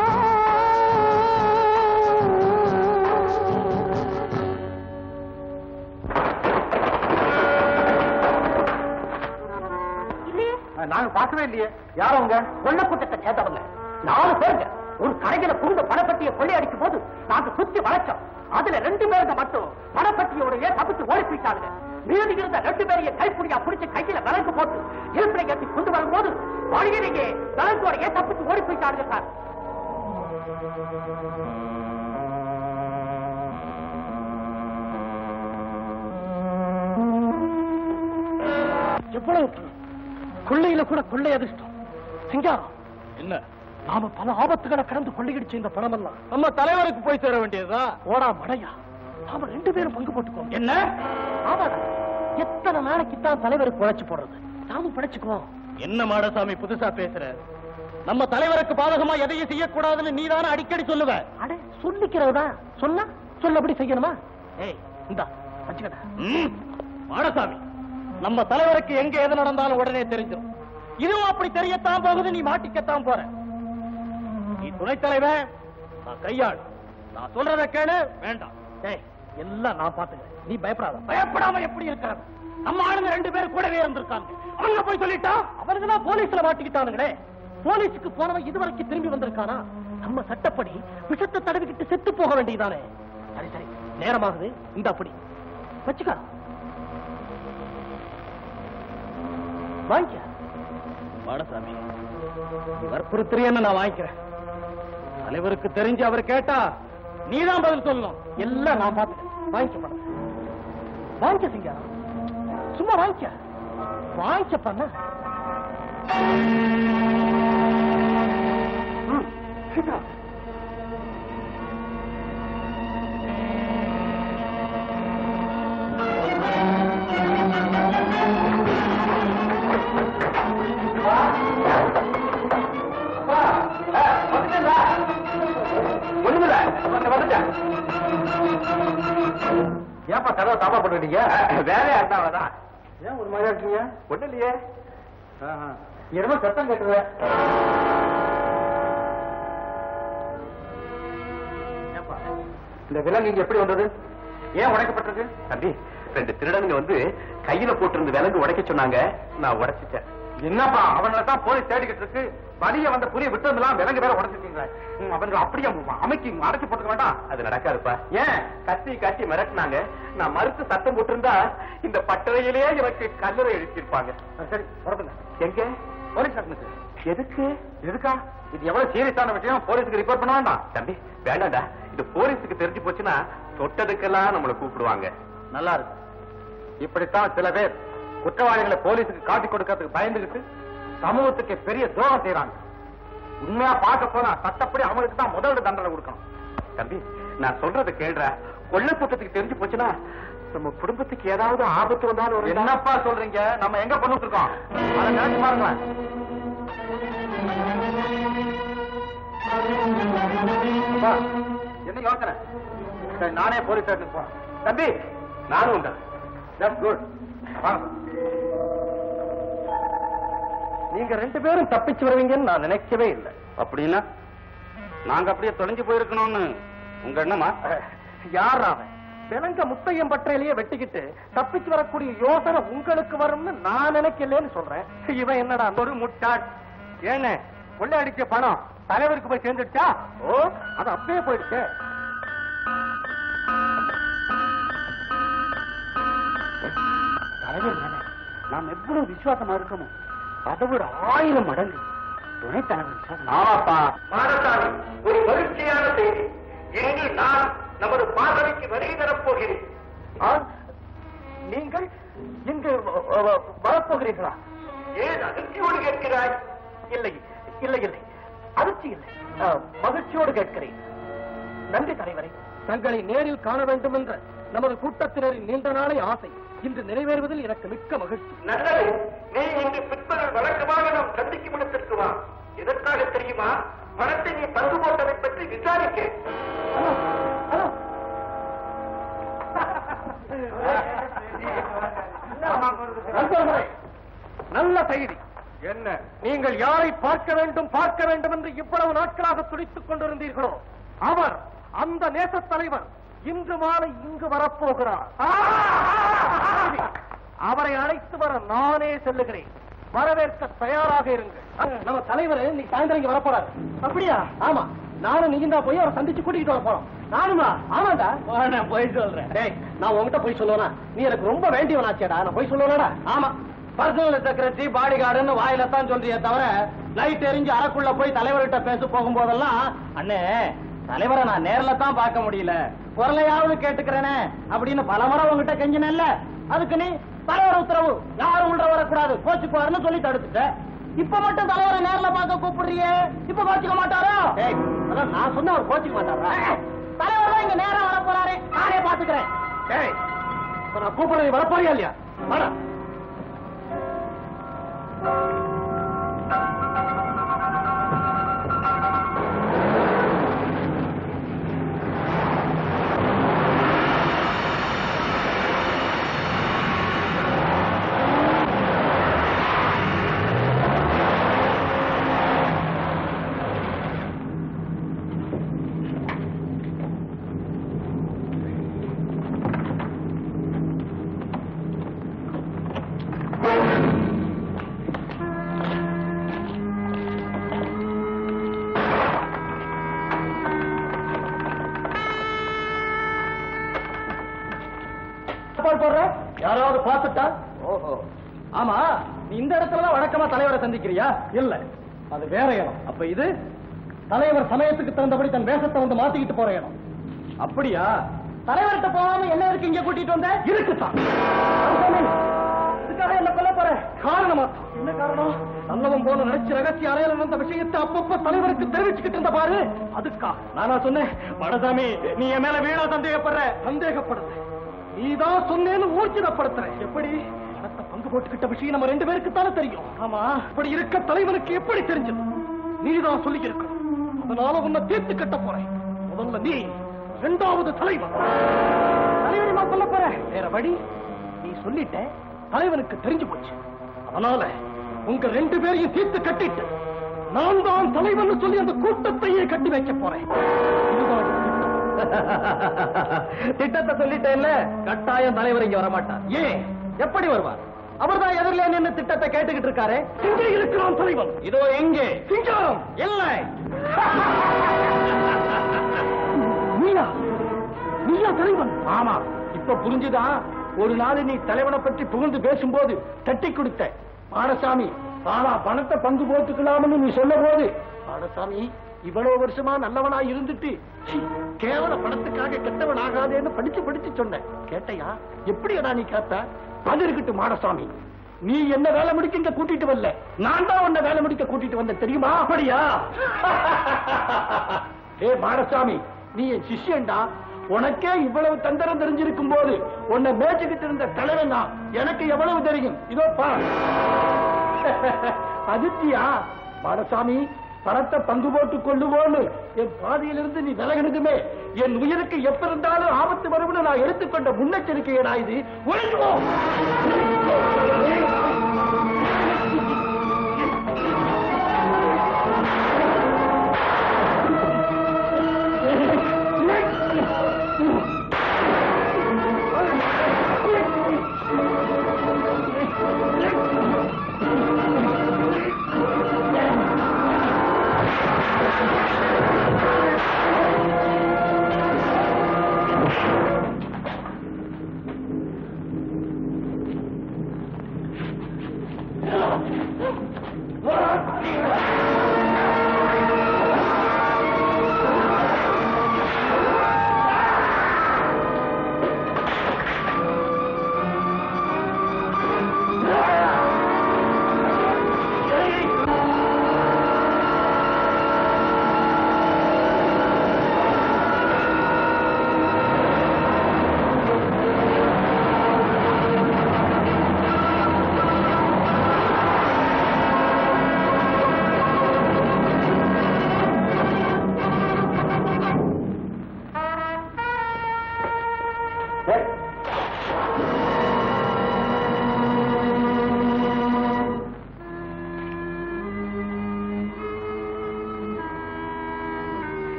நாங்க பார்க்கவே இல்லையே. யாரும் அவங்க கொள்ள கூட்டத்தை சேர்ந்தவங்க நாலு பேருங்க ஒரு கடையில புகுந்த பணப்பட்டியை கொள்ளையடிக்கும் போது நாங்க சுத்தி வளைச்சோம். அதுல ரெண்டு பேருங்க மட்டும் பணப்பட்டியோடைய தப்பிச்சு ஓடி போயிட்டாங்க. மீதி இருந்த ரெண்டு பேரையும் கைப்பிடியா பிடிச்சு கையில விலங்கு போட்டு இருப்பை கட்டி கொண்டு வரும்போது வழியிலேயே விலங்கோடைய தப்பிச்சு ஓடி போயிட்டாங்க சார். எவ்வளவு கொள்ளையில கூட கொள்ளை அதிர்ஷ்டம். சிங்காரம் என்ன, நாம பல ஆபத்துகளை கடந்து கொள்ளையடிச்ச இந்த பணம் எல்லாம் நம்ம தலைவருக்கு போய் சேர வேண்டியதா? ஓடா மடையா, நாம ரெண்டு பேரும் பங்கு போட்டுக்கோம். என்ன? ஆமாடா, எத்தனை நாளைக்கு தான் தலைவருக்கு உழைச்சு போடுறது, நாமும் படைச்சுக்குவோம். என்ன மாடசாமி புதுசா பேசுற? நம்ம தலைவருக்கு பாதகமா எதையும் செய்யக்கூடாதுன்னு நீதானே அடிக்கடி சொல்லுவ. அட சொல்லிக்கிறதா, சொன்னா சொல்லபடி செய்யணுமா? ஏய் இந்தா வச்சுக்கடா. ம், மாடசாமி, நம்ம தலைவருக்கு எங்க எது நடந்தாலும் உடனே தெரிஞ்சிடும். இதுவும் அப்படி தெரியத்தான் போகுது, நீ மாட்டிக்கத்தான் போற. நீ துணைத் தலைவன், நான் கையாள். நான் சொல்றத கேளு. வேண்டாம். ஏய் எல்லாம் நான் பாத்துக்கிறேன், நீ பயப்படாத. பயப்படாம எப்படி இருக்கிறது? நம்ம ஆளுங்க ரெண்டு பேரும் கூடவே இருந்திருக்காங்க. அவங்க போய் சொல்லிட்டா அவருக்கு தான் போலீஸ்ல மாட்டிக்கிட்டானுங்களே. போலீஸுக்கு போனவன் இதுவரைக்கும் திரும்பி வந்திருக்கானா? நம்ம சட்டப்படி விஷத்தை தடவிக்கிட்டு செத்து போக வேண்டியதானே. சரி சரி, நேரமாகுது. இந்த அப்படி வச்சுக்கா, வாங்கிக்க. மாடசாமி, வற்புறுத்துறியன்னு நான் வாங்கிக்கிறேன். தலைவருக்கு தெரிஞ்சு அவர் கேட்டா நீதான் பதில் சொல்லணும். எல்லாம் நான் பாத்துக்கிறேன். வாங்கிக்க பண்ண வாங்கிக்க சிங்காரம், சும்மா வாங்கிக்க வாங்கிக்க பண்ண. ஏப்பா கதவை தாப்பா போட்டுட்டீங்க? வேலையா இருந்தாவதான். ஏன் ஒரு மாதிரியா இருக்கீங்க? ஒண்ணு இல்லையே. என்னமோ சத்தம் கேட்டுருவ. இந்த விலங்கு இங்க எப்படி வந்தது? ஏன் உடைக்கப்பட்டிருக்கு? தம்பி, ரெண்டு திருடனுங்க வந்து கையில போட்டிருந்த விலங்கு உடைக்க சொன்னாங்க, நான் உடைச்சிட்டேன். என்னப்பா, அவங்களை தான் போலீஸ் தேடிக்கிட்டு இருக்கு. வழிய வந்த புரிய விட்டதெல்லாம் விலங்கு வேற உடைச்சிருக்கீங்க. அவங்க அப்படியே அமைக்கி அடைச்சு போட்டுக்க வேண்டாம். அது நடக்காதுப்பா. ஏன்? கத்தி காட்டி மிரட்டினாங்க. நான் மறுத்து சத்தம் போட்டிருந்தா இந்த பட்டறையிலேயே எனக்கு கல்லறை எழுப்பியிருப்பாங்க. சரி புறப்படுங்க. எங்க? போலீஸ் ஸ்டேஷனுக்கு. எதுக்கு? எதுக்கா? இது எவ்வளவு சீரியஸான விஷயம், போலீஸுக்கு ரிப்போர்ட் பண்ண வேண்டாம். தம்பி வேண்டாம்டா, இது போலீஸுக்கு தெரிஞ்சு போச்சுன்னா தொட்டதுக்கெல்லாம் நம்மளை கூப்பிடுவாங்க. நல்லா இருக்கு. இப்படித்தான் சில பேர் குற்றவாளிகளை போலீஸுக்கு காட்டி கொடுக்கறதுக்கு பயந்துகிட்டு சமூகத்துக்கு பெரிய துரோகம் செய்யறாங்க. உண்மையா பார்க்க போனா சட்டப்படி அவங்களுக்கு தான் முதல்ல தண்டனை கொடுக்கணும். தம்பி, நான் சொல்றதை கேள்ற. கொள்ள கூட்டத்துக்கு தெரிஞ்சு போச்சுன்னா நம்ம குடும்பத்துக்கு ஏதாவது ஆபத்து வந்தாலும். என்னப்பா சொல்றீங்க? நம்ம எங்க பண்ணிட்டு இருக்கோம்? அதை நினைச்சு பாருங்களேன். என்ன யோசனை? சரி, நானே போலீஸ் ஸ்டேஷனுக்கு போறேன். தம்பி நானும் உண்டா? குட். நீங்க ரெண்டு பேரும் தப்பிச்சு வருவீங்கன்னு நான் நினைக்கவே இல்லை. அப்படின்னா நாங்க அப்படியே தொலைஞ்சு போயிருக்கணும்னு உங்க எண்ணமா? யார் அவன்? விலங்க முத்தையம் பற்றையிலேயே வெட்டிக்கிட்டு தப்பிச்சு வரக்கூடிய யோசனை உங்களுக்கு வரும்னு நான் நினைக்கலன்னு சொல்றேன். இவன் என்னடா ஒரு முட்டாள். ஏன்னு கொள்ளை அடிச்ச பணம் தலைவருக்கு போய் சேர்ந்துட்டா? ஓ, அது அப்படியே போயிடுச்சு. தலைவர் தானே நாம் எவ்வளவு விசுவாசமா இருக்கோமோ அதை விட ஆயிரம் மடங்கு துணைத் தலைவர். ஆமாப்பா மாடசாமி, ஒரு மகிழ்ச்சியான செய்தி. இன்று நான் நமது பாசறைக்கு வருகை தரப் போகிறேன். நீங்கள் இங்கு வரப்போகிறீர்களா? ஏன் அதிர்ச்சியோடு கேட்கிறாய்? இல்லை இல்லை இல்லை, அதிர்ச்சி இல்லை, மகிழ்ச்சியோடு கேட்கிறேன். நன்றி தலைவரே. தங்களை நேரில் காண வேண்டும் என்ற நமது கூட்டத்தினரின் நீண்ட நாளை ஆசை இன்று நிறைவேறுவதில் எனக்கு மிக்க மகிழ்ச்சி. நல்லது. நீ இன்று பிற்பகல் வழக்கமாக நாம் சந்திக்கும் இடத்திற்கு வா. எதற்காக தெரியுமா? பணத்தை நீ பங்கு போட்டதை பற்றி விசாரிக்க. நல்ல செய்தி. என்ன? நீங்கள் யாரை பார்க்க வேண்டும் பார்க்க வேண்டும் என்று இவ்வளவு நாட்களாக துடித்துக் கொண்டிருந்தீர்களோ அவர், அந்த நேசத் தலைவர் இன்று மாலை இங்கு வரப்போகிறார். அவரை அழைத்து வர நானே செல்லுகிறேன். வரவேற்க தயாராக இருங்கள். நம்ம தலைவர் நீ சாயந்தரம் இங்க வரப்போறாரு. அப்படியா? ஆமா, நானும் நீங்க போய் அவரை சந்திச்சு கூட்டிட்டு வர போறோம். நானுமா? ஆமாண்டா. நான் போய் சொல்றேன். டேய், நான் உங்ககிட்ட போய் சொல்லுவேனா? நீ எனக்கு ரொம்ப வேண்டியவனாச்சேடா. நான் போய் சொல்லுவேனடா? ஆமா, பர்சனல் செக்ரட்டரி பாடி கார்டுன்னு வாயில தான் சொல்றியே தவிர லைட் எரிஞ்சு அறைக்குள்ள போய் தலைவர்கிட்ட பேச போகும்போதெல்லாம், அண்ணே தலைவரை நான் நேர்ல தான் பார்க்க முடியல, குரலையாவது கேட்டுக்கிறேனே அப்படின்னு பல முறை உங்ககிட்ட கெஞ்சினல்ல. அதுக்கு நீ தலைவர் உத்தரவு, யாரும் உள்ள வரக்கூடாது, கோச்சுக்குவாருன்னு சொல்லி தடுத்துட்ட. இப்ப மட்டும் தலைவரை நேர்ல பார்க்க கூப்பிடுறியே, இப்ப கோச்சிக்க மாட்டாரா? அதான் நான் சொன்ன அவர் கோச்சிக்க மாட்டாரா? தலைவர் தான் இங்க நேரம் வர போறாரு, நானே பாத்துக்கிறேன். நான் கூப்பிடுறது வரப்போறியா இல்லையா? வர யாராவது பார்த்துட்டா? ஓஹோ, ஆமா, நீ இந்த இடத்துலதான் வழக்கமா தலைவரை சந்திக்கிறியா? இல்ல, அது வேற இடம். அப்ப இது தலைவர் சமயத்துக்கு தகுந்தபடி தன் வேஷத்தை வந்து மாத்திக்கிட்டு போற இடம். அப்படியா? தலைவர்கிட்ட போகாம என்ன இருக்கு இங்க கூட்டிட்டு வந்த? இருக்குதான். இதுக்காக என்ன கொல்ல போற? காரணமா? என்ன காரணம்? நல்லவன் போல நினைச்சு ரகசிய அறையில இருந்த விஷயத்தை அப்பப்ப தலைவருக்கு தெரிவிச்சுக்கிட்டு இருந்த பாரு, அதுக்கா நானா சொன்னேன். மடசாமி, நீ என் மேல வீணா சந்தேகப்படுற. சந்தேகப்படுற நீதான் சொன்னேன்னு ஊர்ஜிதப்படுத்துற. எப்படி? பணத்தை பங்கு போட்டுக்கிட்ட விஷயம் நம்ம ரெண்டு பேருக்கு தானே தெரியும். ஆமா, இப்படி இருக்க தலைவனுக்கு எப்படி தெரிஞ்சது? நீதான் சொல்லி இருக்க. அதனால உன்னை தீர்த்து கட்ட போறேன். முதல்ல நீ, இரண்டாவது தலைவர். தலைவனை சொல்ல போற வேற வழி? நீ சொல்லிட்ட, தலைவனுக்கு தெரிஞ்சு போச்சு. அதனால உங்க ரெண்டு பேரையும் தீர்த்து கட்டிட்டு நான் தான் தலைவன் சொல்லி அந்த கூட்டத்தையே கட்டி வைக்க போறேன். திட்டத்தை சொல்லிட்டேன்ல, கட்டாயம் தலைவர் இங்க வரமாட்டார். ஏன்? எப்படி வருவார்? அவர்தான் எதிரிலே நின்று திட்டத்தை கேட்டுக்கிட்டு இருக்காரு. இங்கே இருக்கிறான் தலைவன். இதோ எங்கே? சிங்காரம். இல்லை. நீயா? நீயா தலைவன்? ஆமா. இப்ப புரிஞ்சுதா? ஒரு நாள் நீ தலைவனை பற்றி புகழ்ந்து பேசும்போது தட்டி கொடுத்த மாடசாமி, ஆனா பணத்தை பங்கு போட்டுக்கலாம்னு நீ சொல்ல போது, மாடசாமி இவ்வளவு வருஷமா நல்லவனா இருந்துட்டு கேவல பணத்துக்காக கெட்டவன் ஆகாதேன்னு படிச்சு படிச்சு சொன்ன. கேட்டையா? எப்படியா நீ கேட்ட? அது இருக்கட்டும் மாடசாமி, நீ என்ன வேலை முடிக்க இங்க கூட்டிட்டு வரல, நான் தான் உன்னை வேலை முடிக்க கூட்டிட்டு வந்த தெரியுமா? அப்படியா? ஏ மாடசாமி, நீ என் சிஷ்யன்டா. உனக்கே இவ்வளவு தந்திரம் தெரிஞ்சிருக்கும் போது உன்னை மேய்ச்சிக்கிட்டு இருந்த தலைவன் தான். எனக்கு எவ்வளவு தெரியும்? இதோ பாரு. அதிர்ச்சியா? மாடசாமி, பணத்தை பங்கு போட்டுக் கொள்ளுவோன்னு என் பாதையிலிருந்து நீ விலகினதுமே என் உயிருக்கு எப்ப இருந்தாலும் ஆபத்து வரும்னு நான் எடுத்துக்கொண்ட முன்னெச்சரிக்கையடா இது. ஒழிஞ்சுவோம்.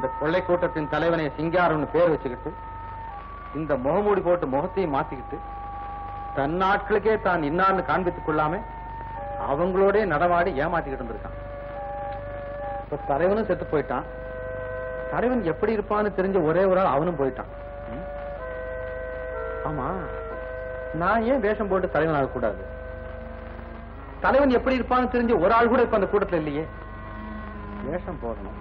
கொள்ளை கூட்டத்தின் தலைவனை சிங்காரம்னு பேர் வச்சுக்கிட்டு இந்த முகமூடி போட்டு முகத்தையும் மாத்திக்கிட்டு தன் நாட்களுக்கே தான் இன்னார்னு காண்பித்துக் கொள்ளாம அவங்களோட நடமாடி ஏமாத்திக்கிட்டு இருந்திருக்கான். இப்ப தலைவனும் செத்து போயிட்டான். தலைவன் எப்படி இருப்பான்னு தெரிஞ்ச ஒரே ஒரு ஆள் அவனும் போயிட்டான். ஆமா, நான் ஏன் வேஷம் போட்டு தலைவன் ஆகக்கூடாது? தலைவன் எப்படி இருப்பான்னு தெரிஞ்ச ஒரு ஆள் கூட இப்ப அந்த கூட்டத்தில் இல்லையே. வேஷம் போடணும்.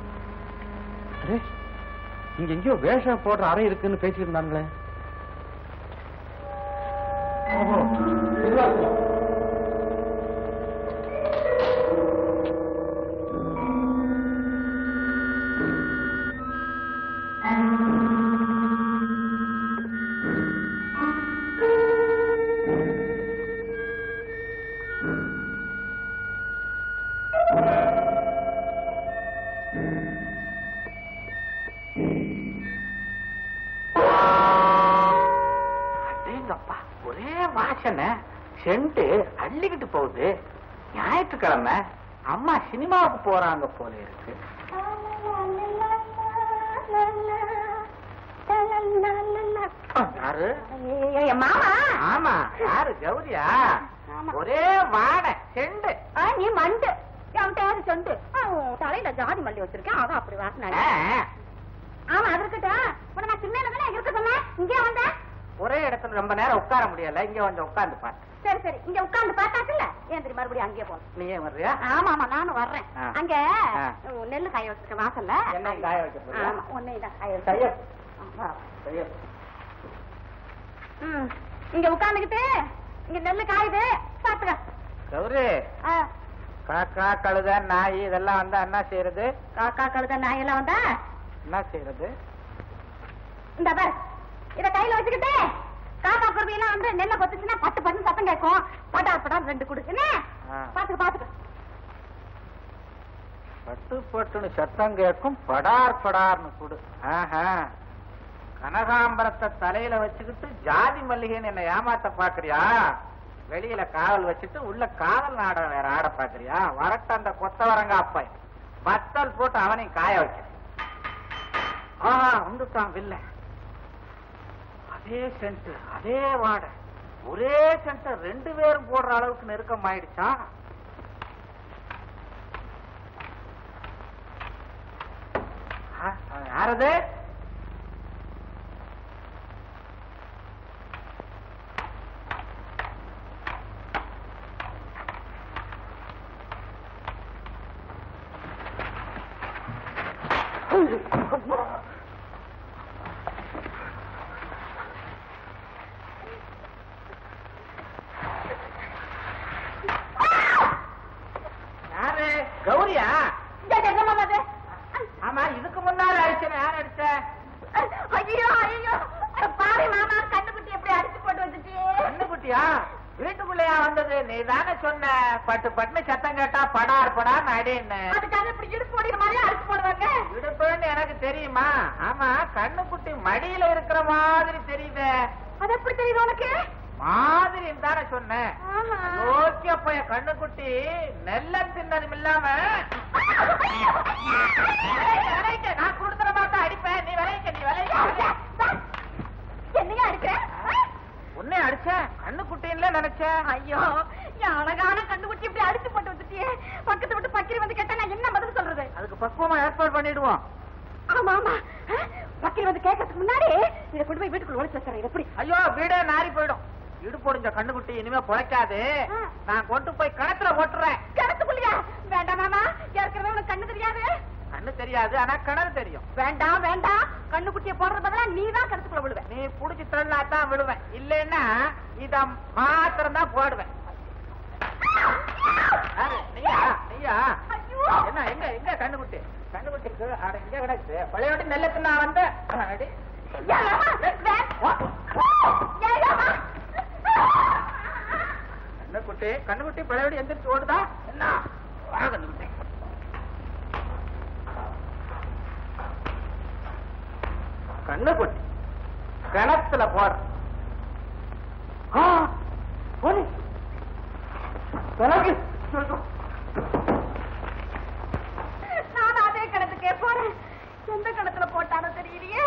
இங்க எங்கேயோ வேஷம் போடுற அறை இருக்குன்னு பேசிட்டு இருந்தாங்களே. ஒரே வாசனை செண்டு அள்ளிக்கிட்டு போகுது. ஞாயிற்றுக்கிழமை அம்மா சினிமாவுக்கு போறாங்க போல இருக்கு. யாரு? மாமா. ஆமா, யாரு? கௌரியா? ஒரே வாடை செண்டு. நீ மண்டு யாரு சொண்டு தலையில ஜாதி மல்லி வச்சிருக்கேன். அதான் அப்படி வாசனை. ஆமா, அது இருக்கட்டும். நான் சின்ன இருக்க சொன்னேன். இங்கே வந்த ஒரே இடத்துல ரொம்ப நேரம் உட்கார முடியல. இங்க கொஞ்சம் உட்கார்ந்து பாரு. சரி சரி, இங்க உட்கார்ந்து பார்த்தாச்சுல்ல. ஏன் தெரியும் மறுபடியும் அங்கேயே போகணும். நீ ஏன் வர்றியா? ஆமா ஆமா, நானும் வர்றேன். அங்க நெல்லு காய வச்சிருக்க வாசல்ல. என்ன காய வைக்க? உன்னைதான் காய வச்சு. இங்க உட்கார்ந்துகிட்டு இங்க நெல்லு காயுது பாத்துக்க. கௌரி, காக்கா கழுத நாய் இதெல்லாம் வந்தா என்ன செய்யறது? காக்கா கழுத நாய் எல்லாம் வந்தா என்ன செய்யறது? இந்த பாரு, இத கையில வச்சுக்கிட்டு காக்கா குருவி எல்லாம் வந்து நெல்ல கொத்துச்சுன்னா பட்டு பட்டு சத்தம் கேட்கும். படார் படார் ரெண்டு குடு. என்ன பாத்துக்க பாத்துக்க. பட்டு பட்டுன்னு சத்தம் கேட்கும். படார் படார்னு குடு. ஆஹா, கனகாம்பரத்தை தலையில வச்சுக்கிட்டு ஜாதி மல்லிகைன்னு என்ன ஏமாத்த பாக்குறியா? வெளியில காவல் வச்சுட்டு உள்ள காவல் நாடகம் வேற ஆட பாக்குறியா? வரட்ட அந்த கொத்தவரங்க அப்ப பத்தல் போட்டு அவனையும் காய வைக்க. ஆஹா, உண்டுட்டான் வில்ல. அதே சென்ட், அதே வாடை, ஒரே சென்ட் ரெண்டு பேரும் போடுற அளவுக்கு நெருக்கம் ஆயிடுச்சா? யாரது? யாரு? கௌரியா? ஆமா, இதுக்கு முன்னாடி அடிச்சேன். யார் அடிச்ச? ஐயோ ஐயோ, பாரு மாமா, கண்ணுக்குட்டி எப்படி அடிச்சு போட்டு வச்சுட்டு. கண்ணுக்குட்டியா? வீட்டுக்குள்ளையா வந்தது? நீ தானே சொன்ன பட்டு பட்டுன்னு சத்தம் கேட்டா படார் படார் அடின்னு. அதுக்காக இப்படி இடுப்பு போடுற மாதிரி அடிச்சு போடுவாங்க. இடுப்புன்னு எனக்கு தெரியுமா? ஆமா, கண்ணுக்குட்டி மடியில இருக்கிற மாதிரி தெரியுது. அது எப்படி தெரியுது உனக்கு? மாதிரி தானே சொன்னேன். ஓகே, போய் கண்ணுக்குட்டி நெல்ல தின்னதும் இல்லாம நான் கொடுத்துற மாட்டேன் அடிப்பேன். நீ விளைவிக்க, நீ விளைவிக்க. என்னையா அடிக்கிற? உன்னை அடிச்சேன், கண்ணுக்குட்டின்ல நினைச்சேன். ஐயோ, என் அழகான கண்ணுக்குட்டி இப்படி அடிச்சு போட்டு வச்சுட்டியே. பக்கத்து விட்டு பக்கிரி வந்து கேட்டா நான் என்ன பதில் சொல்றது? அதுக்கு பக்குவமா ஏற்பாடு பண்ணிடுவோம். ஆமா ஆமா, பக்கிரி வந்து கேட்கறதுக்கு முன்னாடி இதை கொண்டு போய் வீட்டுக்குள்ள ஒழிச்சு வச்சுறேன். எப்படி? ஐயோ, வீடே நாரி போயிடும். இடுப்பொடிஞ்ச கண்ணுக்குட்டி இனிமே பொழைக்காது. நான் கொண்டு போய் கிணத்துல ஓட்டுறேன். கிணத்துக்குள்ளியா? வேண்டாம் மாமா, ஏற்கனவே உனக்கு கண்ணு தெரியாது. கண்ணு தெரியாது, ஆனா கிணறு தெரியும். வேண்டாம் வேண்டாம், கண்ணுக்குட்டியை போடுற பதிலா நீ தான் கிணத்துக்குள்ள விழுவேன். நீ புடிச்சு தள்ளாதான் விழுவேன். இல்லன்னா இத மாத்திரம் தான் போடுவேன். நீயா நீயா? என்ன எங்க எங்க கண்ணுக்குட்டி? கண்ணுக்குட்டிக்கு இங்க கிடக்கு. பழையோட்டி நெல்லுக்கு நான் வந்த கண்ணுக்குட்டி கண்ணுக்குட்டி பழையோட்டி எந்திரிச்சு ஓடுதா என்ன? வா கண்ணுக்குட்டி. கண்ணுக்குட்டி கிணத்துல போற நான் அதே கிணத்துக்கே போறேன். எந்த கணத்துல போட்டானோ தெரியலையே.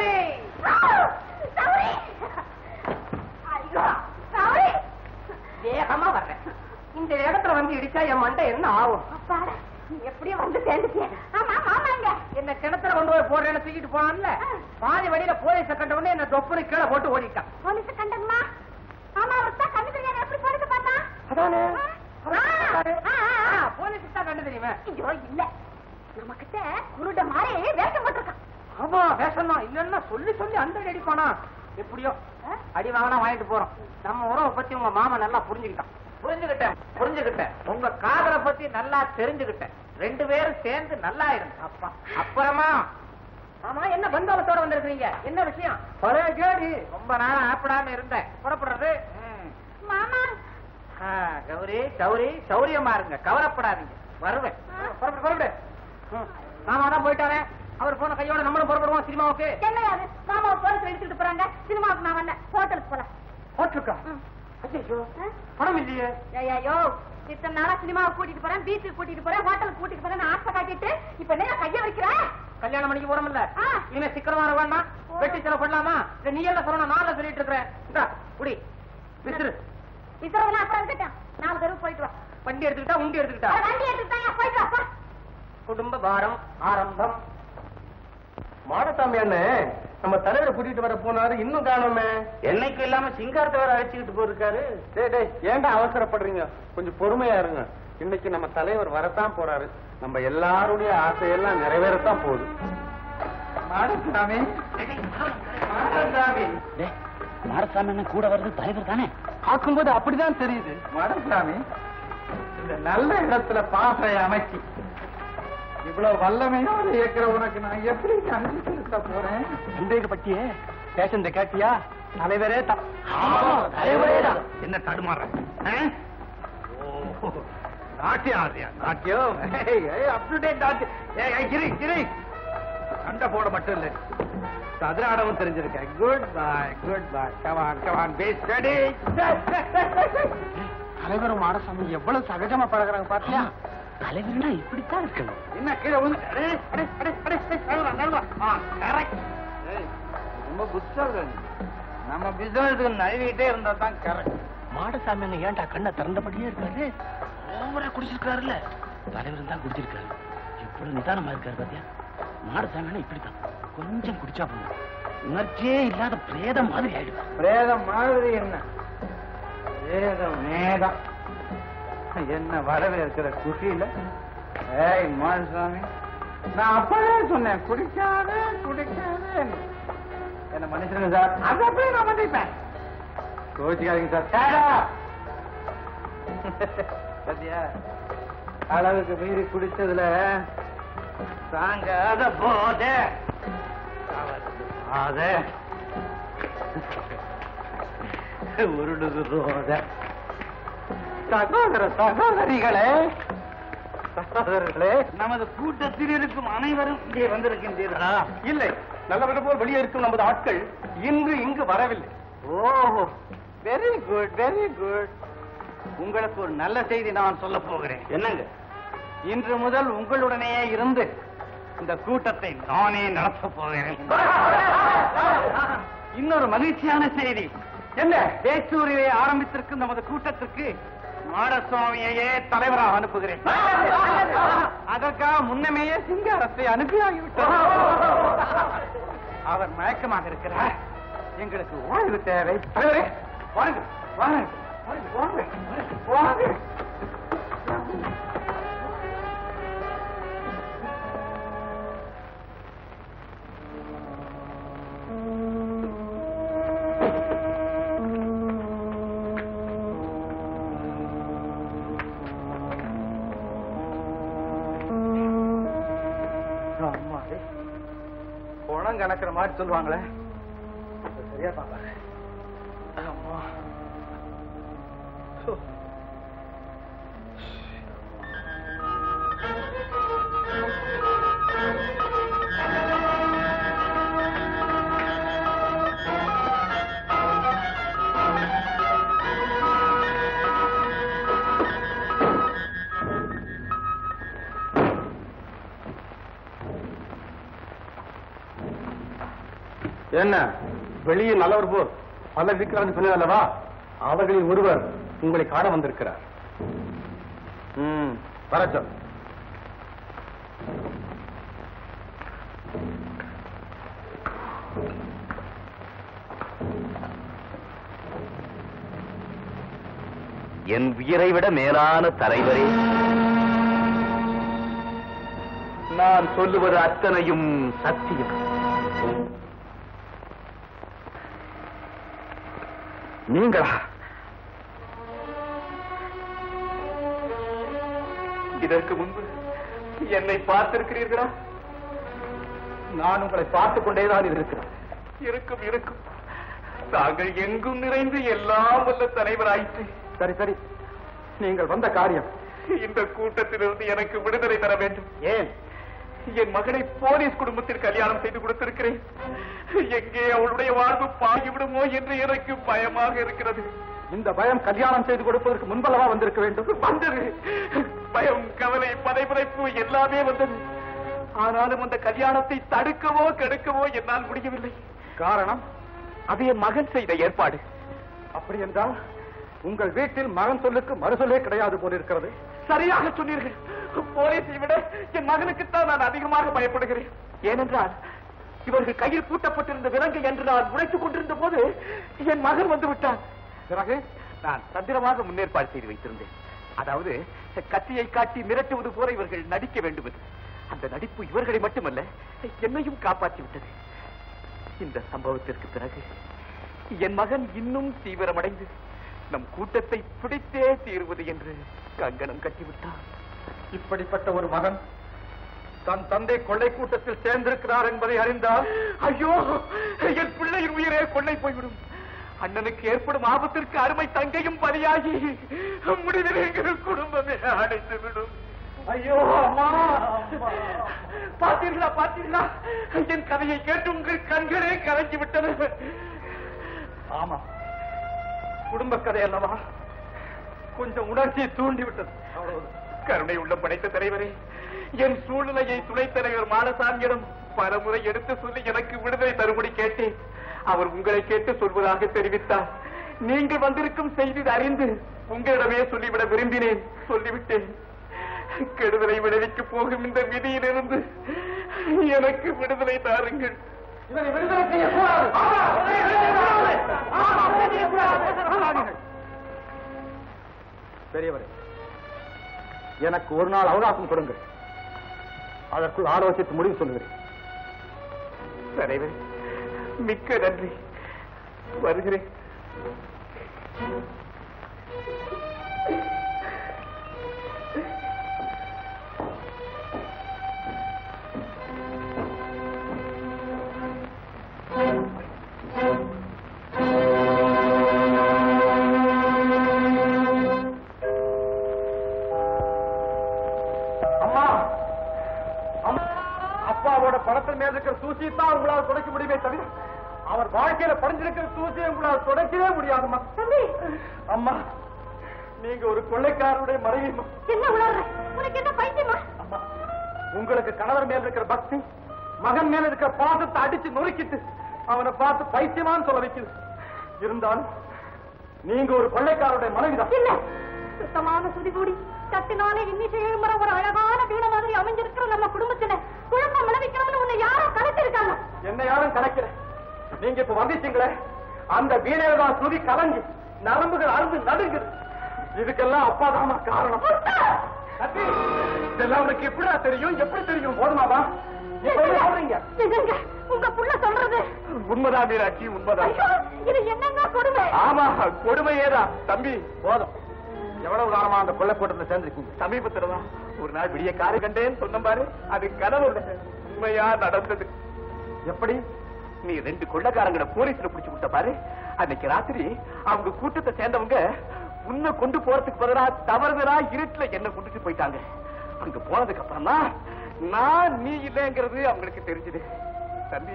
வேகமா வர்றேன். இந்த இடத்துல வந்து இடிச்சா என் மண்டை என்ன ஆகும்? அப்பாடா, நீ எப்படியும் வந்து சேர்ந்துட்டிய. ஆமா ஆமாங்க. என்ன கிணத்துல கொண்டு போய் போடுறேன்னு தூக்கிட்டு போனான்ல, பாதி வழியில போலீஸ கண்ட உடனே என்ன தொப்புனு கீழே போட்டு ஓடிட்டான். போலீஸ் கண்டமா? ஆமா, அவர்த்தா கண்ணு தெரியாத எப்படி போலீஸ் பார்த்தா? அதானே போலீஸ் தான் கண்டு தெரியுமே. ஐயோ இல்ல, நம்ம கிட்ட குருட மாதிரி வேஷம் போட்டிருக்கான். ஆமா வேஷம் தான். இல்லன்னா சொல்லி சொல்லி அந்த அடி அடிப்பானா. எப்படியோ அடி வாங்கினா வாங்கிட்டு போறோம். நம்ம உறவை பத்தி உங்க மாமா நல்லா புரிஞ்சுக்கிட்டான். புரிஞ்சுக்கிட்டேன் புரிஞ்சுக்கிட்டேன் உங்க காதலை பத்தி நல்லா தெரிஞ்சுக்கிட்டேன். ரெண்டு பேரும் சேர்ந்து நல்லா இருங்க. அப்பா அப்புறமா ஆமா என்ன பந்தாவத்தோட வந்திருக்கீங்க? என்ன விஷயம்? பழைய கேடி ரொம்ப நாளா ஆப்பிடாம இருந்தேன். புறப்படுறது. மாமா கௌரி கௌரி சௌரியமா இருங்க, கவலைப்படாதீங்க. வருவேன். புறப்படு புறப்படு. மாமா தான் போயிட்டாரே. அவர் போன கையோட நம்மளும் புறப்படுவோம் சினிமாவுக்கு. என்னையாது மாமாவை போலீஸ் எடுத்துட்டு போறாங்க. சினிமாவுக்கு நான் வரல, ஹோட்டலுக்கு போலாம். போட்டிருக்கா? ஐயோ பணம் இல்லையே. ஐயோ இத்தனை நாளா சினிமாவை கூட்டிட்டு போறேன், பீச்சுக்கு கூட்டிட்டு போறேன், ஹோட்டலுக்கு கூட்டிட்டு போறேன் ஆசை காட்டிட்டு இப்ப என்ன கைய வைக்கிறேன்? கல்யாணம் பண்ணிக்க போறோம்ல, இனிமே சிக்கனமா வேணா வெட்டி செலவு பண்ணலாமா? நீ எல்லாம் சொல்லணும், நான் சொல்லிட்டு இருக்கிறேன். குடி விசிறு விசிறவெல்லாம் அப்புறம் இருக்கட்டும். நாலு தடவை போயிட்டு வா. வண்டி எடுத்துக்கிட்டா உண்டி எடுத்துக்கிட்டா? வண்டி எடுத்துக்கிட்டா போயிட்டு வா. குடும்ப பாரம் ஆரம்பம். மாடசாமி அண்ணன் நம்ம தலைவரை கூட்டிட்டு வர போனாரு, இன்னும் காணோமே. என்னைக்கு இல்லாம சிங்காரத்தை வர அழைச்சிக்கிட்டு போயிருக்காரு. டேய் டேய், ஏன்டா அவசரப்படுறீங்க? கொஞ்சம் பொறுமையா இருங்க. இன்னைக்கு நம்ம தலைவர் வரத்தான் போறாரு. நம்ம எல்லாருடைய ஆசையெல்லாம் நிறைவேறத்தான் போகுது. மாடசாமி மாடசாமி மாடசாமி என்ன கூட வருது தலைவர் தானே? பார்க்கும்போது அப்படிதான் தெரியுது. மாடசாமி இந்த நல்ல இடத்துல பாசை அமைச்சி இவ்வளவு வல்லமையோடு இருக்கிற உனக்கு நான் எப்படி அனுப்பி செலுத்த போறேன்? சந்தேகப்பட்டியே பேசந்த கேட்டியா? தலைவரே தான். தலைவரே தான். என்ன தடுமாற? நாட்டியம் ஆடுறியா? நாட்டியம் அப் டு டேட் நாட்டியம். சண்டை போட மட்டும் இல்லை, சதுராடவும் தெரிஞ்சிருக்கேன். Good bye good bye. Come on come on be steady. தலைவரும் மாடசாமி எவ்வளவு சகஜமா பழகுறாங்க பாத்தியா? தலைவர்னா இப்படித்தான் இருக்கணும். என்ன கீழே வந்து ரொம்ப புத்தாங்க. நம்ம பிசினஸுக்கு நழுவிட்டே இருந்தா தான் கரெக்ட். மாடசாமி என்ன ஏன்டா கண்ணை திறந்தபடியே இருக்காரு? ஓவரா குடிச்சிருக்காருல்ல. தலைவர் தான் குடிச்சிருக்காரு. எவ்வளவு நிதானமா இருக்காரு பாத்தியா? மாடசாமி இப்படித்தான், கொஞ்சம் குடிச்சா போதும் உணர்ச்சியே இல்லாத பிரேதம் மாதிரி ஆயிடுவார். பிரேதம் மாதிரி என்ன? பிரேதம் மேகம் என்ன வரவேற்கிற குஷியில. ஏய் மாடசாமி, நான் அப்பவே சொன்னேன் குடிக்காதே குடிக்காதே. என்ன மன்னிச்சிருங்க சார். அது அப்படியே நான் மன்னிப்பேன். கோச்சிக்காதீங்க சார். சத்தியா அளவுக்கு மீறி குடிச்சதுல தாங்காத போதே உருடுது ரோத. சகோதர சகோதரிகளே சகோதரர்களே, நமது கூட்டத்தில் இருக்கும் அனைவரும் இங்கே வந்திருக்கின்றீர்களா? இல்லை, நல்லவரை போல் வெளியே இருக்கும் நமது ஆட்கள் இன்று இங்கு வரவில்லை. ஓஹோ, வெரி குட் வெரி குட். உங்களுக்கு ஒரு நல்ல செய்தி நான் சொல்ல போகிறேன். என்னங்க? இன்று முதல் உங்களுடனே இருந்து இந்த கூட்டத்தை நானே நடத்த போகிறேன். இன்னொரு மகிழ்ச்சியான செய்தி என்ன? பேச்சூரிலே ஆரம்பித்திருக்கும் நமது கூட்டத்திற்கு மாடசுவாமியையே தலைவராக அனுப்புகிறேன். அதற்காக முன்னமேயே சிங்காரத்தை அனுப்பியாகிவிட்டார். அவர் மயக்கமாக இருக்கிறார். எங்களுக்கு ஓய்வு தேவை. வாங்க வாங்க வாங்க வாங்க. பணம் கணக்கிற மாதிரி சொல்லுவாங்களே, சரியா பாப்பாங்க. அம்மா என்ன வெளியே நல்லவர் போர் பல இருக்கிறான்னு சொன்னது அல்லவா? அவர்களில் ஒருவர் உங்களை காண வந்திருக்கிறார். ம், வர சொல். என் உயிரை விட மேலான தலைவரே, நான் சொல்லுவது அத்தனையும் சத்தியம். நீங்களா? இதற்கு முன்பு என்னை பார்த்திருக்கிறீர்களா? நான் உங்களை பார்த்துக் கொண்டேதான் இருக்கிறேன். இருக்கும் இருக்கும். தாங்கள் எங்கும் நிறைந்து எல்லாம் வல்ல தலைவராயிற்று. சரி சரி, நீங்கள் வந்த காரியம்? இந்த கூட்டத்திலிருந்து எனக்கு விடுதலை தர வேண்டும். ஏன்? என் மகனை போலீஸ் குடும்பத்தில் கல்யாணம் செய்து கொடுத்திருக்கிறேன். எங்கே அவளுடைய வாழ்வு பாகிவிடுமோ என்று எனக்கு பயமாக இருக்கிறது. இந்த பயம் கல்யாணம் செய்து கொடுப்பதற்கு முன்பல்லவா வந்திருக்க வேண்டும்? வந்தது. பயம், கவலை, பதைபதைப்பு எல்லாமே வந்தது. ஆனாலும் அந்த கல்யாணத்தை தடுக்கவோ கெடுக்கவோ என்னால் முடியவில்லை. காரணம்? அது என் மகன் செய்த ஏற்பாடு. அப்படி என்றால் உங்கள் வீட்டில் மகன் சொல்லுக்கு மறுசொல்லே கிடையாது போல இருக்கிறது. சரியாக சொன்னீர்கள். போலீஸை விட என் மகனுக்குத்தான் நான் அதிகமாக பயப்படுகிறேன். ஏனென்றால் இவர்கள் கையில் பூட்டப்பட்டிருந்த விலங்கு என்று நான் உழைத்துக் கொண்டிருந்த போது என் மகன் வந்து விட்டான். பிறகு நான் தந்திரமாக முன்னேற்பாடு செய்து வைத்திருந்தேன். அதாவது கத்தியை காட்டி மிரட்டுவது போல இவர்கள் நடிக்க வேண்டும் என்று. அந்த நடிப்பு இவர்களை மட்டுமல்ல, என்னையும் காப்பாற்றி விட்டது. இந்த சம்பவத்திற்கு பிறகு என் மகன் இன்னும் தீவிரமடைந்து நம் கூட்டத்தை பிடித்தே தீர்வது என்று கங்கணம் கட்டிவிட்டான். இப்படிப்பட்ட ஒரு மகன் தன் தந்தை கொள்ளை கூட்டத்தில் சேர்ந்திருக்கிறார் என்பதை அறிந்தால், ஐயோ, என் பிள்ளையின் உயிரே கொள்ளை போய்விடும். அண்ணனுக்கு ஏற்படும் ஆபத்திற்கு அருமை தங்கையும் பலியாகி முடிவில் எங்கள் குடும்பமே அடைந்து விடும். ஐயோ அம்மா, பார்த்தீர்களா பார்த்தீர்களா, என் கதையை கேட்டு உங்கள் கண்களே கலங்கி விட்டது. ஆமா, குடும்ப கதை அல்லவா, கொஞ்சம் உணர்ச்சியை தூண்டி விட்டது. கருணை உள்ள படைத்த தலைவரே, என் சூழ்நிலையை துணைத் தலைவர் மாடசாமியிடம் பலமுறை எடுத்து சொல்லி எனக்கு விடுதலை தரும்படி கேட்டேன். அவர் உங்களை கேட்டு சொல்வதாக தெரிவித்தார். நீங்கள் வந்திருக்கும் செய்தி அறிந்து உங்களிடமே சொல்லிவிட விரும்பினேன். சொல்லிவிட்டேன். கெடுதலை விளைவிக்க போகும் இந்த விதியிலிருந்து எனக்கு விடுதலை தாருங்கள். பெரியவரே, எனக்கு ஒரு நாள் அவகாசம் கொடுங்கள். அதற்குள் ஆலோசித்து முடிவு சொல்லுகிறேன். தலைவர், மிக்க நன்றி. வருகிறேன். அப்பாவோட பணத்தின் மேல இருக்கிற தூசி தான் உங்களால் துடைக்க முடியுமே தவிர அவர் வாழ்க்கையில படிஞ்சிருக்கிற தூசியை உங்களால் துடைக்கவே முடியாதுமா. அம்மா, நீங்க ஒரு கொள்ளைக்காரருடைய மனைவி. என்ன உணர்ற? உனக்கு என்ன பைத்தியமா? அம்மா, உங்களுக்கு கணவர் மேல இருக்கிற பக்தி மகன் மேல இருக்கிற பாசத்தை அடிச்சு நொறுக்கிட்டு அவனை பார்த்து பைத்தியமான்னு சொல்ல வைக்குது. இருந்தாலும் நீங்க ஒரு கொள்ளைக்காரருடைய மனைவிதான். இல்ல, சுத்தமான சுதிகூடி தட்டினாலே இன்னிசை எழுமுறை ஒரு அழகான வீண மாதிரி அமைஞ்சிருக்கிற நம்ம குடும்பத்துல குழப்பம் விளைவிக்கணும்னு உன்னை யாரும் கலைச்சிருக்காங்க. என்ன யாரும் கலைக்கல. நீங்க இப்ப வந்துட்டீங்களே, அந்த வீணையதான் சுதி கலங்கி நரம்புகள் அறுந்து நடுங்குது. இதுக்கெல்லாம் அப்பாதாமா காரணம். இதெல்லாம் உனக்கு எப்படியா தெரியும்? எப்படி தெரியும்? போதுமாவா? உங்க புள்ள சொல்றது உண்மைதான் மீனாட்சி, உண்மைதான். இது என்னங்க கொடுமை? ஆமா, கொடுமையேதான். தம்பி, போதும். எவ்வளவு காலமா அந்த கொள்ளை கூட்டத்தில் சேர்ந்திருக்கீங்க? சமீபத்துலதான் ஒரு நாள் விடிய காரை கண்டேன்னு சொன்ன பாரு, அது கனவு உண்மையா நடந்தது. எப்படி? நீ ரெண்டு கொள்ளைக்காரங்களை போலீஸ்ல புடிச்சு விட்ட பாரு. அன்னைக்கு ராத்திரி அவங்க கூட்டத்தை சேர்ந்தவங்க உன்னை கொண்டு போறதுக்கு பதிலா தவறுதலா இருட்டுல என்ன கொண்டுட்டு போயிட்டாங்க. அங்க போனதுக்கு அப்புறம் தான் நான் நீ இல்லைங்கிறது அவங்களுக்கு தெரிஞ்சது. தம்பி,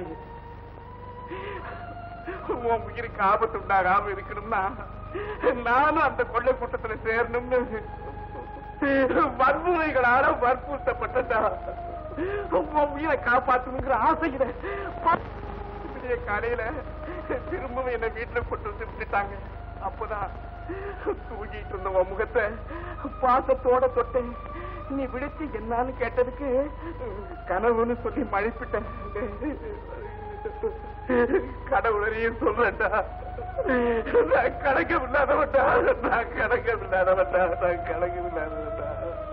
உன் உயிருக்கு ஆபத்து உண்டாகாம இருக்கணும்னா நானும் அந்த கொள்ளை கூட்டத்துல சேரணும்னு வன்முறைகளால வற்புறுத்தப்பட்டதா. உன் உயிரை காப்பாற்றணுங்கிற ஆசையில வேண்டிய காலையில திரும்பவும் என்ன வீட்டுல கொண்டு வந்து விட்டுட்டாங்க. அப்பதான் தூங்கிட்டு இருந்த உன் முகத்தை பாசத்தோட தொட்டேன். நீ விடுச்சு என்னன்னு கேட்டதுக்கு கனவுன்னு சொல்லி மழைப்பிட்டேன். கடவுளையும் சொல்றேன்டா, நான் கணக்கம் இல்லாதவன்டா, நான் கணக்கம் இல்லாதவன்டா, நான் கணக்கம் இல்லாதவன்டா.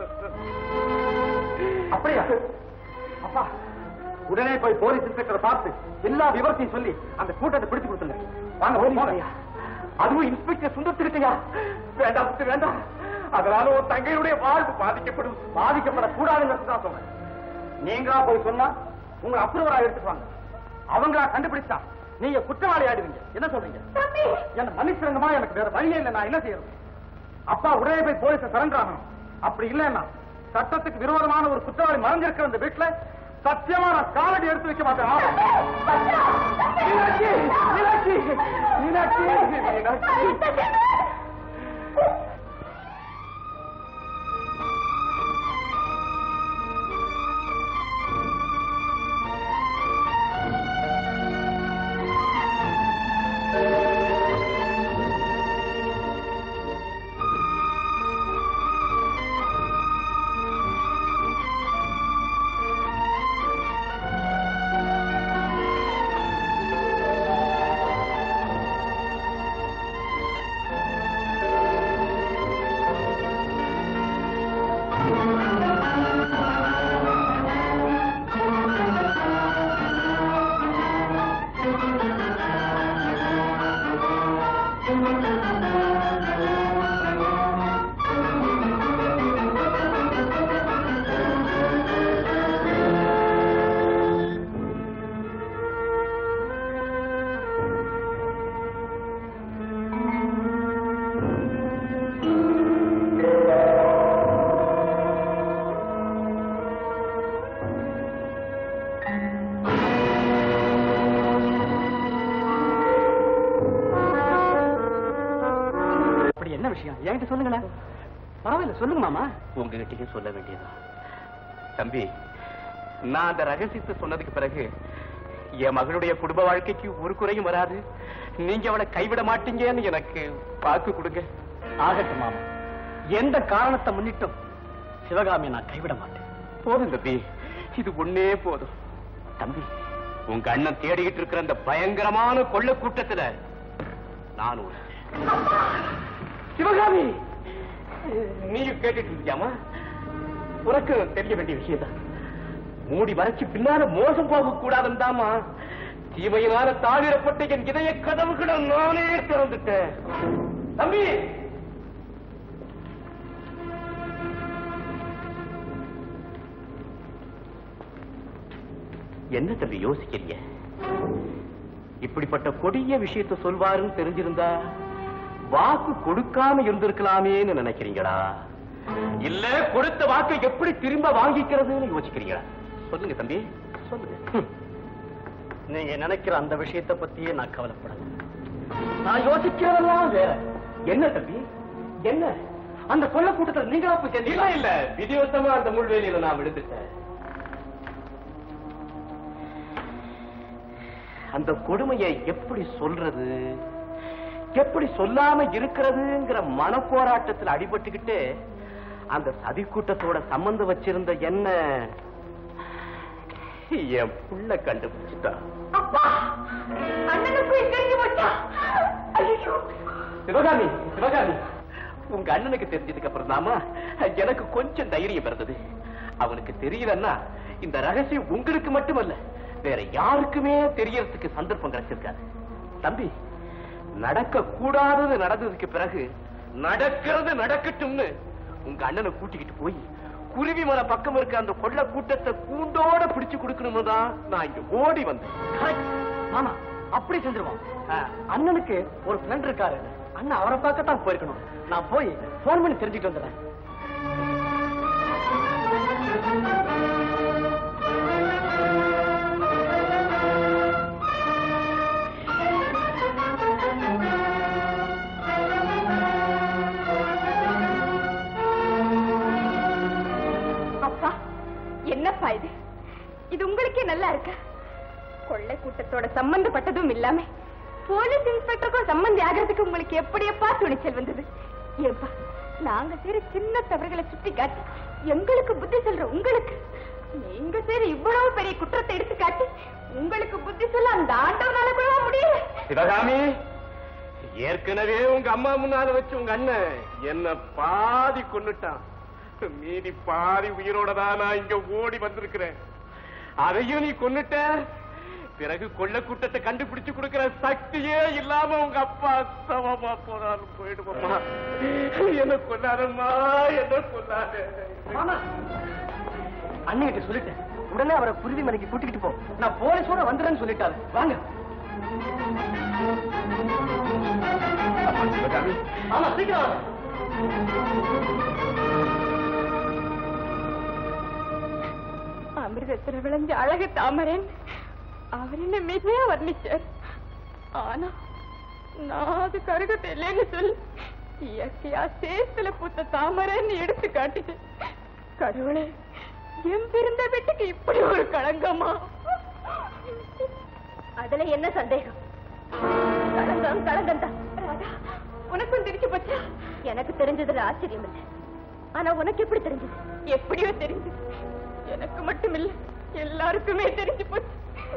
அப்படியா? அப்பா உடனே போய் போலீஸ் இன்ஸ்பெக்டரை பார்த்து எல்லா விவரத்தையும் சொல்லி அந்த கூட்டத்தை பிடிச்சு கொடுத்துங்க. வாங்க போலீஸ். அதுவும் இன்ஸ்பெக்டர் சுந்தரத்துக்கிட்டயா? வேண்டாம் வேண்டாம், அதனால உன் தங்கையுடைய வாழ்வு பாதிக்கப்படும். பாதிக்கப்படக்கூடாதுன்னு தான் சொல்றேன். நீங்களா போய் சொன்னா உங்க அப்ரூவரா எடுத்துக்குவாங்க. அவங்களா கண்டுபிடிச்சா நீங்க குற்றவாளி ஆயிடுவீங்க. என்ன சொல்றீங்க? என்ன மன்னிச்சிருங்கம்மா, எனக்கு வேற வழியே இல்லை. நான் என்ன செய்யறது? அப்பா உடனே போய் போலீஸை சரண்டர் ஆகணும். அப்படி இல்லைன்னா சட்டத்துக்கு விரோதமான ஒரு குற்றவாளி மறைஞ்சிருக்கிற அந்த வீட்டுல சத்தியமா நான் காலடி எடுத்து வைக்க மாட்டேன். மீனாட்சி, மீனாட்சி, மீனாட்சி, மீனாட்சி. என்கிட்ட சொல்லுங்களேன். பரவாயில்ல, சொல்லுங்க மாமா. உங்ககிட்டயே சொல்ல வேண்டியதா? தம்பி, நான் அந்த ரகசியத்தை சொன்னதுக்கு பிறகு என் மகளுடைய குடும்ப வாழ்க்கைக்கு ஒரு குறையும் வராது. நீங்க அவளை கைவிட மாட்டீங்கன்னு எனக்கு வாக்கு கொடுங்க. ஆகட்டும் மாமா, எந்த காரணத்தை முன்னிட்டும் சிவகாமியை நான் கைவிட மாட்டேன். போதும் தம்பி, இது ஒன்னே போதும். தம்பி, உங்க அண்ணன் தேடிக்கிட்டு இருக்கிற அந்த பயங்கரமான கொள்ள கூட்டத்துல நான் ஒரு சிவகாமி, நீயும் கேட்டுட்டு இருக்கியாமா? உனக்கு தெரிய வேண்டிய விஷயம் தான். மூடி மறைச்சு பின்னால மோசம் போக கூடாதுன்னு தாமா தீமையினால தாழிடப்பட்ட என் இதய கதவுகளை நானே திறந்துட்டேன். தம்பி, என்ன தம்பி யோசிக்கிறீங்க? இப்படிப்பட்ட கொடிய விஷயத்தை சொல்வாருன்னு தெரிஞ்சிருந்தா வாக்கு கொடுக்காம இருந்திருக்கலாமேன்னு நினைக்கிறீங்களா? இல்ல கொடுத்த வாக்கை எப்படி திரும்ப வாங்கிக்கிறதுன்னு யோசிக்கிறீங்களா? சொல்லுங்க தம்பி, சொல்லுங்க. நீங்க நினைக்கிற அந்த விஷயத்தை பத்தியே நான் கவலைப்படல. நான் யோசிக்கிறதெல்லாம் வேற. என்ன தம்பி, என்ன? அந்த கொள்ள கூட்டத்தில் நீங்களா போய் சேர்ந்து? இல்ல இல்ல, விதிவசமா அந்த முள்வேலியில நான் விழுந்துட்டேன். அந்த கொடுமையை எப்படி சொல்றது, எப்படி சொல்லாம இருக்கிறதுங்கிற மன போராட்டத்தில் அடிபட்டுக்கிட்டு அந்த சதி கூட்டத்தோட சம்பந்தம் வச்சிருந்த என்ன என் புள்ள கண்டுபிடிச்சிட்டா. சிவகாமி, சிவகாமி, உங்க அண்ணனுக்கு தெரிஞ்சதுக்கு அப்புறம் தாமா எனக்கு கொஞ்சம் தைரியம் இருந்தது. அவனுக்கு தெரியலன்னா இந்த ரகசியம் உங்களுக்கு மட்டுமல்ல, வேற யாருக்குமே தெரியறதுக்கு சந்தர்ப்பம் கிடைச்சிருக்காது. தம்பி, நடக்க கூடாதது நடந்ததுக்கு பிறகு நடக்கிறது நடக்கட்டும்னு உங்க அண்ணனை கூட்டிக்கிட்டு போய் குருவி மலை பக்கம் இருக்க அந்த கொள்ள கூட்டத்தை கூண்டோட பிடிச்சு கொடுக்கணும்னு தான் நான் இங்க ஓடி வந்தேன். மாமா, அப்படி செஞ்சிருவோம். அண்ணனுக்கு ஒரு ஃப்ரெண்ட் இருக்காரு, அண்ணன் அவரை பார்க்கத்தான் போயிருக்கணும். நான் போய் போன் பண்ணி தெரிஞ்சுட்டு வந்துடுறேன். என்னப்பா இது? இது உங்களுக்கே நல்லா இருக்க? கொள்ளை கூட்டத்தோட சம்பந்தப்பட்டதும் இல்லாம போலீஸ் இன்ஸ்பெக்டருக்கும் சம்பந்தி ஆகிறதுக்கு உங்களுக்கு எப்படியப்பா துணிச்சல் வந்தது? ஏப்பா, நாங்க செய்யற சின்ன தவறுகளை சுட்டி காட்டி எங்களுக்கு புத்தி சொல்ற உங்களுக்கு, நீங்க செய்யற இவ்வளவு பெரிய குற்றத்தை எடுத்து காட்டி உங்களுக்கு புத்தி சொல்ல அந்த ஆண்டவனால கூட முடியல. சிவகாமி, ஏற்கனவே உங்க அம்மா முன்னால வச்சு உங்க அண்ணன் என்ன பாதி கொன்னுட்டான். மீதி பாதி உயிரோட தான் நான் இங்க ஓடி வந்திருக்கிறேன். அதையும் நீ கொன்னுட்ட. பிறகு கொள்ள கூட்டத்தை கண்டுபிடிச்சு கொடுக்கிற சக்தியே இல்லாம உங்க அப்பா சவமா போனாலும் போயிடுவோம்மா. என்ன கொல்லாதம்மா, என்ன கொல்லாத. அண்ணன் கிட்ட சொல்லிட்டேன், உடனே அவரை குருவி மலைக்கு கூட்டிக்கிட்டு போ. நான் போலீஸோட வந்துடுறேன்னு சொல்லிட்டாரு. வாங்க. ஆமா, சீக்கிரம். அமிர்தத்துல விளைஞ்ச அழகு தாமரன் அவர் என்ன மிகையா வர்ணிச்சார். ஆனா நான் அது கருகத்தை இல்லைன்னு சொல்லி இயற்கையா சேத்துல பூத்த தாமரன்னு எடுத்து காட்டிட்டு, கடவுளே, என் பிறந்த வீட்டுக்கு இப்படி ஒரு களங்கமா? அதுல என்ன சந்தேகம்? களங்கம் களங்கம் தான். உனக்கும் தெரிஞ்சு போச்சா? எனக்கு தெரிஞ்சதுல ஆச்சரியம் இல்லை. ஆனா உனக்கு எப்படி தெரிஞ்சது? எப்படியோ தெரிஞ்சது. எனக்கு மட்டும் இல்ல, எல்லாருக்குமே தெரிஞ்சு போச்சு.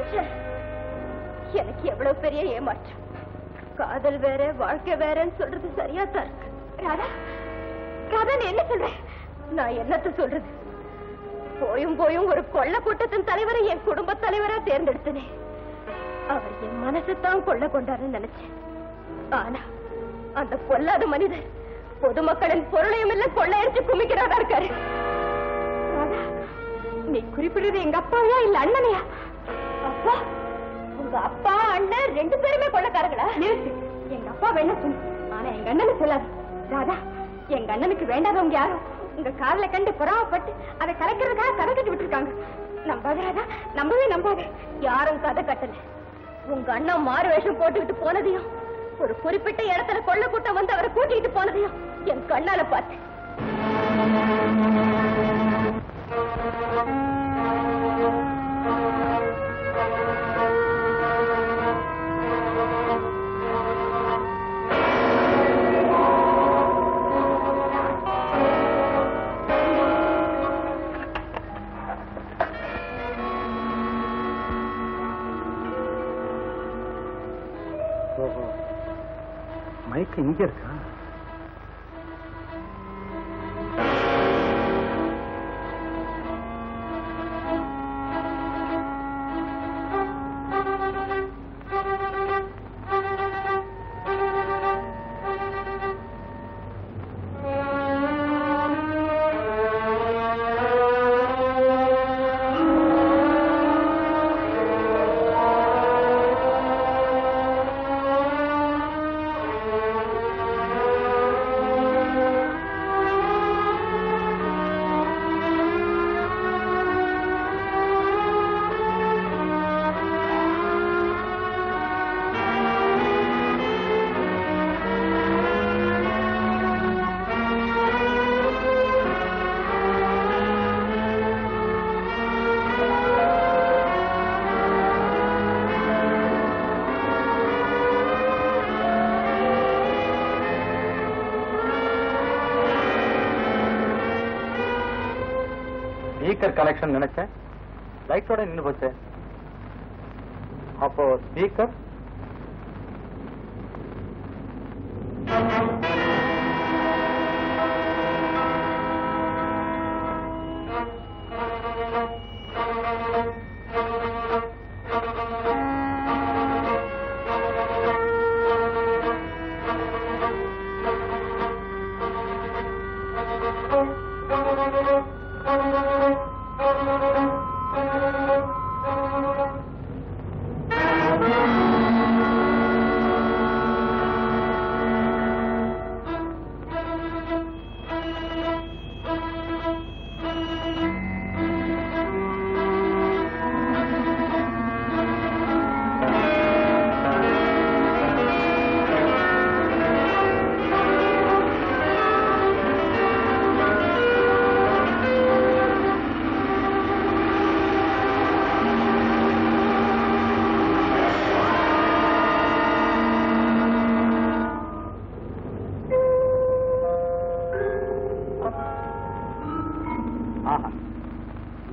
எனக்கு எவ்வளவு பெரிய ஏமாற்றம். காதல் வேற வாழ்க்கை வேறன்னு சொல்றது சரியா தான் இருக்கு. ராதா, ராதா, நீ என்ன சொல்ற? நான் என்னத்த சொல்றது? போயும் போயும் ஒரு கொள்ள கூட்டத்தின் தலைவரை என் குடும்ப தலைவரா தேர்ந்தெடுத்தனே. அவர் என் மனசைத்தான் கொள்ள கொண்டாருன்னு நினைச்சேன். ஆனா அந்த பொல்லாத மனிதர் பொதுமக்களின் பொருளையும் இல்ல கொள்ளையடிச்சு குமிக்கிறாரா இருக்காரு. நீ குறிப்பிடுறது எங்க அப்பாவையா இல்ல அண்ணனையா? அப்பா, உங்க அப்பா அண்ணன் ரெண்டு பேருமே கொள்ளக்காரங்களா? எங்க அப்பா வேணா சொல்லு, ஆனா எங்க அண்ணனு சொல்லாது. ராதா, எங்க அண்ணனுக்கு வேண்டாதவங்க யாரும் உங்க காதல கண்டு புறாவப்பட்டு அதை கலைக்கிறதுக்காக கதை கட்டி விட்டுருக்காங்க. நம்பாத ராதா, நம்பவே நம்பாத. யாரும் கதை கட்டல. உங்க அண்ணன் மாறு வேஷம் போட்டுக்கிட்டு போனதையும் ஒரு குறிப்பிட்ட இடத்துல கொள்ள கூட்டம் வந்து அவரை கூட்டிட்டு போனதையும் என் கண்ணால பார்த்தேன். மைக்கு இங்க இருக்கா? ஸ்பீக்கர் கனெக்ஷன் நினைச்சேன், லைட்டோட நின்று போச்சு. அப்போ ஸ்பீக்கர்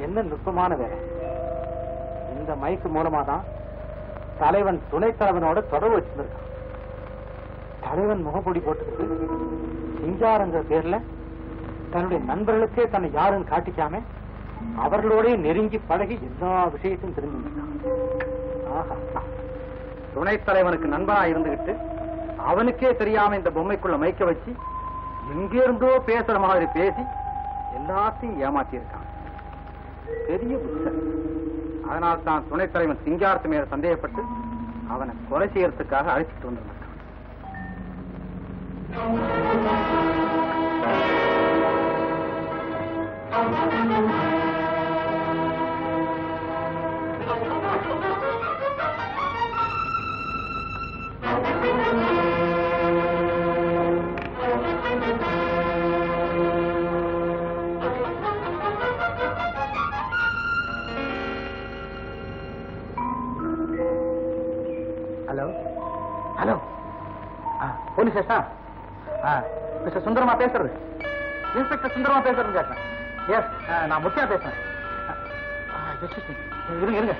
என்ன நுட்பமான வேலை. இந்த மைக்கு மூலமா தான் தலைவன் துணைத் தலைவனோட தொடர்பு வச்சிருக்கான். தலைவன் முகப்பொடி போட்டுக்கிட்டு சிங்காரங்கிற பேர்ல தன்னுடைய நண்பர்களுக்கே தன்னை யாருன்னு காட்டிக்காம அவர்களோட நெருங்கி பழகி எல்லா விஷயத்தையும் தெரிஞ்சுட்டான். துணைத் தலைவனுக்கு நண்பனா இருந்துகிட்டு அவனுக்கே தெரியாம இந்த பொம்மைக்குள்ள மைக்க வச்சு எங்கிருந்தோ பேசுற மாதிரி பேசி எல்லாத்தையும் ஏமாத்தி இருக்கான். பெரிய புத்தர். அதனால தான் துணைத் தலைவன் சிங்காரத்து மேல சந்தேகப்பட்டு அவனை கொலை செய்யறதுக்காக அழைச்சிட்டு வந்திருந்தான். Hello hello police station mister சுந்தரமா பேசுறது? இன்ஸ்பெக்டர் சுந்தரமா பேசுறது கேட்டேன். எஸ், நான் முத்தியா பேசுறேன். இருங்க இருங்க.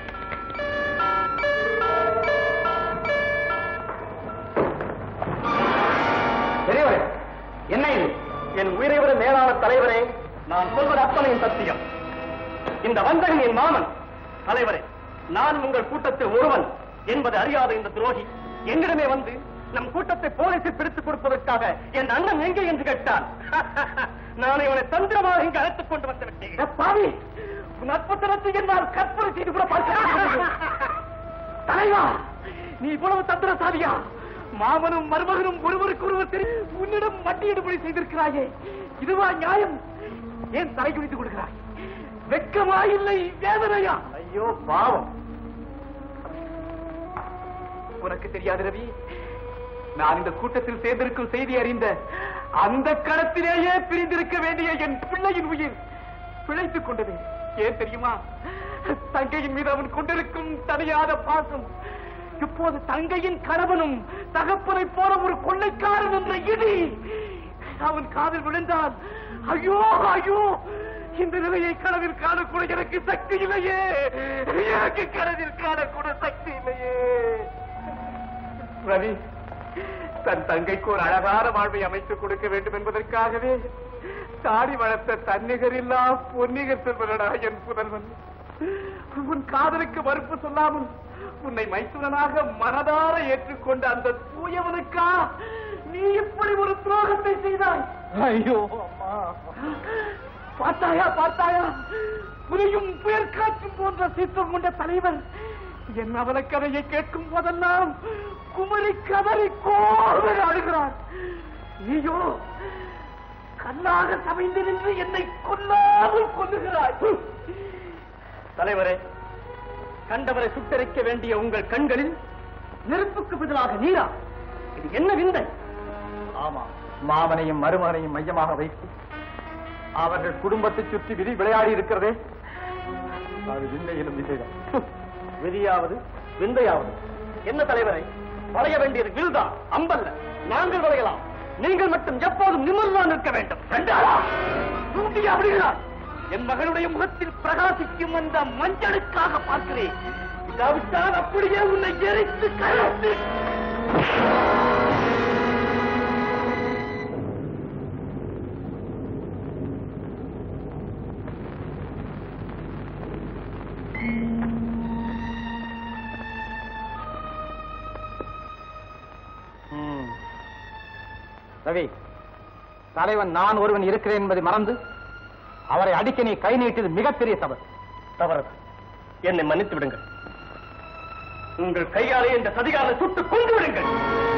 பெரியவரே, என்ன இது? என் உயிரை விட மேலான தலைவரே, நான் சொல்வது அத்தனையும் சத்தியம். இந்த வந்தகன் என் மாமன். தலைவரே, நான் உங்கள் கூட்டத்தில் ஒருவன் என்பது அறியாத இந்த துரோகி என்னிடமே வந்து நம் கூட்டத்தை போலீசில் பிடித்துக் கொடுப்பதற்காக என் அண்ணன் எங்கே என்று கேட்டான். நான் இவனை தந்திரமாக இங்கு அழைத்துக் கொண்டு வந்து விட்டேன். பாவி, உன் அற்புதத்தை என்னால் கற்பனை செய்து கூட பார்க்க. தலைவா, நீ இவ்வளவு தந்திரசாலியா? மாமனும் மருமகனும் ஒருவருக்கு ஒருவர் தெரியும் உன்னிடம் மட்டியிடுபடி செய்திருக்கிறாயே, இதுவா நியாயம்? ஏன் தலை குனித்து கொடுக்கிறாய்? வெட்கமா இல்லை வேதனையா? ஐயோ பாவம். உனக்கு தெரியாது ரவி, நான் இந்த கூட்டத்தில் சேர்ந்திருக்கும் செய்தி அறிந்த அந்த கடத்திலேயே பிரிந்திருக்க வேண்டிய என் பிள்ளையின் உயிர் பிழைத்துக் கொண்டது. ஏன் தெரியுமா? தங்கையின் மீது அவன் கொண்டிருக்கும் தனியாத பாசம். இப்போது தங்கையின் கணவனும் தகப்பனை போல ஒரு கொள்ளைக்காரன் என்ற இடி அவன் காதில் விழுந்தான். ஐயோ ஐயோ, இந்த நிலையை கனவில் காணக்கூட எனக்கு சக்தி இல்லையே. எனக்கு கனவில் காணக்கூட சக்தி இல்லையே. ரவி, தன் தங்கைக்கு ஒரு அழகான வாழ்வை அமைத்துக் கொடுக்க வேண்டும் என்பதற்காகவே தாடி வளர்த்த தன்னிகரில்லா பொன்னிகர் செல்வனடா என் புதல்வன். உன் காதலுக்கு மறுப்பு சொல்லாமல் உன்னை மைத்துனனாக மனதார ஏற்றுக்கொண்ட அந்த தூயவனுக்கா நீ இப்படி ஒரு துரோகத்தை செய்தாய்? ஐயோ அம்மா, பார்த்தாயா பார்த்தாயா, புலியும் புயல் காற்றும் போன்ற சீற்றம் கொண்ட தலைவர் என் அவல கதையை கேட்கும் போதெல்லாம் குமரி கதறி கோவல் ஆடுகிறார். நீயோ கல்லாக சமைந்து நின்று என்னை கொல்லாமல் கொல்லுகிறாய். தலைவரே, கண்டவரை சுட்டரிக்க வேண்டிய உங்கள் கண்களில் நெருப்புக்கு பதிலாக நீரா? இது என்ன விந்தை? ஆமா, மாமனையும் மருமகனையும் மையமாக வைத்து அவர்கள் குடும்பத்தை சுற்றி விதி விளையாடி இருக்கிறதே, அது விந்தையிலும் விந்தைதான். விதியாவது விந்தையாவது என்ன தலைவரை? வளைய வேண்டியது வில்தான், அம்பல்ல. நாங்கள் வளையலாம், நீங்கள் மட்டும் எப்போதும் நிமிர்ந்தான் நிற்க வேண்டும். அப்படிகிறார். என் மகனுடைய முகத்தில் பிரகாசிக்கும் அந்த மஞ்சளுக்காக பார்க்கிறேன். இதாவிட்டால் அப்படியே உன்னை எரித்து கலந்து. ரவி, தலைவன் நான் ஒருவன் இருக்கிறேன் என்பதை மறந்து அவரை அடிக்க நீ கை நீட்டியது மிகப்பெரிய தவறு. தவறு, என்னை மன்னித்து விடுங்கள். உங்கள் கையாலே இந்த சதிகாலை சுட்டு கொண்டு விடுங்கள்.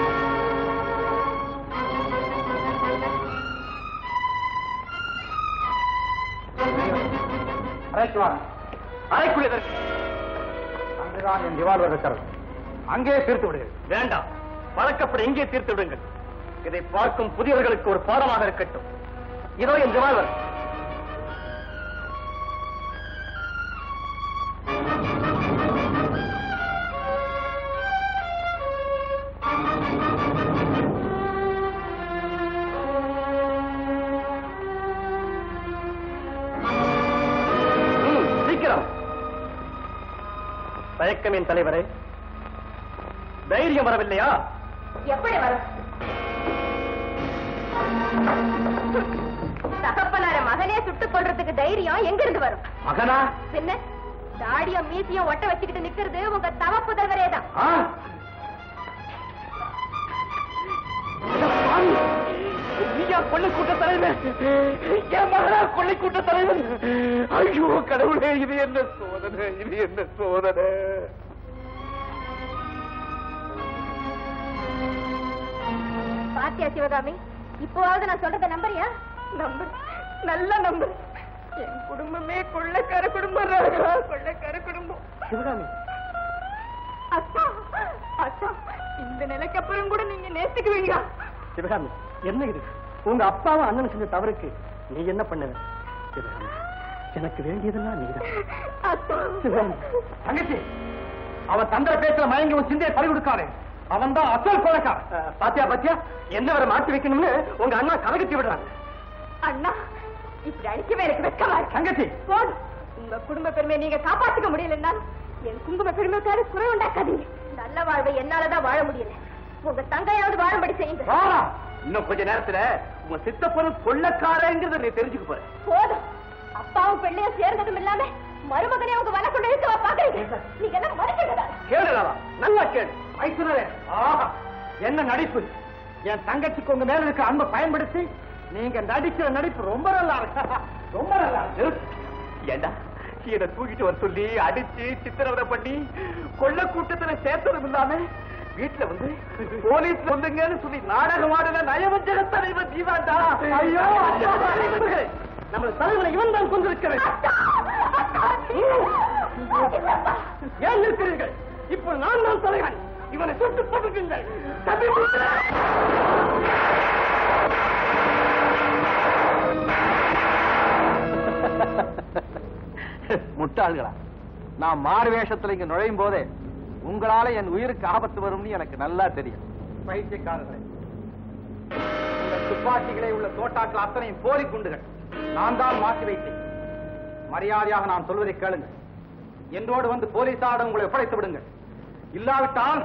அறைக்குள்ளதற்கு அங்குதான் என் ரிவால்வர் இருக்கிறது. அங்கே தீர்த்து விடுங்கள். வேண்டாம், வழக்கப்படி இங்கே தீர்த்து விடுங்கள். இதை பார்க்கும் புதியவர்களுக்கு ஒரு பாடமாக இருக்கட்டும். இதோ என் ரிவால்வர். தயக்கமேன் தலைவரே, தைரியம் வரவில்லையா? எப்படி வரும்? தகப்பனார மகனே சுட்டுக் கொள்றதுக்கு தைரியம் எங்க இருந்து வரும்? மகனா? பின்ன தாடியும் மீசியும் ஒட்ட வச்சுக்கிட்டு நிக்கிறது உங்க தவ புதல்வரே தான். நீயா கொள்ளை கூட்ட தலைவர்? என் மகனா கொள்ளை கூட்ட தலைவர்? ஐயோ கடவுளே, இது என்ன சோதனை, இது என்ன சோதனை? பாத்தியா சிவகாமி, இப்போவாவது நான் சொல்றத நம்புறியா? நம்பு, நல்ல நம்பு. என் குடும்பமே கொள்ளைக்கார குடும்பம், கொள்ளைக்கார குடும்பம். சிவகாமி, அத்தா அத்தா, இந்த நிலைக்கு அப்புறம் கூட நீங்க நேசிக்குவீங்க? சிவகாமி, என்ன இது? உங்க அப்பாவும் அண்ணன் செஞ்ச தவறுக்கு நீ என்ன பண்ணுவ? சிவகாமி, எனக்கு வேண்டியதெல்லாம் நீதான். சிவகாமி, தங்கச்சி, அவன் தந்திர பேச்சுல மயங்கி உன் சிந்தையை பறி கொடுக்காதே. அவன் தான் அசல் கொலைக்காரன். பாத்தியா பாத்தியா, என்ன வரை மாற்றி வைக்கணும்னு உங்க அண்ணா கலகத்தி விடுறாங்க. அண்ணா, இப்படி அடிக்கவே எனக்கு வெட்கமா இருக்கு. தங்கச்சி, போதும். உங்க குடும்ப பெருமையை நீங்க காப்பாற்றிக்க முடியலன்னா என் குங்கும பெருமைக்காரு குறை உண்டாக்காதீங்க. நல்ல வாழ்வை என்னாலதான் வாழ முடியல. உங்க தங்கையாவது வாழும்படி செய்யுங்க. இன்னும் கொஞ்ச நேரத்துல உங்க சித்தப்பனும் கொள்ளக்காரங்கிறத நீ தெரிஞ்சுக்க போற. போதும். அப்பாவும் பெண்ணையும் சேர்ந்ததும் இல்லாம மருமகனே அவங்க வலை கொண்டு இழுக்க பாக்குறீங்க. நீங்க எல்லாம் மறுக்கிறதா? கேளுடா, நல்லா கேளு. ஐசுனரே, ஆஹா, என்ன நடிப்பு! என் தங்கச்சிக்கு உங்க மேல இருக்க அன்பை பயன்படுத்தி நீங்க நடிக்கிற நடிப்பு ரொம்ப நல்லா இருக்கு, ரொம்ப நல்லா இருக்கு. ஏண்டா இதை தூக்கிட்டு வர சொல்லி அடிச்சு சித்திரவதை பண்ணி கொள்ள கூட்டத்துல சேர்த்ததும் இல்லாம வீட்டுல வந்து போலீஸ் வந்துங்கன்னு சொல்லி நாடகம் ஆடுன நயவஞ்சக தலைவர் நீதான்டா. ஐயோ, நம்ம தலைவரை இவன் தான் கொண்டிருக்க வேண்டும். ஏன் இருக்கிறீர்கள்? இப்போ நான் தான் தலைவன். இவனை சுட்டு போட்டுங்கள். முட்டாள்களா, நான் மாறு வேஷத்துல இங்க நுழையும் போதே உங்களால என் உயிருக்கு ஆபத்து வரும்னு எனக்கு நல்லா தெரியும். பைத்தியக்காரர்களே, இந்த துப்பாக்கிகளே உள்ள தோட்டாக்கள் அத்தனையும் போலி குண்டுகள். நான் தான் மாற்றி வைத்தேன். மரியாதையாக நான் சொல்வதை கேளுங்கள். என்னோடு வந்து போலீசாரிடம் உங்களை ஒப்படைத்து விடுங்கள். இல்லாவிட்டால்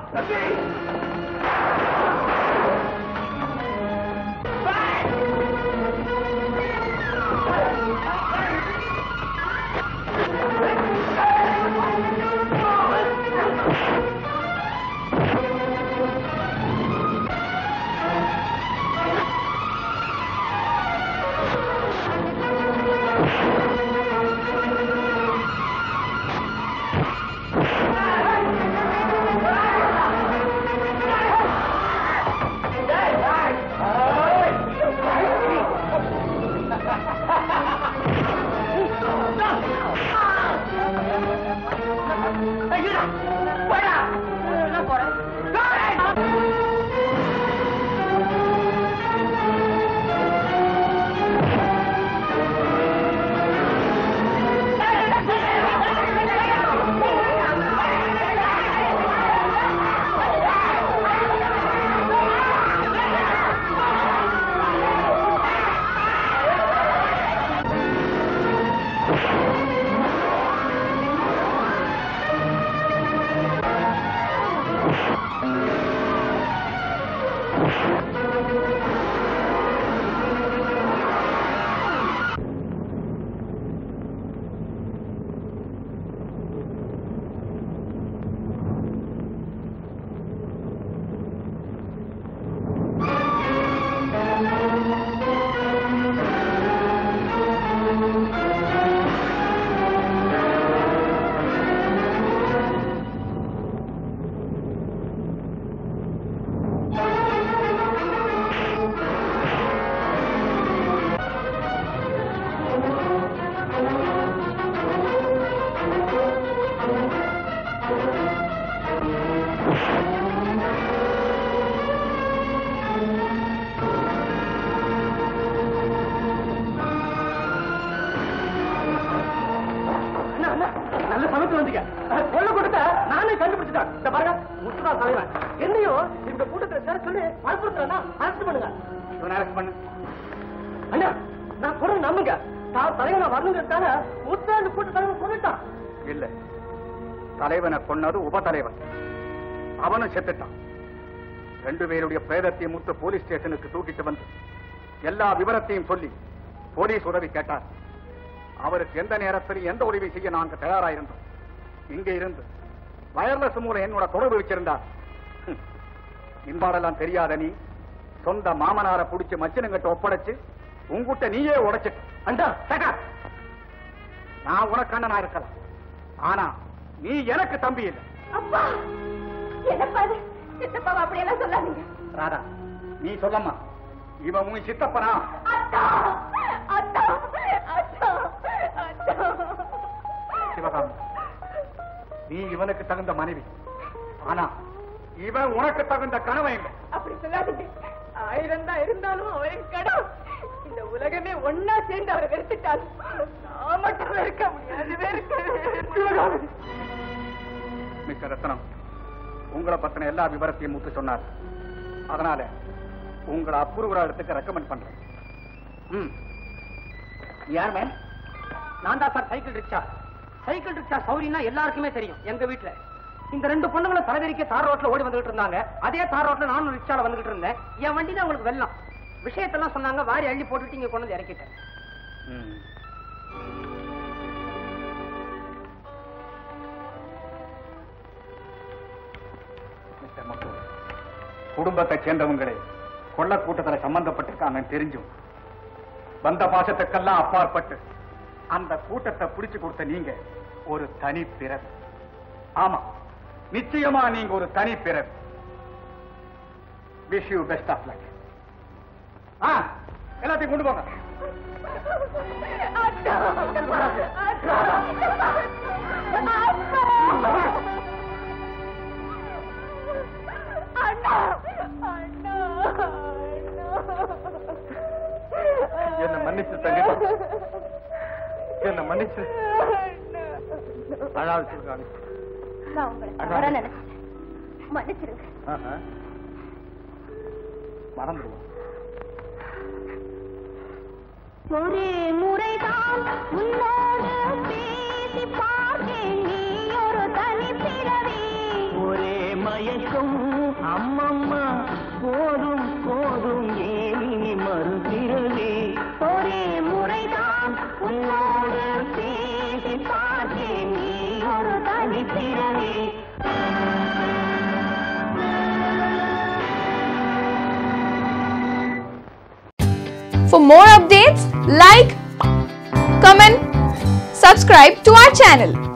நல்ல சமத்து வந்தீங்க. கொள்ள கொடுத்த நானே கண்டுபிடிச்சிட்டேன். இந்த பாருங்க, முத்துதான் தலைவன். என்னையும் இந்த கூட்டத்தை சேர சொல்லி வற்புறுத்துறா. அரெஸ்ட் பண்ணுங்க. இவனை அரெஸ்ட் பண்ணு. அண்ணா, நான் சொல்றேன் நம்புங்க. தான் தலைவனை வரணுங்கிறதுக்காக முத்தா இந்த கூட்ட தலைவன் சொல்லிட்டான். இல்ல, தலைவனை கொன்னது உபதலைவன். அவனும் செத்துட்டான். ரெண்டு பேருடைய பிரேதத்தை முத்து போலீஸ் ஸ்டேஷனுக்கு தூக்கிட்டு வந்து எல்லா விவரத்தையும் சொல்லி போலீஸ் உதவி கேட்டார். அவருக்கு எந்த நேரத்தில் எந்த உதவி செய்ய நாங்கள் தயாராயிருந்தோம். இங்கே இருந்து வயர்லெஸ் மூலம் என்னோட தொடர்பு வச்சிருந்தார். இன்பாடெல்லாம் தெரியாத நீ சொந்த மாமனார புடிச்சு மச்சினங்கிட்ட ஒப்படைச்சு உங்ககிட்ட நீயே உடைச்சிட்ட. அந்த நான் உனக்கு அண்ணனா இருக்கலாம், ஆனா நீ எனக்கு தம்பி இல்லை. அப்பா என்னப்பா சித்தப்பா அப்படியெல்லாம் சொல்லாதீங்க. ராதா நீ சொல்லம்மா, இவன் உன் சித்தப்பனா? சிவகாமி, நீ இவனுக்கு தகுந்த மனைவி, ஆனா இவன் உனக்கு தகுந்த கணவன் இல்லை. அப்படி சொல்லாதீங்க. ஆயிரம் தான் இருந்தாலும் அவரின் கடன் இந்த உலகமே ஒன்னா சேர்ந்து அவரை வெறுத்துட்டாலும் நான் மட்டும் இருக்க முடியாது. மிஸ்டர் ரத்னம், உங்களை பத்தின எல்லா விவரத்தையும் முத்து சொன்னார். அதனால உங்களை அப்ரூவரா இடத்துக்கு ரெக்கமெண்ட் பண்றேன். ம் யார் மேம்? நான் தான் sir cycle rickshaw. Cycle rickshaw சௌரின்னா எல்லாருக்குமே தெரியும். எங்க வீட்டுல இந்த ரெண்டு பொண்ணுங்களும் தலைவரிக்க தார் ரோட்ல ஓடி வந்துகிட்டு இருந்தாங்க. அதே தார் ரோட்ல நானும் ரிக்ஷால வந்துகிட்டு இருந்தேன். என் வண்டி தான் உங்களுக்கு வெள்ளம். விஷயத்தெல்லாம் சொன்னாங்க, வாரி அள்ளி போட்டுட்டு இங்க கொண்டு வந்து இறக்கிட்டேன். மிஸ்டர் மக்கு, குடும்பத்தை சேர்ந்தவங்களே கொள்ள கூட்டத்தில் சம்பந்தப்பட்டிருக்காங்க தெரிஞ்சும் வந்த பாசத்துக்கெல்லாம் அப்பாற்பட்டு அந்த கூட்டத்தை பிடிச்சு கொடுத்த நீங்க ஒரு தனி பிறர். ஆமா, நிச்சயமா நீங்க ஒரு தனி பிறர். Wish you best of luck. எல்லாத்தையும் கொண்டு போங்க. என்ன மன்னிச்சு தங்கச்சி, என்ன மன்னிச்சு. அழாது சொல்றாங்க. நான் உங்களை தவறா நினைச்சேன், மன்னிச்சிருங்க. மறந்துடுவோம். ஒரே முறைதான் உன்னோடு பேசி பார்த்தேன், நீ ஒரு தனி பிறவி. ஒரே மயக்கம் அம்மம்மா, போதும் போதும் ஏனி மறுபிறவி. ஒரே முறைதான் உன்னோடு பேசி பார்த்தேன், நீ ஒரு தனி பிறவி. For more updates, like, comment, subscribe to our channel.